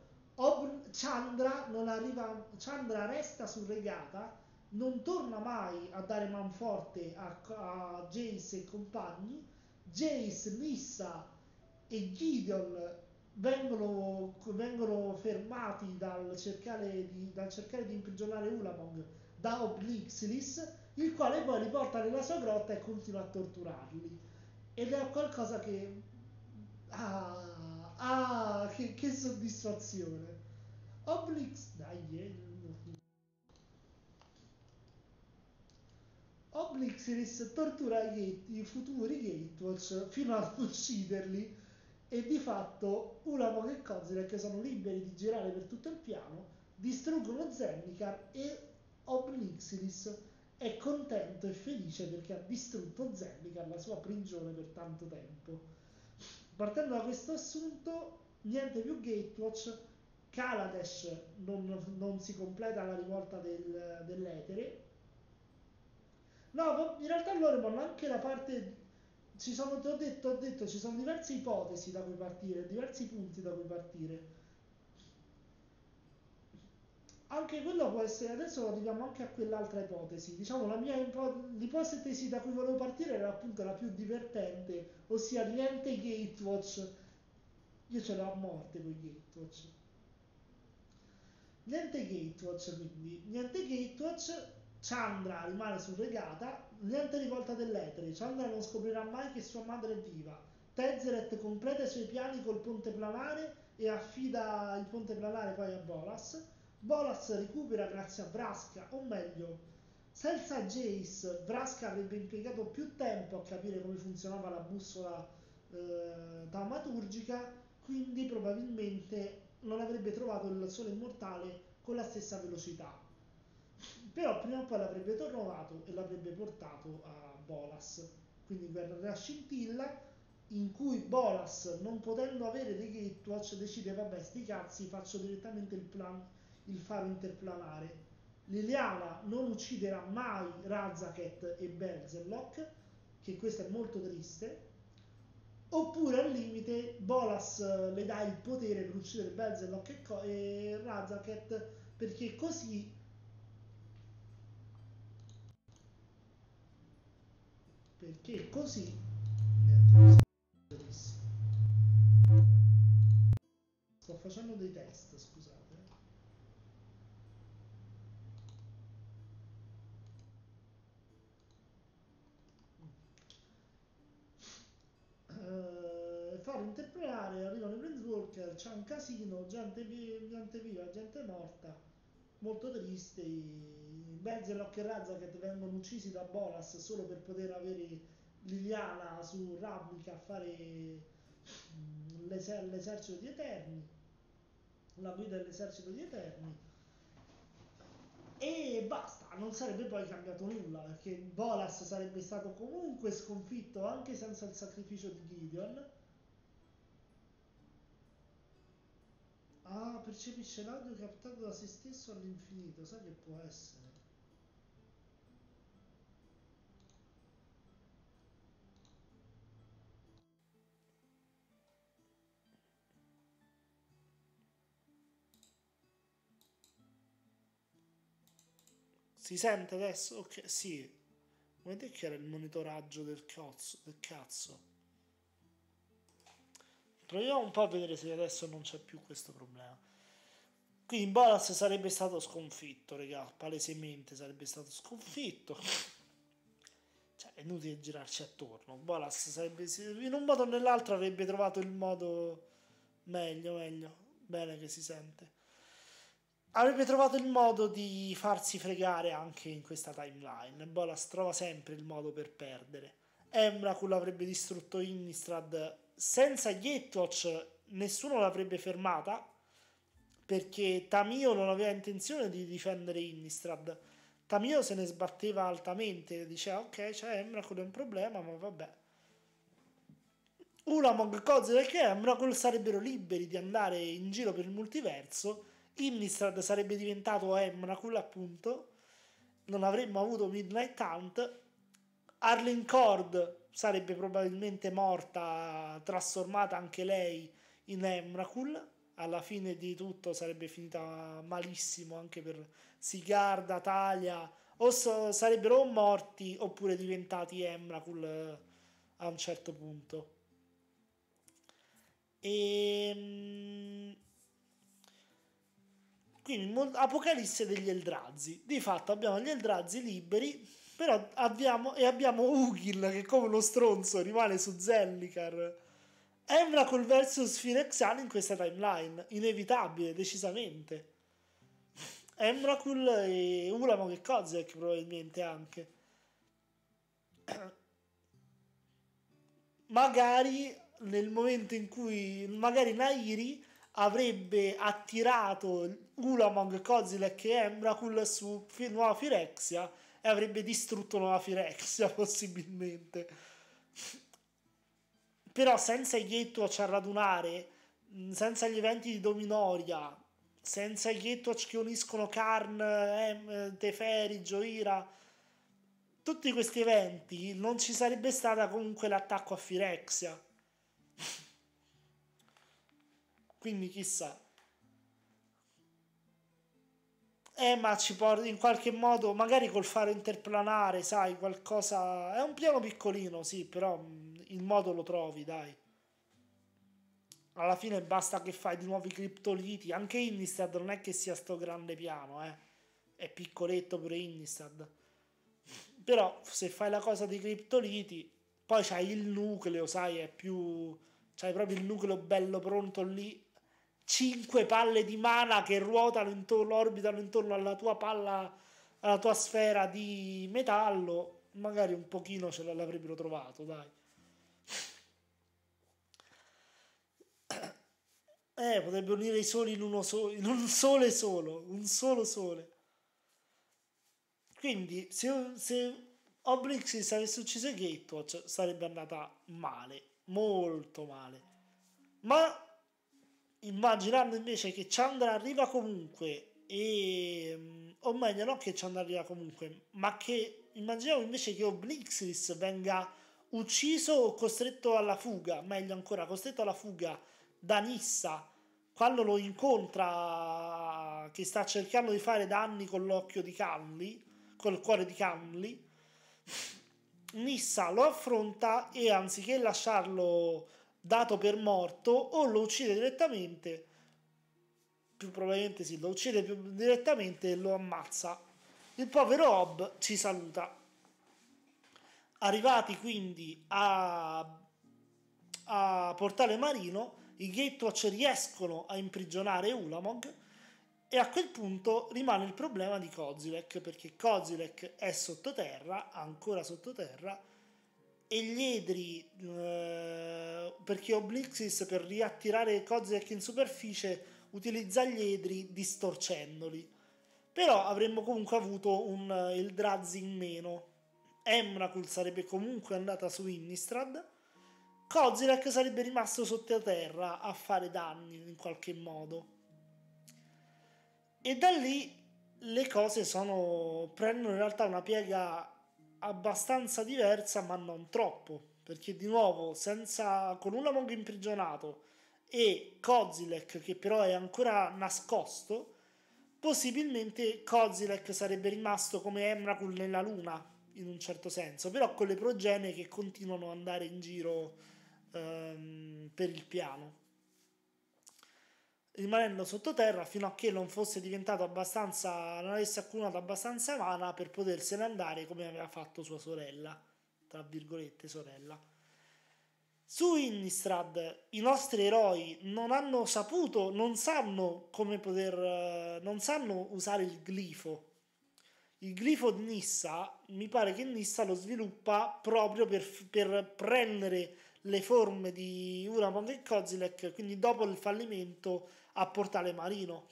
Chandra resta surregata, non torna mai a dare manforte a Jace e compagni, Jace, Nissa e Gideon vengono fermati dal cercare di imprigionare Ulamog da Oblixilis, il quale poi li porta nella sua grotta e continua a torturarli. Ed è qualcosa che... che soddisfazione. Oblixilis tortura i futuri Gatewatch fino ad ucciderli e di fatto Ulamog e Kozilek sono liberi di girare per tutto il piano, distruggono Zendikar e Ob Nixilis è contento e felice perché ha distrutto Zendikar, la sua prigione per tanto tempo. Partendo da questo assunto, niente più Gatewatch, Kaladesh non si completa la rivolta dell'etere. No, in realtà loro vanno anche da parte. Ti ho detto, ci sono diverse ipotesi da cui partire, diversi punti da cui partire. Anche quello può essere, adesso arriviamo anche a quell'altra ipotesi. Diciamo, l'ipotesi da cui volevo partire era appunto la più divertente, ossia niente Gatewatch. Io ce l'ho a morte con i Gatewatch. Niente Gatewatch, Chandra rimane surregata, niente rivolta dell'etere, Chandra non scoprirà mai che sua madre è viva. Tezzeret completa i suoi piani col ponte planare e affida il ponte planare poi a Bolas. Bolas recupera grazie a Vraska, o meglio, senza Jace, Vraska avrebbe impiegato più tempo a capire come funzionava la bussola taumaturgica, quindi probabilmente non avrebbe trovato il sole immortale con la stessa velocità. Però prima o poi l'avrebbe trovato e l'avrebbe portato a Bolas. Quindi guerra scintilla in cui Bolas, non potendo avere dei Gatewatch, decide vabbè sti cazzi, faccio direttamente il faro interplanare. Liliana non ucciderà mai Razaket e Berzelok, che questo è molto triste. Oppure al limite Bolas le dà il potere per uccidere Belzenlock e Razaket, perché così niente, sto facendo dei test, scusate. Fare interpretare, arrivano i Planeswalker, c'è un casino, gente viva, gente morta, molto triste. Berzelok e Razaket vengono uccisi da Bolas solo per poter avere Liliana su Ravnica a fare l'esercito di Eterni, la guida dell'esercito di Eterni. E basta, non sarebbe poi cambiato nulla perché Bolas sarebbe stato comunque sconfitto anche senza il sacrificio di Gideon. Ah, percepisce l'audio captato da se stesso all'infinito, sai che può essere? Si sente adesso? Ok, sì. Vedete che era il monitoraggio del cazzo. Proviamo un po' a vedere se adesso non c'è più questo problema. Quindi Bolas sarebbe stato sconfitto, raga, palesemente sarebbe stato sconfitto. Cioè, è inutile girarci attorno. Bolas sarebbe, in un modo o nell'altro avrebbe trovato il modo meglio. Bene che si sente. Avrebbe trovato il modo di farsi fregare anche in questa timeline. Bolas trova sempre il modo per perdere. Emrakul avrebbe distrutto Innistrad senza Gatewatch, nessuno l'avrebbe fermata perché Tamio non aveva intenzione di difendere Innistrad. Tamio se ne sbatteva altamente, diceva ok, c'è Emrakul, è un problema, ma vabbè. Ulamog, Kozilek e Emrakul sarebbero liberi di andare in giro per il multiverso. Innistrad sarebbe diventato Emrakul, appunto. Non avremmo avuto Midnight Hunt. Arlene Cord sarebbe probabilmente morta, trasformata anche lei in Emrakul. Alla fine di tutto sarebbe finita malissimo anche per Sigarda, Talia. Sarebbero o morti oppure diventati Emrakul a un certo punto. E quindi Apocalisse degli Eldrazi. Di fatto abbiamo gli Eldrazi liberi, però abbiamo Ugil che come uno stronzo rimane su Zendikar. Emrakul vs Phyrexian in questa timeline, inevitabile, decisamente. Emrakul e Ulamog e Kozilek probabilmente anche. Magari nel momento in cui magari Nairi avrebbe attirato Ulamog, Kozilek e Emrakul su Nuova Phyrexia e avrebbe distrutto Nuova Phyrexia possibilmente. Però senza i Gatewatch a radunare, senza gli eventi di Dominoria, senza i Gatewatch che uniscono Karn, Teferi, Joira, tutti questi eventi, non ci sarebbe stata comunque l'attacco a Phyrexia. Quindi chissà. Ma ci porta in qualche modo, magari col faro interplanare, sai, qualcosa. È un piano piccolino, sì, però il modo lo trovi, dai. Alla fine basta che fai di nuovo i criptoliti. Anche Innistrad non è che sia sto grande piano, eh. È piccoletto pure Innistrad. Però se fai la cosa dei criptoliti, poi c'hai il nucleo, sai, è più. C'hai proprio il nucleo bello pronto lì. 5 palle di mana che ruotano intorno, orbitano intorno alla tua palla, alla tua sfera di metallo. Magari un pochino ce l'avrebbero trovato, dai. Potrebbe unire i soli in uno solo, in un sole solo, un solo sole. Quindi, se Oblixis avesse ucciso i Gatewatch, sarebbe andata male, molto male. Ma immaginando invece che Chandra arriva comunque, o meglio, non che Chandra arriva comunque, ma che immaginiamo invece che Oblixis venga ucciso o costretto alla fuga, meglio ancora, costretto alla fuga da Nissa quando lo incontra che sta cercando di fare danni con l'occhio di Canly, col cuore di Canly. Nissa lo affronta e anziché lasciarlo dato per morto o lo uccide direttamente, più probabilmente sì, lo uccide più direttamente e lo ammazza. Il povero Hob ci saluta. Arrivati quindi a Portale Marino, i Gatewatch riescono a imprigionare Ulamog e a quel punto rimane il problema di Kozilek, perché Kozilek è sottoterra, ancora sottoterra, e gli Edri, perché Oblixis per riattirare Kozilek in superficie utilizza gli Edri distorcendoli. Però avremmo comunque avuto il Drazi in meno. Emrakul sarebbe comunque andata su Innistrad. Kozilek sarebbe rimasto sottoterra a fare danni in qualche modo. E da lì le cose prendono in realtà una piega abbastanza diversa, ma non troppo. Perché di nuovo, con Ulamog imprigionato e Kozilek che però è ancora nascosto, possibilmente Kozilek sarebbe rimasto come Emrakul nella luna, in un certo senso, però con le progenie che continuano ad andare in giro per il piano, rimanendo sottoterra fino a che non fosse diventato abbastanza, non avesse accumulato abbastanza mana per potersene andare come aveva fatto sua sorella, tra virgolette sorella. Su Innistrad i nostri eroi non hanno saputo, non sanno come non sanno usare il glifo. Il glifo di Nissa, mi pare che Nissa lo sviluppa proprio per prendere le forme di Ulamog e Kozilek, quindi dopo il fallimento a Portale Marino.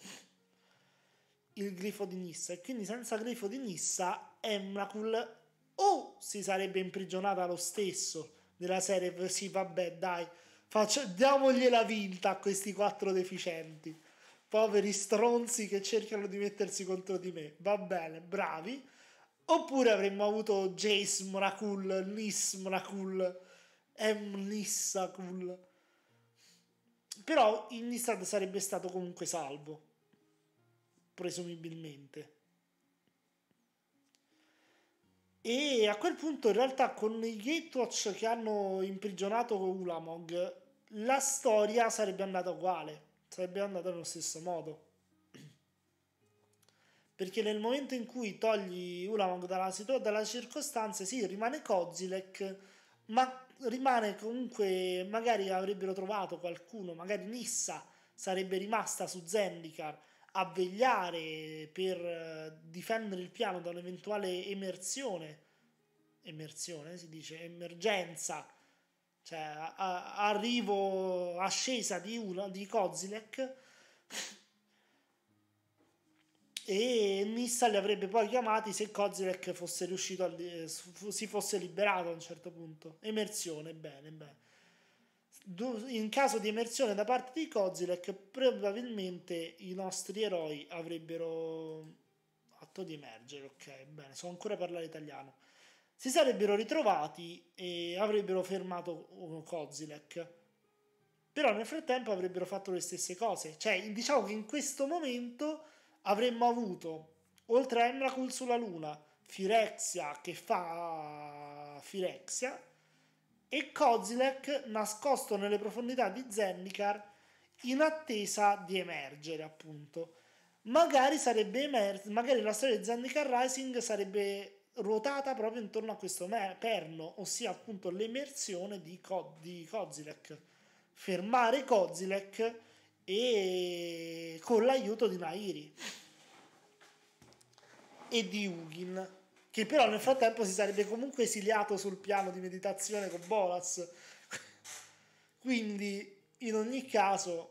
Il glifo di Nissa, e quindi senza glifo di Nissa Emrakul o si sarebbe imprigionata lo stesso della serie, sì vabbè dai, diamogliela vinta a questi 4 deficienti, poveri stronzi che cercano di mettersi contro di me, va bene, bravi. Oppure avremmo avuto Jace Morakul, Nis Morakul, Nissakul. Però Innistrad sarebbe stato comunque salvo, presumibilmente. E a quel punto in realtà con i Gatewatch che hanno imprigionato Ulamog la storia sarebbe andata uguale, sarebbe andata nello stesso modo. Perché nel momento in cui togli Ulamog dalla circostanza, sì, rimane Kozilek, ma rimane comunque, magari avrebbero trovato qualcuno, magari Nissa sarebbe rimasta su Zendikar a vegliare per difendere il piano da un'eventuale emersione si dice, emergenza cioè arrivo, ascesa di Kozilek, e Nissa li avrebbe poi chiamati se Kozilek fosse riuscito si fosse liberato a un certo punto. Emersione, bene, bene. In caso di emersione da parte di Kozilek, probabilmente i nostri eroi avrebbero fatto di emergere, ok, bene, so ancora parlare italiano. Si sarebbero ritrovati e avrebbero fermato Kozilek. Però nel frattempo avrebbero fatto le stesse cose. Cioè, diciamo che in questo momento avremmo avuto, oltre a Emrakul sulla Luna, Phyrexia che fa Phyrexia e Kozilek nascosto nelle profondità di Zendikar in attesa di emergere, appunto. Magari la storia di Zendikar Rising sarebbe ruotata proprio intorno a questo perno, ossia appunto l'emersione di Kozilek. Fermare Kozilek e con l'aiuto di Nairi e di Hugin, che però nel frattempo si sarebbe comunque esiliato sul piano di meditazione con Bolas. Quindi in ogni caso,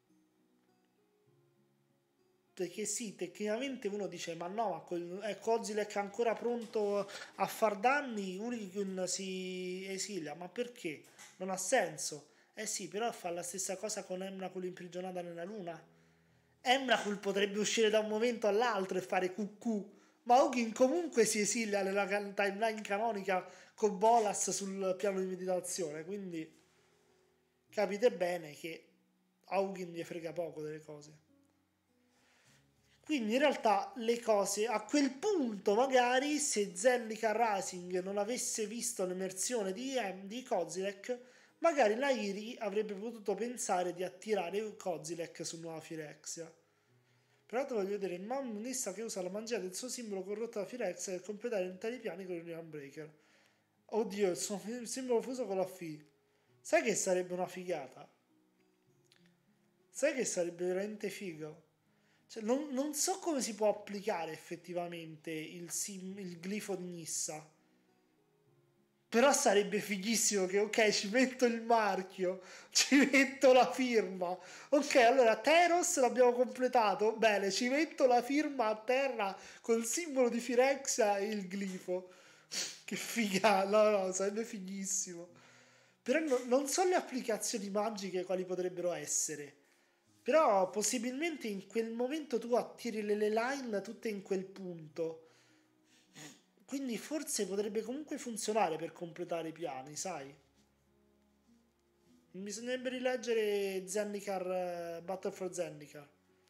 perché sì, tecnicamente uno dice ma no, ma è Kozilek ancora pronto a far danni, Hurricane si esilia, ma perché? Non ha senso. Eh sì, però fa la stessa cosa con Emrakul imprigionata nella luna. Emrakul potrebbe uscire da un momento all'altro e fare cucù, ma Hugin comunque si esilia nella timeline canonica con Bolas sul piano di meditazione, quindi capite bene che a Hugin gli frega poco delle cose. Quindi in realtà le cose a quel punto, magari se Zendikar Rising non avesse visto l'emersione di Kozilek, magari Nairi avrebbe potuto pensare di attirare Kozilek su Nuova Phyrexia. Peraltro voglio vedere il Nissa che usa la magia del suo simbolo corrotto da Phyrexia per completare interi piani con il Realm Breaker. Oddio, il suo simbolo fuso con la F. Sai che sarebbe una figata? Sai che sarebbe veramente figo? Cioè, non so come si può applicare effettivamente il glifo di Nissa. Però sarebbe fighissimo che, ok, ci metto il marchio, ci metto la firma. Ok, allora Teros l'abbiamo completato. Bene, ci metto la firma a terra col simbolo di Phyrexia e il glifo. Che figa, no, sarebbe fighissimo. Però non so le applicazioni magiche quali potrebbero essere. Però possibilmente in quel momento tu attiri le line tutte in quel punto. Quindi forse potrebbe comunque funzionare per completare i piani, sai? Bisognerebbe rileggere Zendikar, Battle for Zendikar.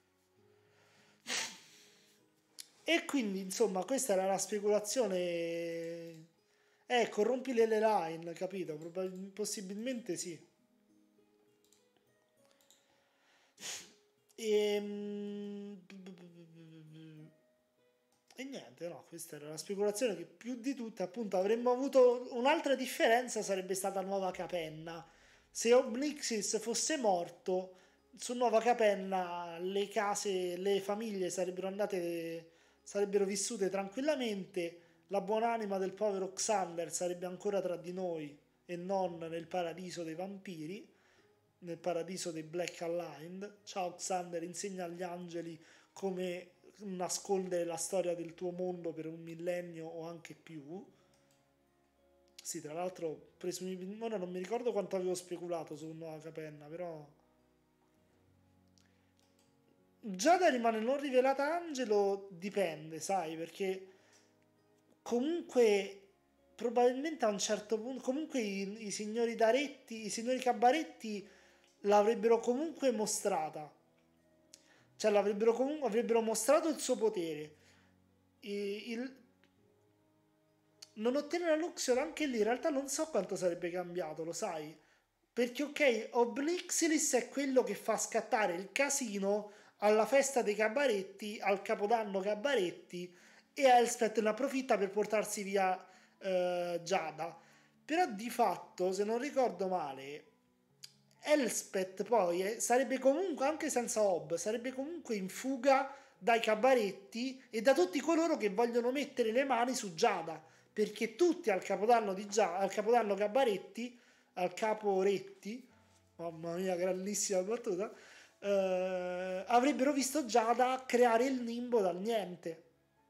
E quindi, insomma, questa era la speculazione. Corrompi le line, capito? Possibilmente sì. E... E niente, no, questa era la speculazione che più di tutte, appunto, avremmo avuto un'altra differenza sarebbe stata Nuova Capenna. Se Obnixis fosse morto, su Nuova Capenna le case, le famiglie sarebbero vissute tranquillamente, la buonanima del povero Xander sarebbe ancora tra di noi e non nel paradiso dei vampiri, nel paradiso dei Black Aligned. Ciao Xander, insegna agli angeli come nascondere la storia del tuo mondo per un millennio o anche più. Sì, tra l'altro, presumibilmente, ora non mi ricordo quanto avevo speculato su Nuova Capenna, però Giada rimane non rivelata Angelo, dipende, sai, perché comunque probabilmente a un certo punto, comunque i signori Daretti, i signori Cabaretti l'avrebbero comunque mostrata, cioè avrebbero mostrato il suo potere. Il, non ottenere la Luxior anche lì in realtà non so quanto sarebbe cambiato, lo sai? Perché ok, Oblixilis è quello che fa scattare il casino alla festa dei Cabaretti, al Capodanno Cabaretti, e Elspeth ne approfitta per portarsi via Giada. Però di fatto, se non ricordo male, Elspeth poi sarebbe comunque, anche senza Hob, sarebbe comunque in fuga dai Cabaretti e da tutti coloro che vogliono mettere le mani su Giada, perché tutti al Capodanno, al Capodanno Cabaretti al capo Retti, mamma mia, grandissima battuta, avrebbero visto Giada creare il nimbo dal niente.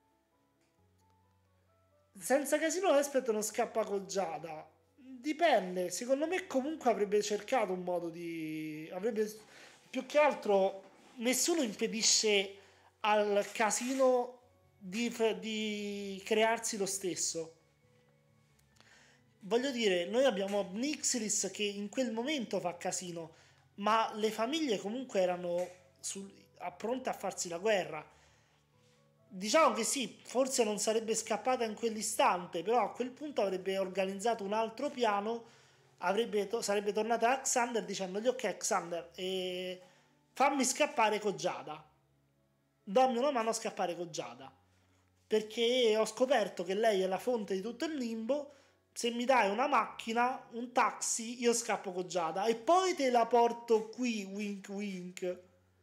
Senza casino Elspeth non scappa con Giada. Dipende, secondo me comunque avrebbe cercato un modo di... avrebbe... più che altro nessuno impedisce al casino di crearsi lo stesso. Voglio dire, noi abbiamo Nixilis che in quel momento fa casino, ma le famiglie comunque erano pronte a farsi la guerra. Diciamo che sì, forse non sarebbe scappata in quell'istante, però a quel punto avrebbe organizzato un altro piano, sarebbe tornata a Xander dicendogli ok Xander, fammi scappare con Giada, dammi una mano a scappare con Giada, perché ho scoperto che lei è la fonte di tutto il nimbo, se mi dai una macchina, un taxi, io scappo con Giada e poi te la porto qui, wink wink.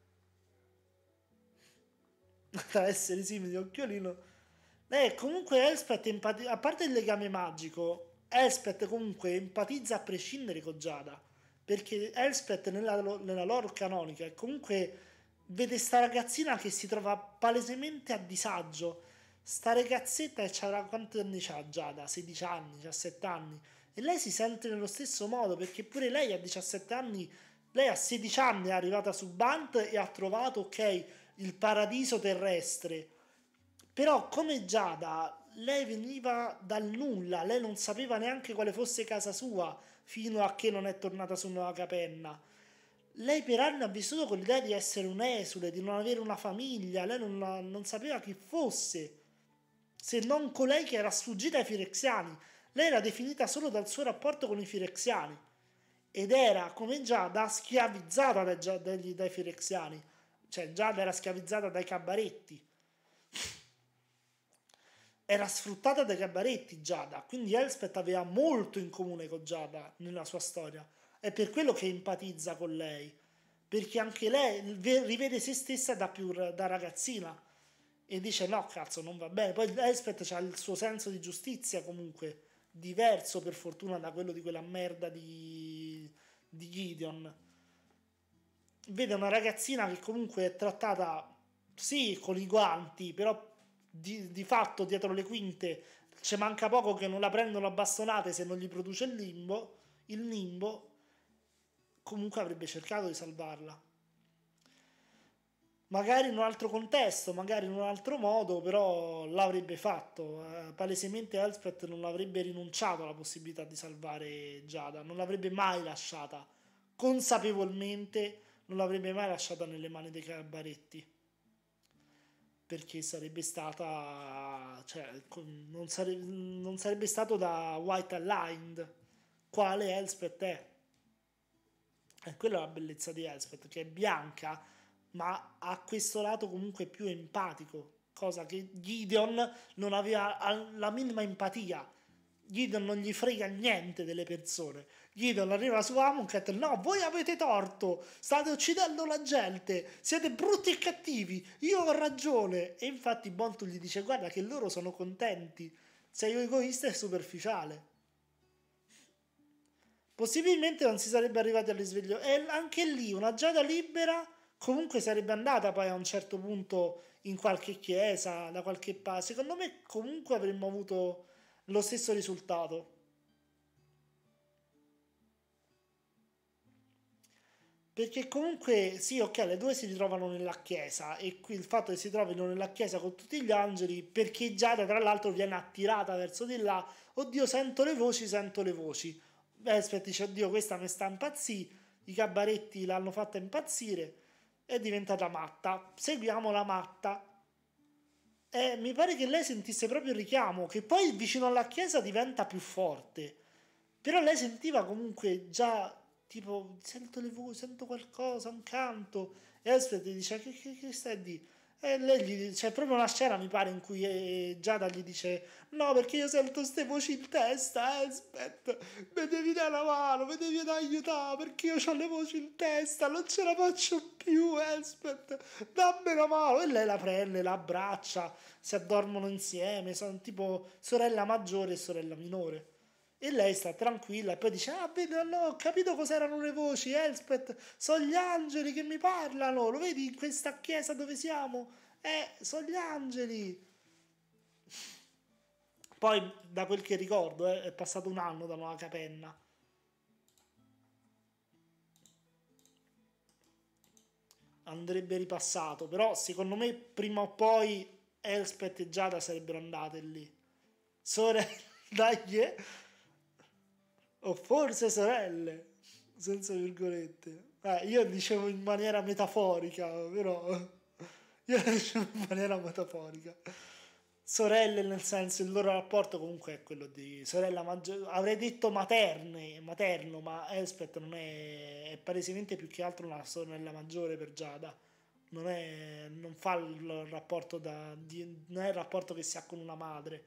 Da essere simili occhiolino. Comunque Elspeth a parte il legame magico, Elspeth comunque empatizza a prescindere con Giada, perché Elspeth nella lore canonica e comunque vede sta ragazzina che si trova palesemente a disagio. Sta ragazzetta e c'ha quanti anni c'ha Giada? 16 anni, 17 anni. E lei si sente nello stesso modo perché pure lei a 17 anni, lei a 16 anni è arrivata su Bant e ha trovato, ok, il paradiso terrestre. Però come Giada, lei veniva dal nulla, lei non sapeva neanche quale fosse casa sua fino a che non è tornata su Nuova Capenna. Lei per anni ha vissuto con l'idea di essere un esule, di non avere una famiglia, lei non sapeva chi fosse, se non colei che era sfuggita ai Firexiani. Lei era definita solo dal suo rapporto con i Firexiani ed era, come Giada, schiavizzata dai Firexiani. Cioè Giada era schiavizzata dai cabaretti, era sfruttata dai cabaretti Giada, quindi Elspeth aveva molto in comune con Giada nella sua storia. È per quello che empatizza con lei, perché anche lei rivede se stessa da ragazzina e dice no cazzo non va bene. Poi Elspeth ha il suo senso di giustizia comunque diverso per fortuna da quello di quella merda di Gideon. Vede una ragazzina che comunque è trattata sì con i guanti, però di fatto dietro le quinte ci manca poco che non la prendono a bastonate se non gli produce il nimbo, comunque avrebbe cercato di salvarla. Magari in un altro contesto, magari in un altro modo, però l'avrebbe fatto. Palesemente Elspeth non avrebbe rinunciato alla possibilità di salvare Giada, non l'avrebbe mai lasciata. Consapevolmente non l'avrebbe mai lasciata nelle mani dei cabaretti. Perché sarebbe stata, cioè, non sarebbe stato da White Aligned, quale Elspeth è. E quella è la bellezza di Elspeth, che è bianca, ma ha questo lato comunque più empatico, cosa che Gideon non aveva la minima empatia. Gideon non gli frega niente delle persone. Gideon arriva su Amonkhet, no, voi avete torto, state uccidendo la gente, siete brutti e cattivi, io ho ragione. E infatti Bontu gli dice, guarda che loro sono contenti, sei egoista e superficiale. Possibilmente non si sarebbe arrivati al risveglio. E anche lì una Giada libera comunque sarebbe andata poi a un certo punto in qualche chiesa, da qualche parte. Secondo me comunque avremmo avuto lo stesso risultato. Perché comunque sì, ok, le due si ritrovano nella chiesa e qui il fatto che si trovino nella chiesa con tutti gli angeli, perché Giada tra l'altro viene attirata verso di là, oddio sento le voci, sento le voci. Aspetta, dice, oddio questa mi sta impazzì, i cabaretti l'hanno fatta impazzire, è diventata matta, seguiamo la matta. E mi pare che lei sentisse proprio il richiamo, che poi vicino alla chiesa diventa più forte. Però lei sentiva comunque già, tipo, sento le voci, sento qualcosa, un canto. E Elspeth gli dice, che stai di? E lei gli dice, c'è proprio una scena, mi pare, in cui Giada gli dice, no, perché io sento queste voci in testa, Elspeth, mi devi dare la mano, mi devi aiutare, perché io ho le voci in testa, non ce la faccio più, Elspeth, dammi la mano. E lei la prende, la abbraccia, si addormono insieme, sono tipo sorella maggiore e sorella minore. E lei sta tranquilla e poi dice, ah, vedi, no, ho capito cos'erano le voci, Elspeth, sono gli angeli che mi parlano, lo vedi in questa chiesa dove siamo? Sono gli angeli. Poi, da quel che ricordo, è passato un anno da Nuova Capenna. Andrebbe ripassato, però secondo me prima o poi Elspeth e Giada sarebbero andate lì. Sorelle, dai, o forse sorelle, senza virgolette. Io dicevo in maniera metaforica, però io dicevo in maniera metaforica. Sorelle, nel senso, il loro rapporto comunque è quello di sorella maggiore. Avrei detto materno, ma Elspeth non è palesemente più che altro una sorella maggiore per Giada. Non fa il rapporto non è il rapporto che si ha con una madre.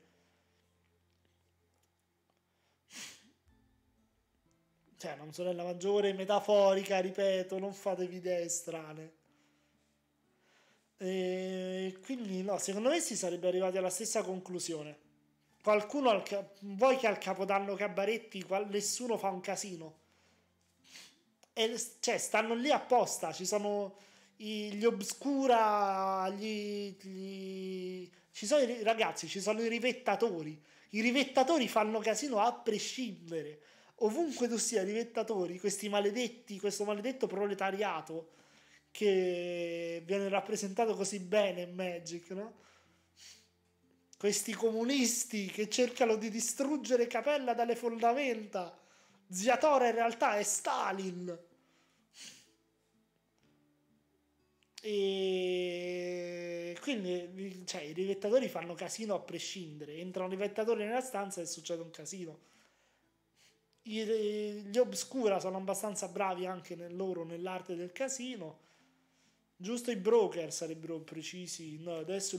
Cioè, una sorella maggiore metaforica, ripeto, non fatevi idee strane. E quindi no, secondo me si sarebbe arrivati alla stessa conclusione. Vuoi che al Capodanno Cabaretti nessuno fa un casino? Cioè, stanno lì apposta, ci sono gli Obscura, ci sono ragazzi, ci sono i rivettatori. I rivettatori fanno casino a prescindere. Ovunque tu sia, rivettatori, questo maledetto proletariato che viene rappresentato così bene in Magic, no? Questi comunisti che cercano di distruggere Capella dalle fondamenta. Ziatora in realtà è Stalin. E quindi cioè, i rivettatori fanno casino a prescindere. Entra un rivettatore nella stanza e succede un casino. Gli Obscura sono abbastanza bravi anche nell'arte del casino. Giusto i broker sarebbero precisi. No, adesso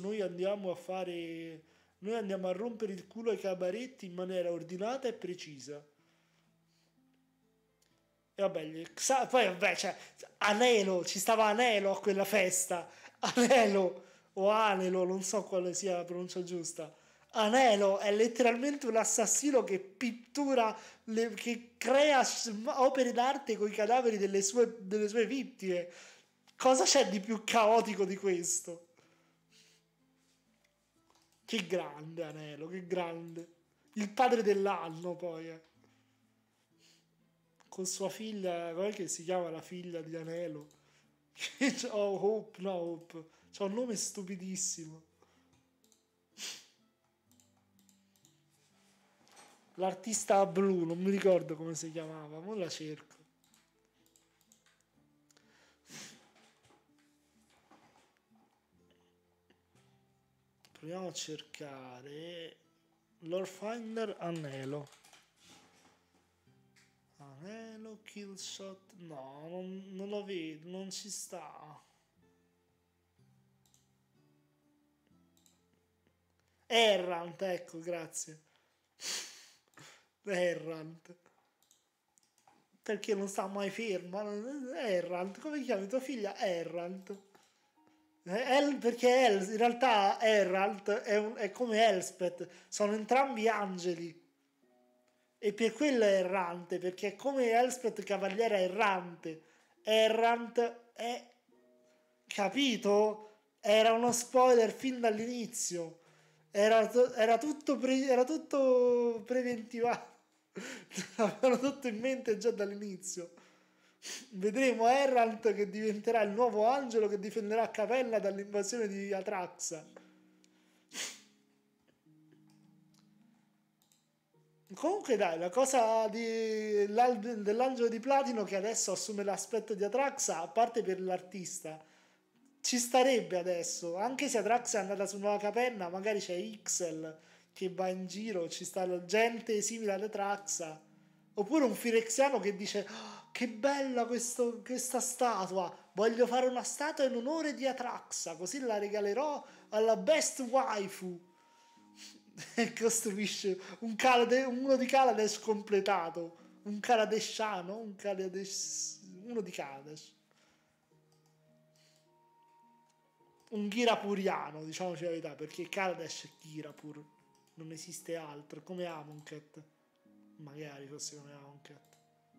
noi andiamo a rompere il culo ai cabaretti in maniera ordinata e precisa. E vabbè, poi vabbè, cioè, Anelo, ci stava Anelo a quella festa. Anelo, o Anelo, non so quale sia la pronuncia giusta. Anelo è letteralmente un assassino che pittura, che crea opere d'arte con i cadaveri delle sue vittime. Cosa c'è di più caotico di questo? Che grande Anelo, che grande. Il padre dell'anno poi, con sua figlia, com'è che si chiama la figlia di Anelo? Oh, Hope, no Hope. C'ha un nome stupidissimo. L'artista blu, non mi ricordo come si chiamava, ma la cerco. Proviamo a cercare Lord Finder Anelo. Anelo Killshot. No, non lo vedo, non ci sta. Errant, ecco, grazie. Errant. Perché non sta mai ferma? Errant, come chiami tua figlia? Errant. Perché in realtà Errant è come Elspeth, sono entrambi angeli. E per quello è errante, perché è come Elspeth Cavaliera errante. Errant è... Capito? Era uno spoiler fin dall'inizio. Era tutto preventivato. Avevano tutto in mente già dall'inizio. Vedremo Errant che diventerà il nuovo angelo che difenderà Capella dall'invasione di Atraxa. Comunque dai, la cosa dell'angelo di platino che adesso assume l'aspetto di Atraxa, a parte per l'artista, ci starebbe adesso, anche se Atraxa è andata su Nuova Capenna, magari c'è Ixel che va in giro, ci sta la gente simile ad Atraxa, oppure un firexiano che dice "Oh, che bella questa statua, voglio fare una statua in onore di Atraxa, così la regalerò alla best waifu e costruisce uno di Kaladesh completato, un Kaladesciano, uno di Kaladesh, un Ghirapuriano, diciamoci la verità, perché Kaladesh è Ghirapur, non esiste altro, come Amonkhet, magari fosse come Aoncat.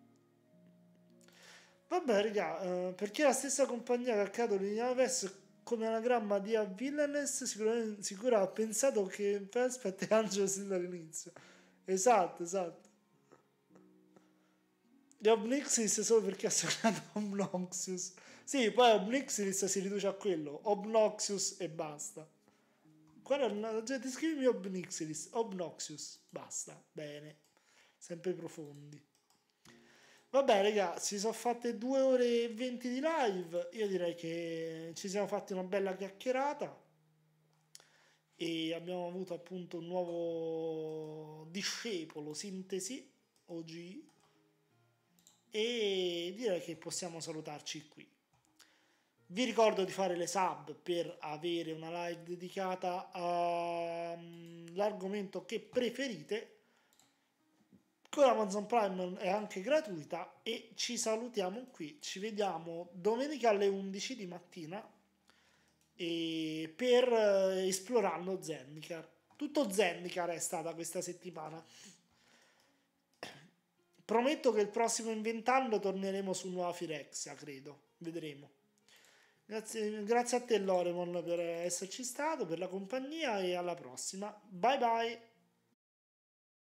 Vabbè, raga, perché la stessa compagnia che ha creato l'Indiana Pers come anagramma di A Villainess sicura ha pensato che Perspect è Angelo sin dall'inizio. Esatto, esatto. E Obnixilis solo perché ha suonato Obnoxious. Sì, poi Obnixilis si riduce a quello, Obnoxious e basta. Qual è una... Cioè, descrivimi Obnixilis, Obnoxious, basta, bene. Sempre profondi. Vabbè, raga, si sono fatte 2 ore e 20 di live. Io direi che ci siamo fatti una bella chiacchierata e abbiamo avuto appunto un nuovo discepolo, Sintesi, OG, e direi che possiamo salutarci qui. Vi ricordo di fare le sub per avere una live dedicata all'argomento che preferite. Con Amazon Prime è anche gratuita e ci salutiamo qui. Ci vediamo domenica alle 11 di mattina e per esplorando Zendikar. Tutto Zendikar è stata questa settimana. Prometto che il prossimo Inventando torneremo su Nuova Firexia, credo. Vedremo. Grazie a te Loremon per esserci stato, per la compagnia e alla prossima. Bye bye!